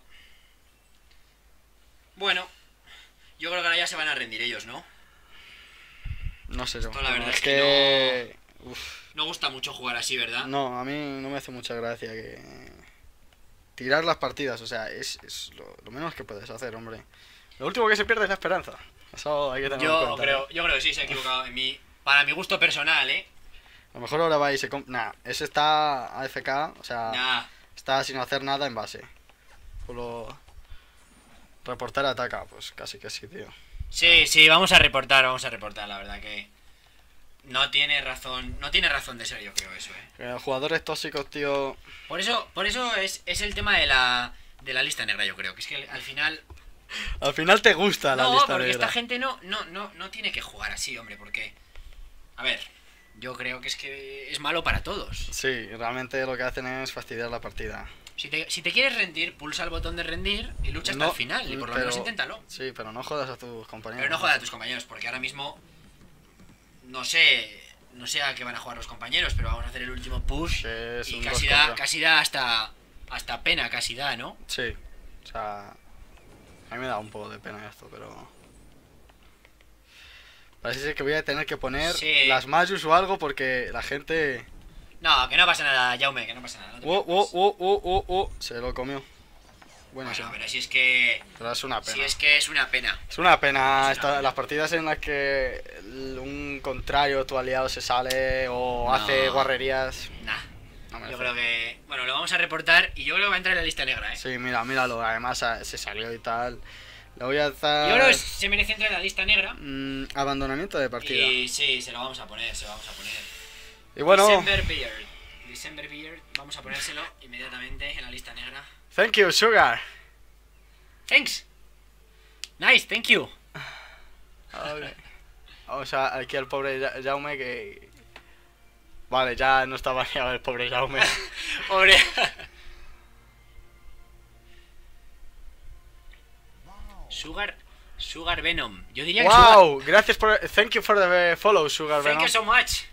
[SPEAKER 2] Bueno, yo creo que ahora ya se van a rendir ellos, ¿no?
[SPEAKER 1] No sé yo.
[SPEAKER 2] Esto la verdad
[SPEAKER 1] es
[SPEAKER 2] es
[SPEAKER 1] que. Uf,
[SPEAKER 2] No gusta mucho jugar así, ¿verdad?
[SPEAKER 1] no, a mí no me hace mucha gracia que. Tirar las partidas, o sea, es lo menos que puedes hacer, hombre. Lo último que se pierde es la esperanza. Eso hay que tenerlo en cuenta.
[SPEAKER 2] yo creo que sí, se ha equivocado para mi gusto personal,
[SPEAKER 1] A lo mejor ahora va y se Nah, ese está AFK, o sea,
[SPEAKER 2] Nah,
[SPEAKER 1] está sin hacer nada en base. Solo reportar ataca, pues casi que sí, tío.
[SPEAKER 2] sí, vamos a reportar, la verdad que no tiene razón de ser, yo creo eso,
[SPEAKER 1] Jugadores tóxicos, tío.
[SPEAKER 2] Por eso es el tema de la lista negra, yo creo, que es que al final
[SPEAKER 1] Al final te gusta la
[SPEAKER 2] no,
[SPEAKER 1] lista
[SPEAKER 2] porque
[SPEAKER 1] negra.
[SPEAKER 2] esta gente no tiene que jugar así, hombre, porque a ver, yo creo que es malo para todos.
[SPEAKER 1] Sí, realmente lo que hacen es fastidiar la partida.
[SPEAKER 2] Si te quieres rendir, pulsa el botón de rendir y lucha hasta
[SPEAKER 1] No,
[SPEAKER 2] el final, y por lo
[SPEAKER 1] pero-
[SPEAKER 2] menos inténtalo.
[SPEAKER 1] Sí, pero no jodas a tus compañeros.
[SPEAKER 2] Pero no jodas a tus compañeros, porque ahora mismo no sé a qué van a jugar los compañeros, pero vamos a hacer el último push
[SPEAKER 1] Que es
[SPEAKER 2] y
[SPEAKER 1] un
[SPEAKER 2] casi
[SPEAKER 1] dos
[SPEAKER 2] da,
[SPEAKER 1] contra.
[SPEAKER 2] casi da hasta pena, casi da, ¿no?
[SPEAKER 1] Sí, o sea, a mí me da un poco de pena esto, pero parece ser que voy a tener que poner
[SPEAKER 2] Sí.
[SPEAKER 1] las Majus o algo porque la gente.
[SPEAKER 2] No, que no pasa nada, Jaume, que no pasa nada. No te preocupes.
[SPEAKER 1] Se lo comió. Buenísimo.
[SPEAKER 2] Bueno, pero si es que
[SPEAKER 1] Pero es una pena.
[SPEAKER 2] si es que es una pena.
[SPEAKER 1] Es una pena
[SPEAKER 2] Es una pena.
[SPEAKER 1] las partidas en las que un contrario, tu aliado, se sale o
[SPEAKER 2] No.
[SPEAKER 1] hace guarrerías.
[SPEAKER 2] Nah.
[SPEAKER 1] No merece.
[SPEAKER 2] Yo creo que. Bueno, lo vamos a reportar y yo creo que va a entrar en la lista negra,
[SPEAKER 1] Sí, míralo. Además se salió y tal. Le voy a hacer.
[SPEAKER 2] Yo creo que se merece entrar en la lista negra.
[SPEAKER 1] Abandonamiento de partida.
[SPEAKER 2] Y sí, se lo vamos a poner,
[SPEAKER 1] Y bueno,
[SPEAKER 2] December Beard, vamos a ponérselo inmediatamente en la lista negra.
[SPEAKER 1] thank you, Sugar.
[SPEAKER 2] Thanks. Nice, thank you.
[SPEAKER 1] Okay. O sea, aquí el pobre Jaume que. Vale, ya no está baneado el pobre Jaume.
[SPEAKER 2] Pobre. Sugar Venom. Yo diría que
[SPEAKER 1] Wow, gracias por. Thank you for the follow, Sugar
[SPEAKER 2] Thank
[SPEAKER 1] Venom.
[SPEAKER 2] you so much.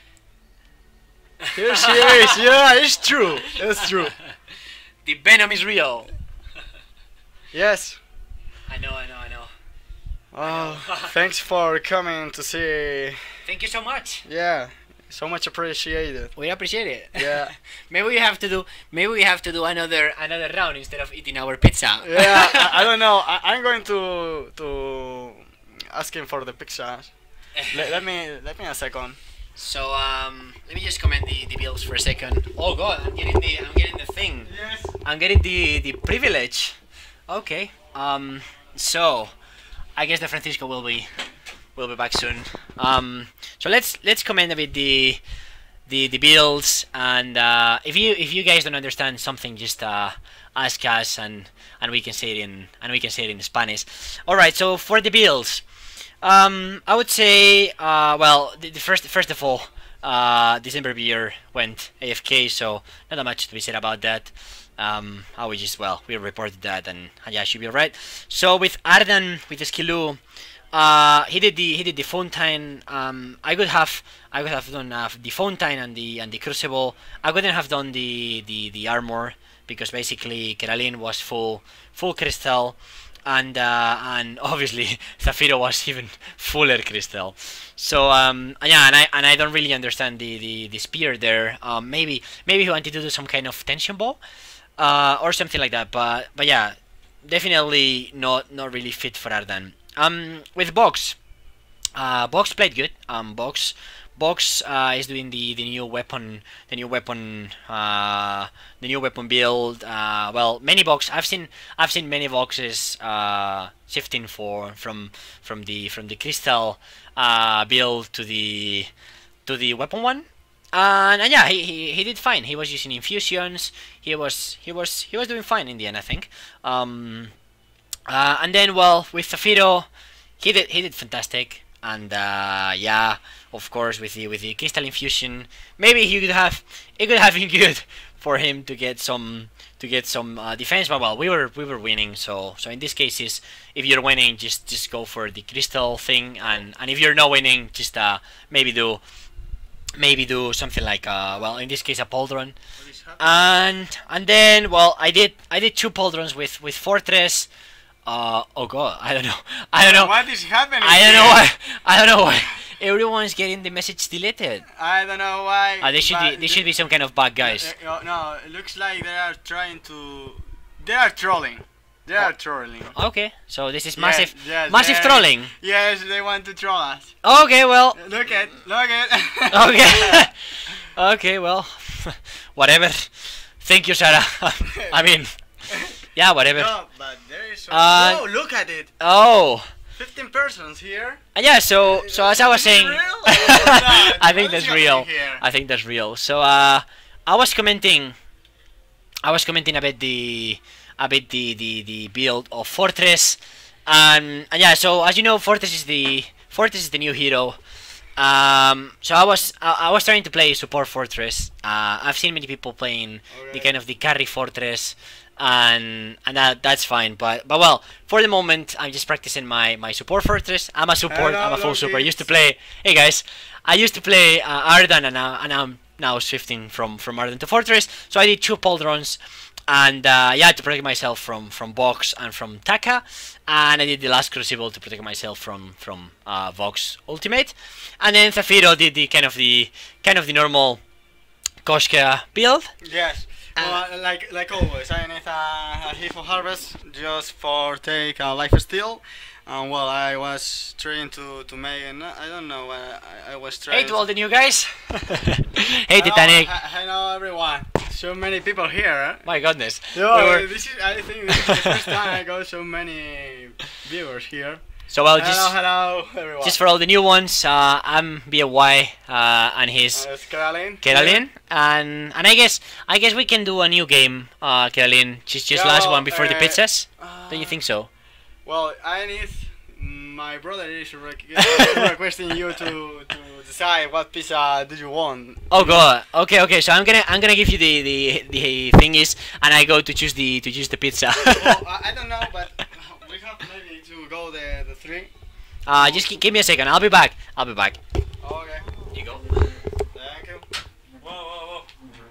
[SPEAKER 1] Here she is, yeah, it's true. It's true.
[SPEAKER 2] The Venom is real.
[SPEAKER 1] Yes.
[SPEAKER 2] I know.
[SPEAKER 1] Oh, thanks for coming to see.
[SPEAKER 2] Thank you so much.
[SPEAKER 1] Yeah, so much appreciated.
[SPEAKER 2] We appreciate it.
[SPEAKER 1] Yeah.
[SPEAKER 2] Maybe we have to do another round instead of eating our pizza.
[SPEAKER 1] Yeah, I don't know. I'm going to ask him for the pictures. Let me a second.
[SPEAKER 2] So let me just comment the bills for a second. Oh god, I'm getting the thing.
[SPEAKER 1] Yes.
[SPEAKER 2] I'm getting the privilege. Okay. So I guess the Francisco will be back soon. So let's comment a bit the builds, and if you guys don't understand something, just ask us, and we can say it in Spanish. All right. So for the builds, I would say well, the first of all, December Beer went AFK, so not that much to be said about that. I would just, well, we reported that, and yeah, should be alright. So with Ardan, with the Skiloo, he did the Fontaine. I could have done the Fontaine and the Crucible. I couldn't have done the armor because basically Keralin was full crystal, and obviously Zafiro was even fuller crystal. So yeah, and I don't really understand the spear there. Maybe he wanted to do some kind of tension ball. Or something like that, but yeah, definitely not really fit for Ardan. With Box, Box played good. Box is doing the new weapon build. Well, many Box. I've seen many boxes shifting from the crystal build to the weapon one. And yeah, he did fine. He was using infusions. He was doing fine in the end, I think. And then, well, with Zafiro, he did fantastic. And yeah, of course, with the crystal infusion, maybe it could have been good for him to get some defense. But well, we were winning. So in these cases, if you're winning, just go for the crystal thing. And if you're not winning, just maybe do something like well, in this case, a Poldron. And then, well, I did 2 Poldrons with Fortress. Oh god, I don't know.
[SPEAKER 1] What is happening?
[SPEAKER 2] I don't know why everyone's getting the message deleted.
[SPEAKER 1] I don't know why.
[SPEAKER 2] They should be some kind of bug, guys.
[SPEAKER 1] No, it looks like they are trying to. They are trolling. They are trolling.
[SPEAKER 2] Okay, so this is
[SPEAKER 1] Yes,
[SPEAKER 2] massive trolling.
[SPEAKER 1] Yes, they want to troll us.
[SPEAKER 2] Okay, well.
[SPEAKER 1] Look at.
[SPEAKER 2] Okay. Okay, well, whatever. Thank you, Sarah. I mean, yeah, whatever.
[SPEAKER 1] No, but there is. Oh, look at it.
[SPEAKER 2] Oh.
[SPEAKER 1] 15 persons here.
[SPEAKER 2] Yeah, so as I was saying,
[SPEAKER 1] Real?
[SPEAKER 2] I think
[SPEAKER 1] What is
[SPEAKER 2] that's real.
[SPEAKER 1] happening here?
[SPEAKER 2] I think that's real. So I was commenting a bit the build of Fortress, and yeah. So as you know, Fortress is the new hero. So I was trying to play support Fortress. I've seen many people playing the kind of the carry Fortress. And that's fine, but well, for the moment I'm just practicing my support Fortress. I'm a support. I'm a full super. I used to play. Hey guys, I used to play Ardan, and I'm now shifting from Ardan to Fortress. So I did 2 Poldrons, and yeah, to protect myself from Vox and from Taka, and I did the last Crucible to protect myself from Vox Ultimate, and then Zafiro did the kind of the normal Koshka build.
[SPEAKER 1] Yes. Well, like always, I need a heap of harvest just for take a life steal. Well, I was trying to make, I don't know, I was trying.
[SPEAKER 2] Hey to all the new guys. Hey Titanic.
[SPEAKER 1] Hello everyone. So many people here.
[SPEAKER 2] My goodness.
[SPEAKER 1] I think this is the first time I got so many viewers here.
[SPEAKER 2] So well,
[SPEAKER 1] hello everyone.
[SPEAKER 2] just for all the new ones, I'm BY, and he's
[SPEAKER 1] Keralin,
[SPEAKER 2] and I guess we can do a new game, Keralin. Just last one before the pizzas. Don't you think so?
[SPEAKER 1] Well, I need. My brother is requesting you to decide what pizza do you want.
[SPEAKER 2] Oh god. Okay. So I'm gonna give you the thingies, and I go to choose the pizza.
[SPEAKER 1] Well, I don't know, but we have maybe to go the 3.
[SPEAKER 2] Just give me a second. I'll be back.
[SPEAKER 1] Okay.
[SPEAKER 2] You go.
[SPEAKER 1] Thank you. Whoa.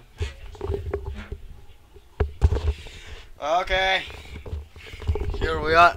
[SPEAKER 1] Okay. Here we are.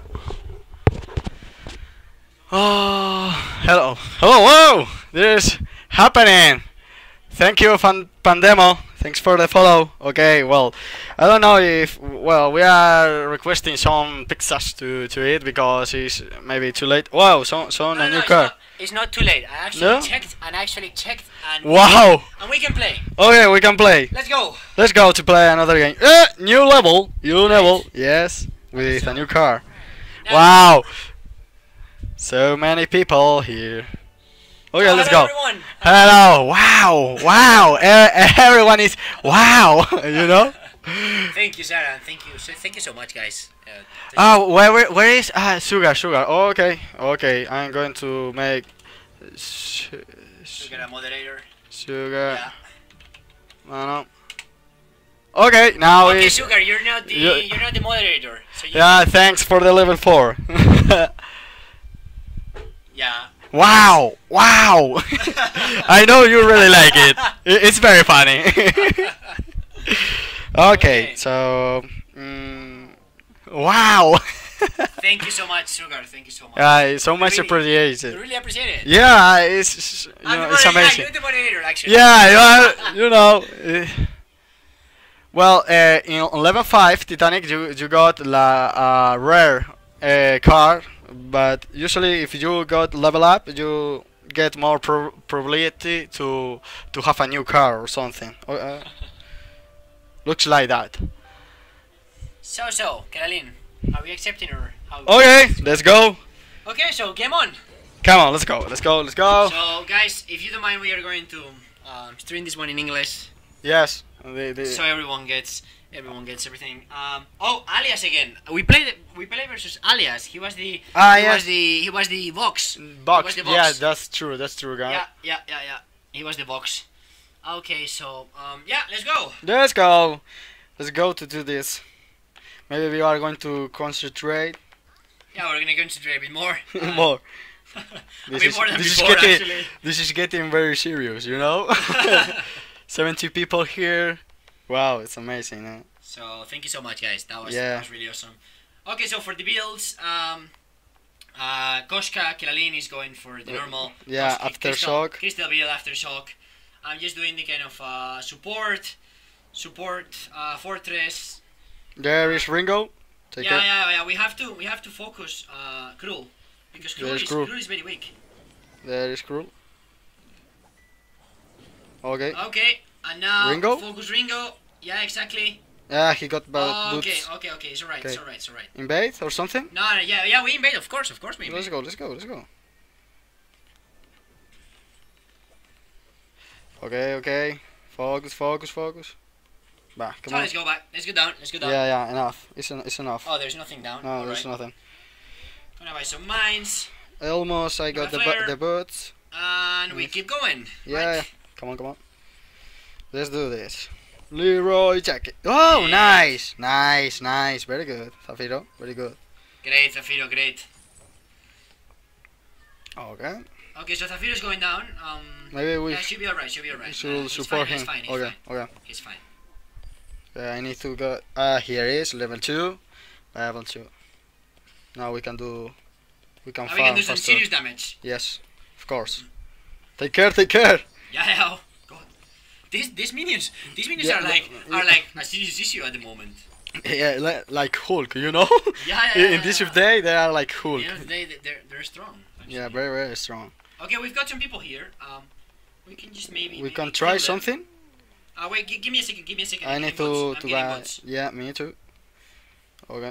[SPEAKER 1] Oh, hello. Whoa! This is happening. Thank you, Pandemo. Thanks for the follow. Okay, well, I don't know if, well, we are requesting some pizzas to eat because it's maybe too late. Wow, so a new car.
[SPEAKER 2] It's not too late. I actually checked and
[SPEAKER 1] Wow!
[SPEAKER 2] and we can play.
[SPEAKER 1] Okay, we can play.
[SPEAKER 2] Let's go.
[SPEAKER 1] Let's go to play another game. New level. Yes, with a new car. Wow! So many people here. Okay, let's go.
[SPEAKER 2] Everyone.
[SPEAKER 1] Hello! Wow! Everyone is wow! You know?
[SPEAKER 2] Thank you, Sarah. Thank you so much, guys.
[SPEAKER 1] Oh, where is sugar? Oh, okay. I'm going to make
[SPEAKER 2] Sugar a moderator.
[SPEAKER 1] sugar.
[SPEAKER 2] Yeah.
[SPEAKER 1] No. Okay, now
[SPEAKER 2] Okay,
[SPEAKER 1] is
[SPEAKER 2] Sugar, you're not the moderator. So you
[SPEAKER 1] yeah. Thanks for the level 4.
[SPEAKER 2] Yeah.
[SPEAKER 1] Wow! I know you really like it. It's very funny. Okay, so wow!
[SPEAKER 2] Thank you so much, Sugar. Thank you so much.
[SPEAKER 1] So much
[SPEAKER 2] Really-
[SPEAKER 1] appreciated.
[SPEAKER 2] Really appreciate it.
[SPEAKER 1] Yeah, it's it's amazing.
[SPEAKER 2] You're the moderator, actually.
[SPEAKER 1] Yeah, you know. Well, in level 5, Titanic, you got a rare car, but usually if you got level up, you get more probability to have a new car or something. Looks like that.
[SPEAKER 2] So, Caroline, are we accepting or how?
[SPEAKER 1] Okay, let's go.
[SPEAKER 2] Okay, so game on.
[SPEAKER 1] Come on, let's go.
[SPEAKER 2] So, guys, if you don't mind, we are going to Just doing this one in English,
[SPEAKER 1] Yes.
[SPEAKER 2] so everyone gets everything. Oh, Alias again. We played versus Alias. He was the
[SPEAKER 1] yes.
[SPEAKER 2] he was the Vox.
[SPEAKER 1] Box.
[SPEAKER 2] He was the
[SPEAKER 1] Yeah,
[SPEAKER 2] Vox.
[SPEAKER 1] that's true. That's true, guy.
[SPEAKER 2] Yeah. He was the Vox. Okay, so yeah, let's go.
[SPEAKER 1] Let's go. Let's go to do this. Maybe we are going to concentrate
[SPEAKER 2] Yeah, we're gonna concentrate a bit more.
[SPEAKER 1] more.
[SPEAKER 2] A bit more than
[SPEAKER 1] this
[SPEAKER 2] before,
[SPEAKER 1] is getting
[SPEAKER 2] actually.
[SPEAKER 1] this is getting very serious, you know. 70 people here. Wow, it's amazing. Eh?
[SPEAKER 2] So thank you so much, guys. That was really awesome. Okay, so for the builds, Koshka Kilalin is going for the normal.
[SPEAKER 1] Yeah,
[SPEAKER 2] Crystal
[SPEAKER 1] Aftershock.
[SPEAKER 2] build, Aftershock. I'm just doing the kind of support, Fortress.
[SPEAKER 1] There is Ringo. Take care.
[SPEAKER 2] Yeah. We have to focus Krul because
[SPEAKER 1] There's Krul.
[SPEAKER 2] Krul is very weak.
[SPEAKER 1] There is Krul. Okay.
[SPEAKER 2] Okay, and now
[SPEAKER 1] Ringo?
[SPEAKER 2] focus Ringo. Yeah, exactly.
[SPEAKER 1] Yeah, he got bad
[SPEAKER 2] Okay,
[SPEAKER 1] boots.
[SPEAKER 2] okay. It's alright.
[SPEAKER 1] Okay.
[SPEAKER 2] It's alright.
[SPEAKER 1] Invade or something?
[SPEAKER 2] No, yeah. We invade, of course. We invade.
[SPEAKER 1] Let's go. Okay. Focus. Bah, come
[SPEAKER 2] So
[SPEAKER 1] on.
[SPEAKER 2] let's go back. Let's go down.
[SPEAKER 1] Yeah, enough. It's enough.
[SPEAKER 2] Oh, there's nothing down.
[SPEAKER 1] No, there's
[SPEAKER 2] Alright.
[SPEAKER 1] nothing.
[SPEAKER 2] Gonna buy some mines,
[SPEAKER 1] Almost, I got
[SPEAKER 2] Flare.
[SPEAKER 1] the boots.
[SPEAKER 2] and we
[SPEAKER 1] Nice.
[SPEAKER 2] keep going.
[SPEAKER 1] Yeah,
[SPEAKER 2] Right?
[SPEAKER 1] come on. Let's do this. Leroy Jacket. Oh,
[SPEAKER 2] Yeah.
[SPEAKER 1] nice. Very good, Zafiro. Very good.
[SPEAKER 2] Great, Zafiro, great.
[SPEAKER 1] Okay.
[SPEAKER 2] Okay, so Zafiro's going down.
[SPEAKER 1] Maybe we
[SPEAKER 2] Yeah, should be alright.
[SPEAKER 1] should
[SPEAKER 2] He's
[SPEAKER 1] support
[SPEAKER 2] fine,
[SPEAKER 1] him.
[SPEAKER 2] He's
[SPEAKER 1] Okay.
[SPEAKER 2] He's fine.
[SPEAKER 1] I need to go. Here is level 2. Level 2. Now we can do. We can
[SPEAKER 2] Now we can
[SPEAKER 1] farm
[SPEAKER 2] do some
[SPEAKER 1] faster.
[SPEAKER 2] serious damage.
[SPEAKER 1] Yes, of course. Take care.
[SPEAKER 2] Yeah. God. These minions
[SPEAKER 1] Yeah,
[SPEAKER 2] are like a serious issue at the moment.
[SPEAKER 1] Yeah, like Hulk, you know.
[SPEAKER 2] Yeah.
[SPEAKER 1] In this day, they are like Hulk.
[SPEAKER 2] You know, they're strong. Actually.
[SPEAKER 1] Yeah, very strong.
[SPEAKER 2] Okay, we've got some people here. We can just maybe.
[SPEAKER 1] We can
[SPEAKER 2] maybe
[SPEAKER 1] try
[SPEAKER 2] kill them.
[SPEAKER 1] something.
[SPEAKER 2] Wait, give me a second.
[SPEAKER 1] I
[SPEAKER 2] I'm
[SPEAKER 1] need
[SPEAKER 2] getting bots.
[SPEAKER 1] to
[SPEAKER 2] I'm getting
[SPEAKER 1] buy.
[SPEAKER 2] bots.
[SPEAKER 1] Yeah, me too. Okay.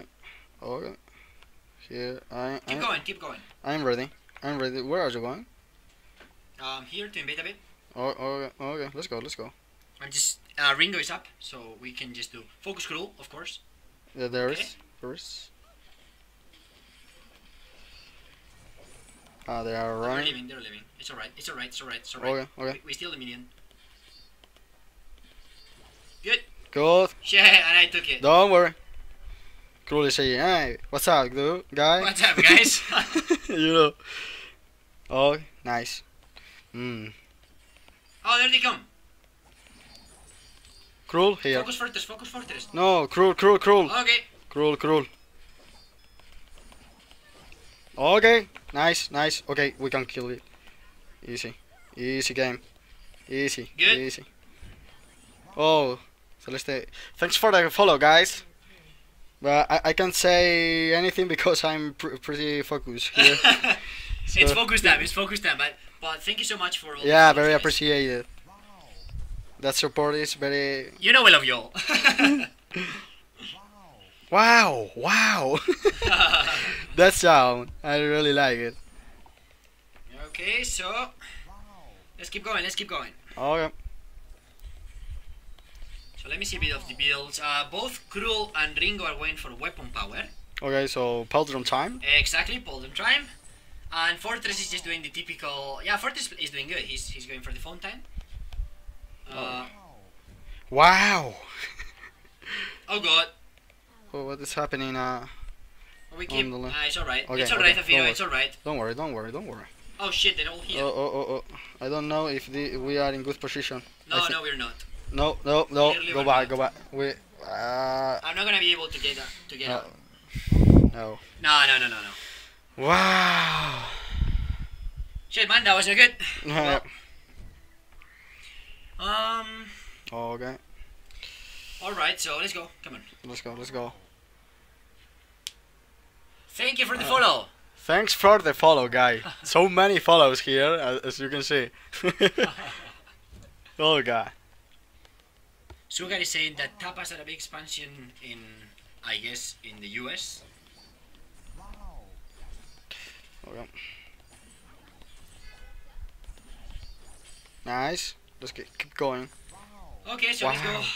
[SPEAKER 1] Here
[SPEAKER 2] Keep going.
[SPEAKER 1] I'm ready. Where are you going?
[SPEAKER 2] Here to invade a bit.
[SPEAKER 1] Okay. Let's go.
[SPEAKER 2] I'm just Ringo is up, so we can just do focus cruel, of course.
[SPEAKER 1] Yeah, there is. They are
[SPEAKER 2] They're
[SPEAKER 1] running.
[SPEAKER 2] leaving. It's alright.
[SPEAKER 1] Okay.
[SPEAKER 2] We steal the minion. Good.
[SPEAKER 1] Good.
[SPEAKER 2] Shit, and I took it.
[SPEAKER 1] Don't worry. Cruel is saying, hey, what's up, dude? Guy?
[SPEAKER 2] What's up, guys?
[SPEAKER 1] You know. Oh, nice.
[SPEAKER 2] Oh, there they come.
[SPEAKER 1] Cruel here.
[SPEAKER 2] Focus Fortress.
[SPEAKER 1] No, Cruel.
[SPEAKER 2] Okay.
[SPEAKER 1] Cruel. Okay, nice. Okay, we can kill it. Easy game. Easy. Oh, Celeste. Thanks for the follow, guys. But I can't say anything because I'm pretty focused here.
[SPEAKER 2] It's focus time. But thank you so much for all.
[SPEAKER 1] Yeah,
[SPEAKER 2] the
[SPEAKER 1] very
[SPEAKER 2] follows, guys.
[SPEAKER 1] appreciated. That support is very.
[SPEAKER 2] You know we love you all.
[SPEAKER 1] Wow. That sound, I really like it.
[SPEAKER 2] Okay, so let's keep going.
[SPEAKER 1] Okay.
[SPEAKER 2] So let me see a bit of the builds. Both Cruel and Ringo are going for weapon power.
[SPEAKER 1] Okay, so Pauldron time.
[SPEAKER 2] Exactly, Polden Time. And Fortress is just doing the typical. Yeah, Fortress is doing good. He's going for the phone time.
[SPEAKER 1] Wow.
[SPEAKER 2] Oh god.
[SPEAKER 1] Oh, what is happening?
[SPEAKER 2] We keep.
[SPEAKER 1] On the left.
[SPEAKER 2] It's alright.
[SPEAKER 1] Okay,
[SPEAKER 2] It's alright,
[SPEAKER 1] okay,
[SPEAKER 2] Afino.
[SPEAKER 1] don't
[SPEAKER 2] It's alright.
[SPEAKER 1] Don't worry.
[SPEAKER 2] Oh shit, they're all here.
[SPEAKER 1] Oh. I don't know if we are in good position.
[SPEAKER 2] No, we're not.
[SPEAKER 1] No.
[SPEAKER 2] Clearly
[SPEAKER 1] Go
[SPEAKER 2] we're
[SPEAKER 1] back.
[SPEAKER 2] not.
[SPEAKER 1] We.
[SPEAKER 2] I'm not gonna be able to get out.
[SPEAKER 1] No.
[SPEAKER 2] No.
[SPEAKER 1] Wow.
[SPEAKER 2] Shit, man, that wasn't good.
[SPEAKER 1] Yeah.
[SPEAKER 2] Well,
[SPEAKER 1] Okay.
[SPEAKER 2] alright, so let's go. Come on.
[SPEAKER 1] Let's go.
[SPEAKER 2] Thank you for the follow.
[SPEAKER 1] Thanks for the follow, guy. So many follows here, as you can see. Oh, God.
[SPEAKER 2] Sugar is saying that tapas are a big expansion in, I guess, in the US.
[SPEAKER 1] Okay. Nice. Let's keep going.
[SPEAKER 2] Okay, so let's go.
[SPEAKER 1] Wow.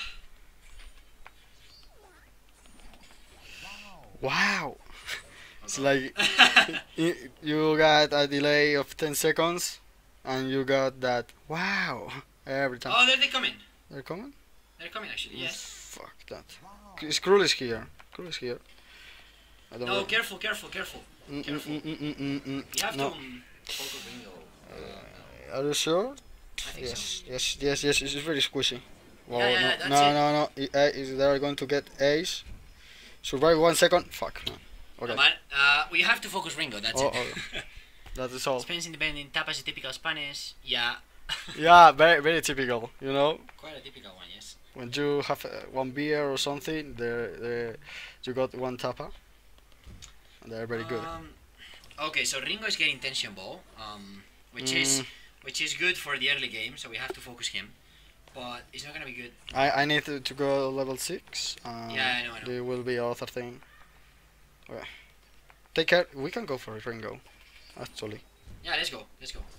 [SPEAKER 1] Wow. It's like you got a delay of 10 seconds and you got that wow every time.
[SPEAKER 2] Oh, they're coming.
[SPEAKER 1] They're coming?
[SPEAKER 2] They're coming actually. Yes.
[SPEAKER 1] Fuck that. Skrull is here. Skrull is here. I don't
[SPEAKER 2] No,
[SPEAKER 1] know.
[SPEAKER 2] careful, careful, careful. Careful. You have
[SPEAKER 1] No.
[SPEAKER 2] to focus Ringo.
[SPEAKER 1] Are you sure?
[SPEAKER 2] I think so.
[SPEAKER 1] Yes. It's very squishy. Whoa,
[SPEAKER 2] Yeah,
[SPEAKER 1] no,
[SPEAKER 2] that's it.
[SPEAKER 1] no. They're going to get ace. Survive 1 second. Fuck. No. Okay.
[SPEAKER 2] Come on. We have to focus Ringo. That's
[SPEAKER 1] Oh,
[SPEAKER 2] it.
[SPEAKER 1] That is all.
[SPEAKER 2] Spanish independent tapas is typical Spanish. Yeah.
[SPEAKER 1] Yeah, very typical. You know,
[SPEAKER 2] Quite a typical one, yes.
[SPEAKER 1] when you have one beer or something, you got one tapa. And they're very good.
[SPEAKER 2] Okay, so Ringo is getting tension ball, which is good for the early game, so we have to focus him. But it's not gonna be good.
[SPEAKER 1] I need to go level 6.
[SPEAKER 2] Yeah, I know.
[SPEAKER 1] There will be other thing. Okay. Take care. We can go for Ringo, actually.
[SPEAKER 2] Yeah, let's go. Let's go.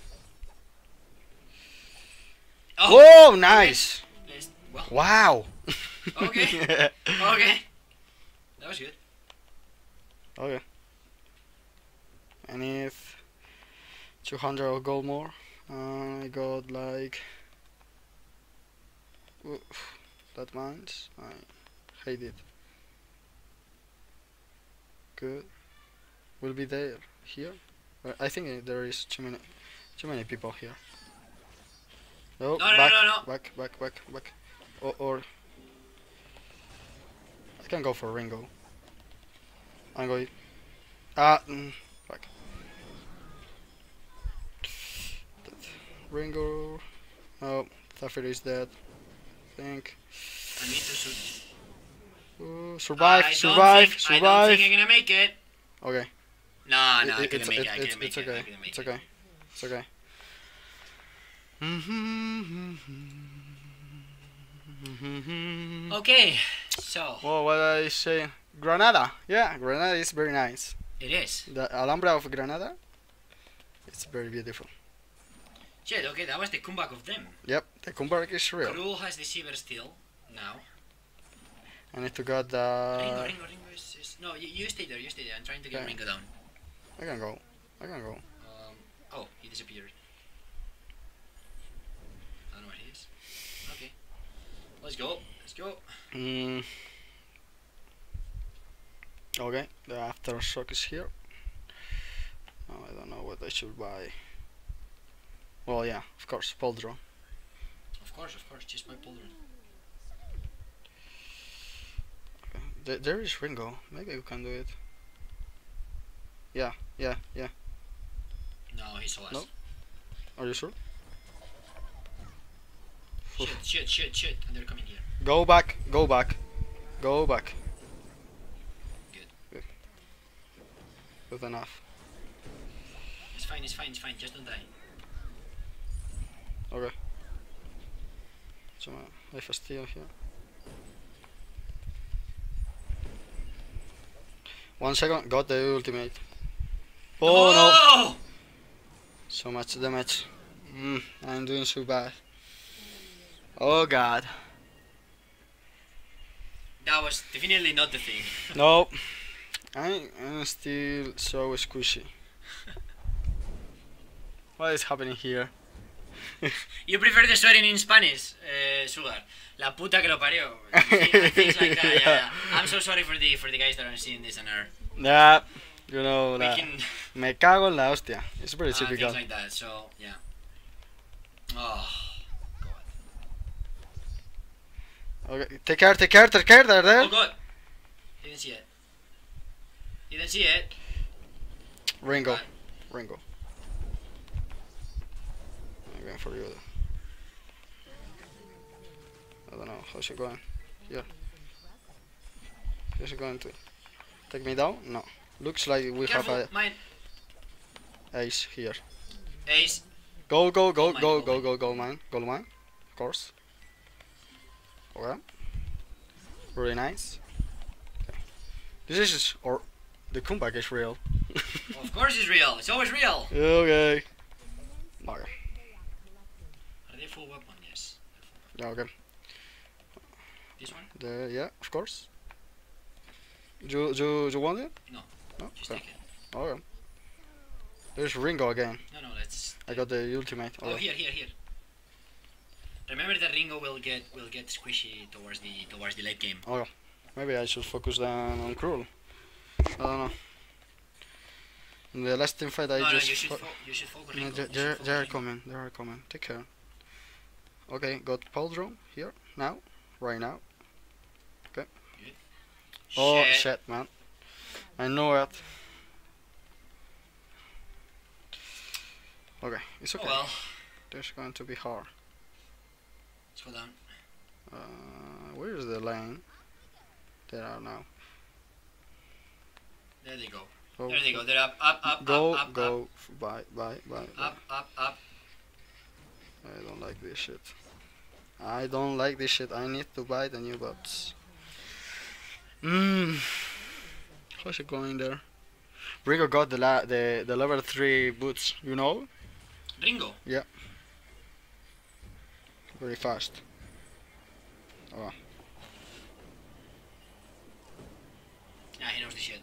[SPEAKER 1] Whoa, nice!
[SPEAKER 2] Well,
[SPEAKER 1] Wow.
[SPEAKER 2] okay. Okay. That was good.
[SPEAKER 1] Okay. I need 200 of gold more. I got like. Oof, that mines. I hate it. Good. Will be there here. I think there is too many people here. No,
[SPEAKER 2] No,
[SPEAKER 1] back,
[SPEAKER 2] no.
[SPEAKER 1] back. Or I can go for Ringo. I'm going. Back. Ringo. Oh, Zafir is dead. I think.
[SPEAKER 2] I need to shoot.
[SPEAKER 1] Survive.
[SPEAKER 2] I don't think I'm gonna make it.
[SPEAKER 1] Okay.
[SPEAKER 2] No, I couldn't
[SPEAKER 1] It's
[SPEAKER 2] make it. I couldn't make it.
[SPEAKER 1] okay.
[SPEAKER 2] I couldn't make
[SPEAKER 1] It's
[SPEAKER 2] it.
[SPEAKER 1] okay. It's okay.
[SPEAKER 2] Okay, so
[SPEAKER 1] Well, what I say? Granada. Yeah, Granada is very nice.
[SPEAKER 2] it is.
[SPEAKER 1] The Alhambra of Granada. It's very beautiful.
[SPEAKER 2] Shit, okay, that was the comeback of them.
[SPEAKER 1] Yep, the Kumbark is real.
[SPEAKER 2] Krul has the silver still now.
[SPEAKER 1] I need to get the.
[SPEAKER 2] Ringo is... No, you stay there, I'm trying to get
[SPEAKER 1] Okay.
[SPEAKER 2] Ringo down.
[SPEAKER 1] I can go.
[SPEAKER 2] Oh, he disappeared. I don't know where he is. Okay. Let's go.
[SPEAKER 1] Okay, the aftershock is here. Oh, I don't know what I should buy. Well, yeah, of course, Poldro.
[SPEAKER 2] Of course, just my Poldron.
[SPEAKER 1] There is Ringo. Maybe we can do it. Yeah.
[SPEAKER 2] No, he saw us.
[SPEAKER 1] No. Are you sure?
[SPEAKER 2] Shit, and they're coming here.
[SPEAKER 1] Go back.
[SPEAKER 2] Good.
[SPEAKER 1] Good enough.
[SPEAKER 2] It's fine, just don't die.
[SPEAKER 1] Okay. So life is still here. 1 second. Got the ultimate. Oh no! So much damage. I'm doing so bad. Oh god.
[SPEAKER 2] That was definitely not the thing.
[SPEAKER 1] No. I'm still so squishy. What is happening here?
[SPEAKER 2] You prefer the swearing in Spanish, Sugar. La puta que lo parió. Things like that, yeah. I'm so sorry for the guys that are seeing this and are
[SPEAKER 1] Yeah, you know that.
[SPEAKER 2] making
[SPEAKER 1] Me cago en la hostia. It's pretty
[SPEAKER 2] things
[SPEAKER 1] typical.
[SPEAKER 2] like that, so, yeah. Oh, God.
[SPEAKER 1] Okay, take care, they're there.
[SPEAKER 2] Oh, God. Didn't see it.
[SPEAKER 1] Ringo.
[SPEAKER 2] God.
[SPEAKER 1] I'm going for you. I don't know, how's she going? Yeah. Is she going to take me down? No. Looks like we
[SPEAKER 2] Careful,
[SPEAKER 1] have
[SPEAKER 2] mine.
[SPEAKER 1] a ace here.
[SPEAKER 2] Ace.
[SPEAKER 1] Go,
[SPEAKER 2] mine.
[SPEAKER 1] man. Of course. Okay. Really nice. Okay. This is or the comeback is real.
[SPEAKER 2] Of course it's real. It's always real.
[SPEAKER 1] Okay. Okay.
[SPEAKER 2] Are they full weapon? Yes.
[SPEAKER 1] Yeah, okay.
[SPEAKER 2] This one?
[SPEAKER 1] Yeah, of course. You want it?
[SPEAKER 2] No.
[SPEAKER 1] No?
[SPEAKER 2] Just
[SPEAKER 1] Okay.
[SPEAKER 2] take it.
[SPEAKER 1] Okay. There's Ringo again.
[SPEAKER 2] No, let's.
[SPEAKER 1] I got the ultimate.
[SPEAKER 2] Oh,
[SPEAKER 1] Okay.
[SPEAKER 2] here. Remember that Ringo will get squishy towards the late game.
[SPEAKER 1] Okay. Maybe I should focus then on Cruel. I don't know. In the last team fight I
[SPEAKER 2] No,
[SPEAKER 1] just...
[SPEAKER 2] you should focus
[SPEAKER 1] No,
[SPEAKER 2] Ringo.
[SPEAKER 1] they are coming. They are coming. Take care. Okay, got Pauldron here. Now. Right now. Okay.
[SPEAKER 2] Good.
[SPEAKER 1] Oh,
[SPEAKER 2] Shit.
[SPEAKER 1] shit, man. I know it. Okay, it's okay.
[SPEAKER 2] Oh well.
[SPEAKER 1] There's going to be hard.
[SPEAKER 2] Let's go down.
[SPEAKER 1] Where is the lane? There are now.
[SPEAKER 2] There they go.
[SPEAKER 1] Go,
[SPEAKER 2] There they go. They're up.
[SPEAKER 1] Go,
[SPEAKER 2] up.
[SPEAKER 1] go. Bye.
[SPEAKER 2] Up.
[SPEAKER 1] I don't like this shit. I don't like this shit. I need to buy the new bots. How's it going there? Ringo got the level 3 boots, you know?
[SPEAKER 2] Ringo.
[SPEAKER 1] Very fast. Oh.
[SPEAKER 2] Yeah, he knows the shit.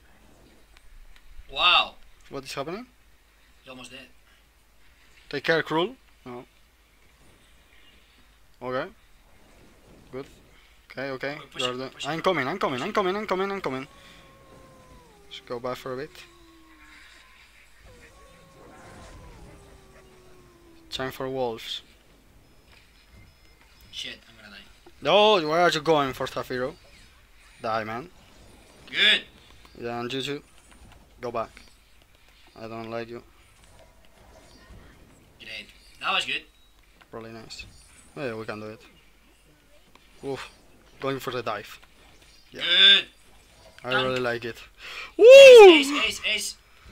[SPEAKER 2] Wow.
[SPEAKER 1] What is happening?
[SPEAKER 2] He's almost dead.
[SPEAKER 1] Take care, Cruel. No. Okay. Good. Okay.
[SPEAKER 2] Push
[SPEAKER 1] You are
[SPEAKER 2] it,
[SPEAKER 1] doing-
[SPEAKER 2] push it.
[SPEAKER 1] I'm coming. Let's go back for a bit. Time for wolves.
[SPEAKER 2] Shit, I'm gonna die.
[SPEAKER 1] No, where are you going for Zafiro? Die, man.
[SPEAKER 2] Good.
[SPEAKER 1] Yeah, and Juju, go back. I don't like you.
[SPEAKER 2] Great. That was good.
[SPEAKER 1] Really nice. Yeah, we can do it. Oof. Going for the dive. Yeah.
[SPEAKER 2] Good.
[SPEAKER 1] I
[SPEAKER 2] Dunk.
[SPEAKER 1] really like it. Woo!
[SPEAKER 2] Ace.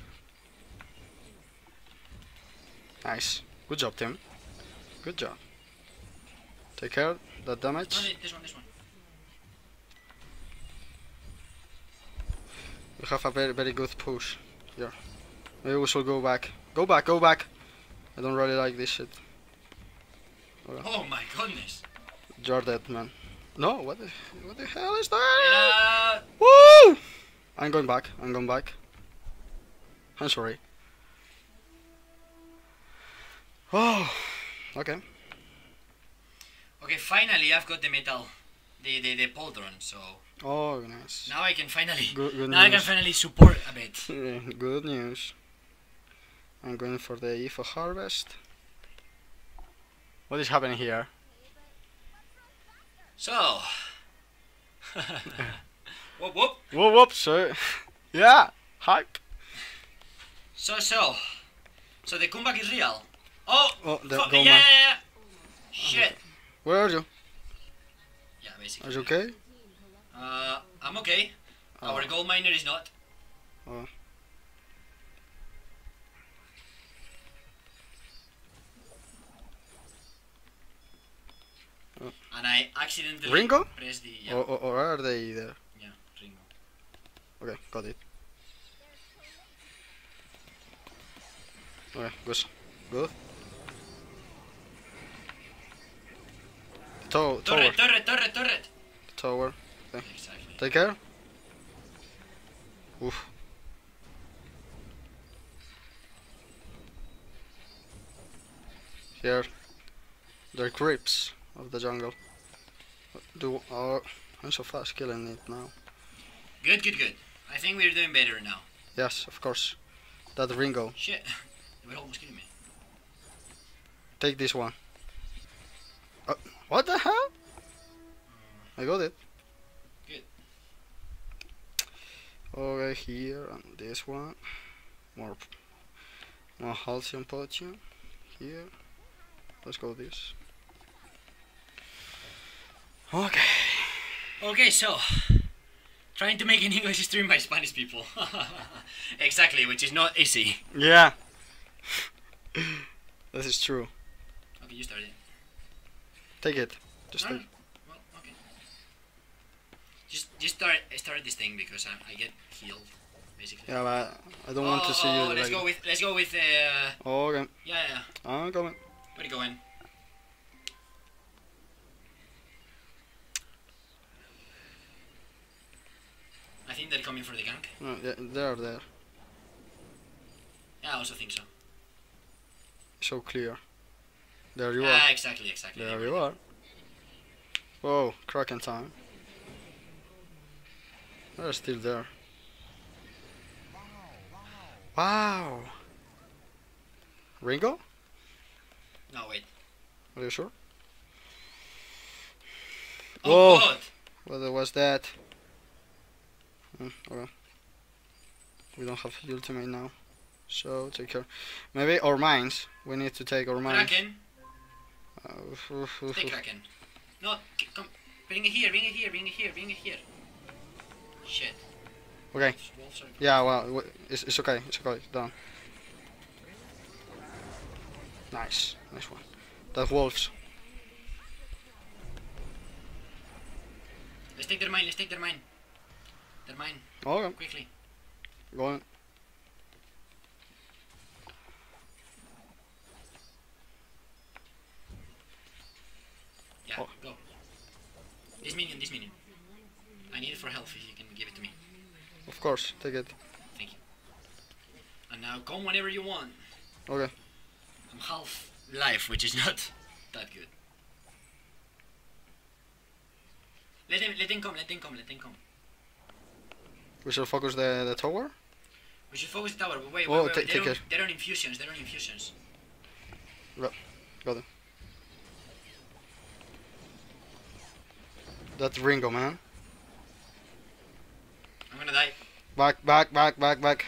[SPEAKER 1] Nice. Good job, Tim. Good job. Take care. That
[SPEAKER 2] No,
[SPEAKER 1] damage.
[SPEAKER 2] this one.
[SPEAKER 1] We have a very good push here. Maybe we should go back. Go back. I don't really like this shit.
[SPEAKER 2] Oh my goodness.
[SPEAKER 1] You're dead, man. No, what the hell is
[SPEAKER 2] Get
[SPEAKER 1] that?
[SPEAKER 2] out.
[SPEAKER 1] Woo! I'm going back. I'm sorry. Oh, okay.
[SPEAKER 2] Okay, finally I've got the metal, the Poltron, so
[SPEAKER 1] Oh, nice.
[SPEAKER 2] now I can finally,
[SPEAKER 1] Good
[SPEAKER 2] now I can
[SPEAKER 1] news.
[SPEAKER 2] finally support a bit.
[SPEAKER 1] Good news. I'm going for the Ifo harvest. What is happening here?
[SPEAKER 2] So, whoop.
[SPEAKER 1] Whoop, sir. Yeah, hype.
[SPEAKER 2] So the comeback is real. Oh,
[SPEAKER 1] Oh, the
[SPEAKER 2] fuck,
[SPEAKER 1] Goma.
[SPEAKER 2] yeah. Shit.
[SPEAKER 1] Where are you?
[SPEAKER 2] Yeah, basically.
[SPEAKER 1] Are you okay?
[SPEAKER 2] I'm okay.
[SPEAKER 1] Oh.
[SPEAKER 2] Our gold miner is not.
[SPEAKER 1] Oh.
[SPEAKER 2] And I accidentally
[SPEAKER 1] Ringo?
[SPEAKER 2] pressed the
[SPEAKER 1] Or are they there?
[SPEAKER 2] yeah, Ringo.
[SPEAKER 1] Okay, got it. Okay, good. Tower.
[SPEAKER 2] Turret.
[SPEAKER 1] Tower.
[SPEAKER 2] Exactly.
[SPEAKER 1] Take care. Oof. Here. They're creeps of the jungle. I'm so fast killing it now.
[SPEAKER 2] Good. I think we're doing better now.
[SPEAKER 1] Yes, of course. That Ringo.
[SPEAKER 2] Shit. They were almost killing me.
[SPEAKER 1] Take this one. What the hell? I got it.
[SPEAKER 2] Good.
[SPEAKER 1] Okay, here and this one. More halcyon potion. Here. Let's go this. Okay.
[SPEAKER 2] Okay, so trying to make an English stream by Spanish people. Exactly, which is not easy.
[SPEAKER 1] Yeah. This is true.
[SPEAKER 2] Okay, you started.
[SPEAKER 1] Take it. Just
[SPEAKER 2] No,
[SPEAKER 1] take.
[SPEAKER 2] no. Well, okay. Just start this thing because I get healed, basically.
[SPEAKER 1] Yeah, but I don't want to see you.
[SPEAKER 2] Let's
[SPEAKER 1] like
[SPEAKER 2] go with
[SPEAKER 1] Okay.
[SPEAKER 2] yeah.
[SPEAKER 1] I'm coming.
[SPEAKER 2] Where are you going? think they're coming for the gank.
[SPEAKER 1] No, they're there.
[SPEAKER 2] Yeah, I also think so.
[SPEAKER 1] So clear. There you
[SPEAKER 2] Yeah,
[SPEAKER 1] are.
[SPEAKER 2] exactly.
[SPEAKER 1] There you are. Whoa, Kraken time. They're still there. Wow. Ringo?
[SPEAKER 2] No, wait.
[SPEAKER 1] Are you sure?
[SPEAKER 2] Oh,
[SPEAKER 1] Whoa.
[SPEAKER 2] God!
[SPEAKER 1] What was that? Okay. We don't have ultimate now. So take care. Maybe our mines. We need to take our mines.
[SPEAKER 2] Kraken! Take Kraken. No, come. Bring it here. Shit.
[SPEAKER 1] Okay.
[SPEAKER 2] Wolves are-
[SPEAKER 1] Yeah, well, it's okay. It's okay. Done. Nice. Nice one. That wolves.
[SPEAKER 2] Let's take their mine. Their mine,
[SPEAKER 1] Okay.
[SPEAKER 2] quickly.
[SPEAKER 1] Going.
[SPEAKER 2] Yeah,
[SPEAKER 1] Oh.
[SPEAKER 2] go. This minion. I need it for health if you can give it to me.
[SPEAKER 1] Of course. Take it.
[SPEAKER 2] Thank you. And now come whenever you want.
[SPEAKER 1] Okay.
[SPEAKER 2] I'm half life, which is not that good. Let them come.
[SPEAKER 1] We should focus the tower.
[SPEAKER 2] We should focus the tower, but wait,
[SPEAKER 1] Oh,
[SPEAKER 2] wait.
[SPEAKER 1] take care.
[SPEAKER 2] They're on infusions.
[SPEAKER 1] Got it. That's Ringo, man.
[SPEAKER 2] I'm gonna die.
[SPEAKER 1] Back.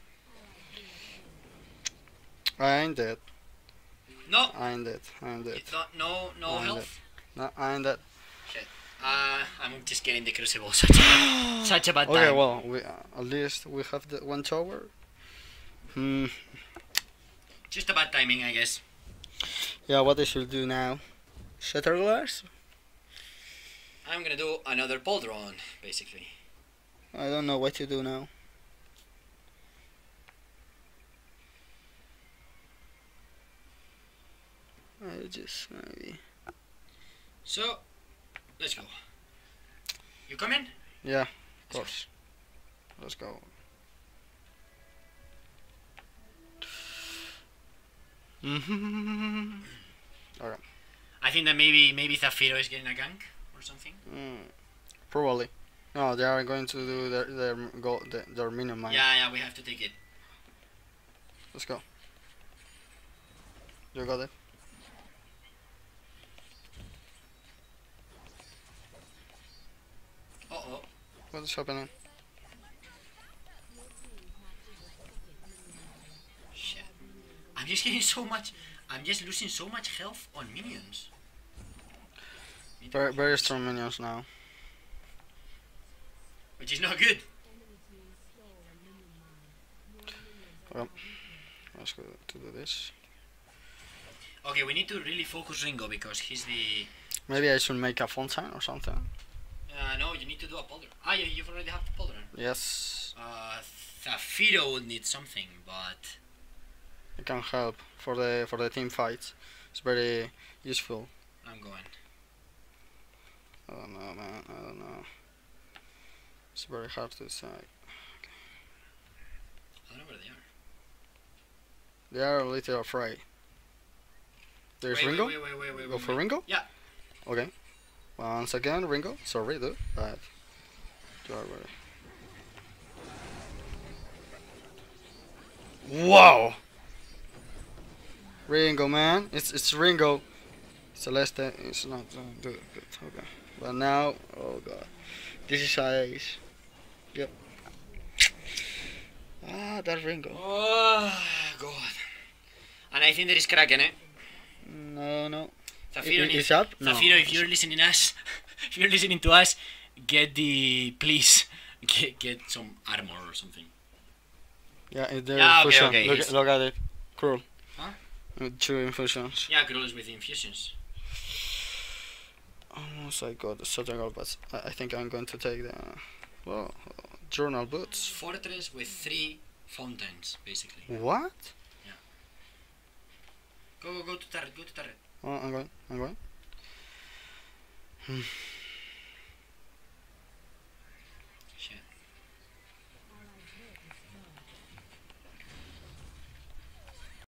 [SPEAKER 1] I ain't dead.
[SPEAKER 2] No!
[SPEAKER 1] I ain't dead.
[SPEAKER 2] It's not, no
[SPEAKER 1] I'm
[SPEAKER 2] health.
[SPEAKER 1] No, I ain't dead.
[SPEAKER 2] Shit. I'm just getting the crucible. Such a bad time.
[SPEAKER 1] Okay, well, at least we have the one tower.
[SPEAKER 2] Just a bad timing, I guess.
[SPEAKER 1] Yeah, what they should do now? Shatter glass?
[SPEAKER 2] I'm gonna do another Poldron, basically.
[SPEAKER 1] I don't know what to do now. I just maybe.
[SPEAKER 2] So, let's go. You coming?
[SPEAKER 1] Yeah, of course. Let's go. Okay.
[SPEAKER 2] I think that maybe Zafiro is getting a gank or something.
[SPEAKER 1] Probably. No, they are going to do their minion mine.
[SPEAKER 2] Yeah, we have to take it.
[SPEAKER 1] Let's go. You got it.
[SPEAKER 2] Uh-oh.
[SPEAKER 1] What is happening?
[SPEAKER 2] Shit. I'm just losing so much health on minions.
[SPEAKER 1] Very strong minions now.
[SPEAKER 2] Which is not good.
[SPEAKER 1] Let's go to do this.
[SPEAKER 2] Okay, we need to really focus Ringo because he's the...
[SPEAKER 1] Maybe I should make a fountain or something.
[SPEAKER 2] No, you need to do a Poldron. Yeah, you've already have the Poldron.
[SPEAKER 1] Yes,
[SPEAKER 2] Zafiro would need something, but...
[SPEAKER 1] it can help for the team fights. It's very useful.
[SPEAKER 2] I'm going.
[SPEAKER 1] I don't know, man. I don't know. It's very hard to decide.
[SPEAKER 2] I don't know where they are.
[SPEAKER 1] They are a little afraid. There's Ringo.
[SPEAKER 2] Wait.
[SPEAKER 1] Go for Ringo.
[SPEAKER 2] Yeah.
[SPEAKER 1] Okay. Once again, Ringo. Sorry, dude, but you are ready. Wow. Ringo, man. It's Ringo. Celeste is not good. Okay. But now, oh god, this is ace. Yep. That Ringo.
[SPEAKER 2] Oh, God. And I think there is Kraken, eh?
[SPEAKER 1] No.
[SPEAKER 2] Zafiro
[SPEAKER 1] It's up? No.
[SPEAKER 2] Zafiro, if you're listening to us, please get some armor or something.
[SPEAKER 1] Yeah, they're
[SPEAKER 2] Yeah,
[SPEAKER 1] infusion.
[SPEAKER 2] okay.
[SPEAKER 1] Look at it. Cruel.
[SPEAKER 2] Huh?
[SPEAKER 1] With 2 infusions.
[SPEAKER 2] Yeah, Cruel is with infusions.
[SPEAKER 1] Almost I got the Sojourner, but I think I'm going to take the journal boots.
[SPEAKER 2] Fortress with 3 fountains, basically.
[SPEAKER 1] What?
[SPEAKER 2] Go to turret.
[SPEAKER 1] Oh, I'm going.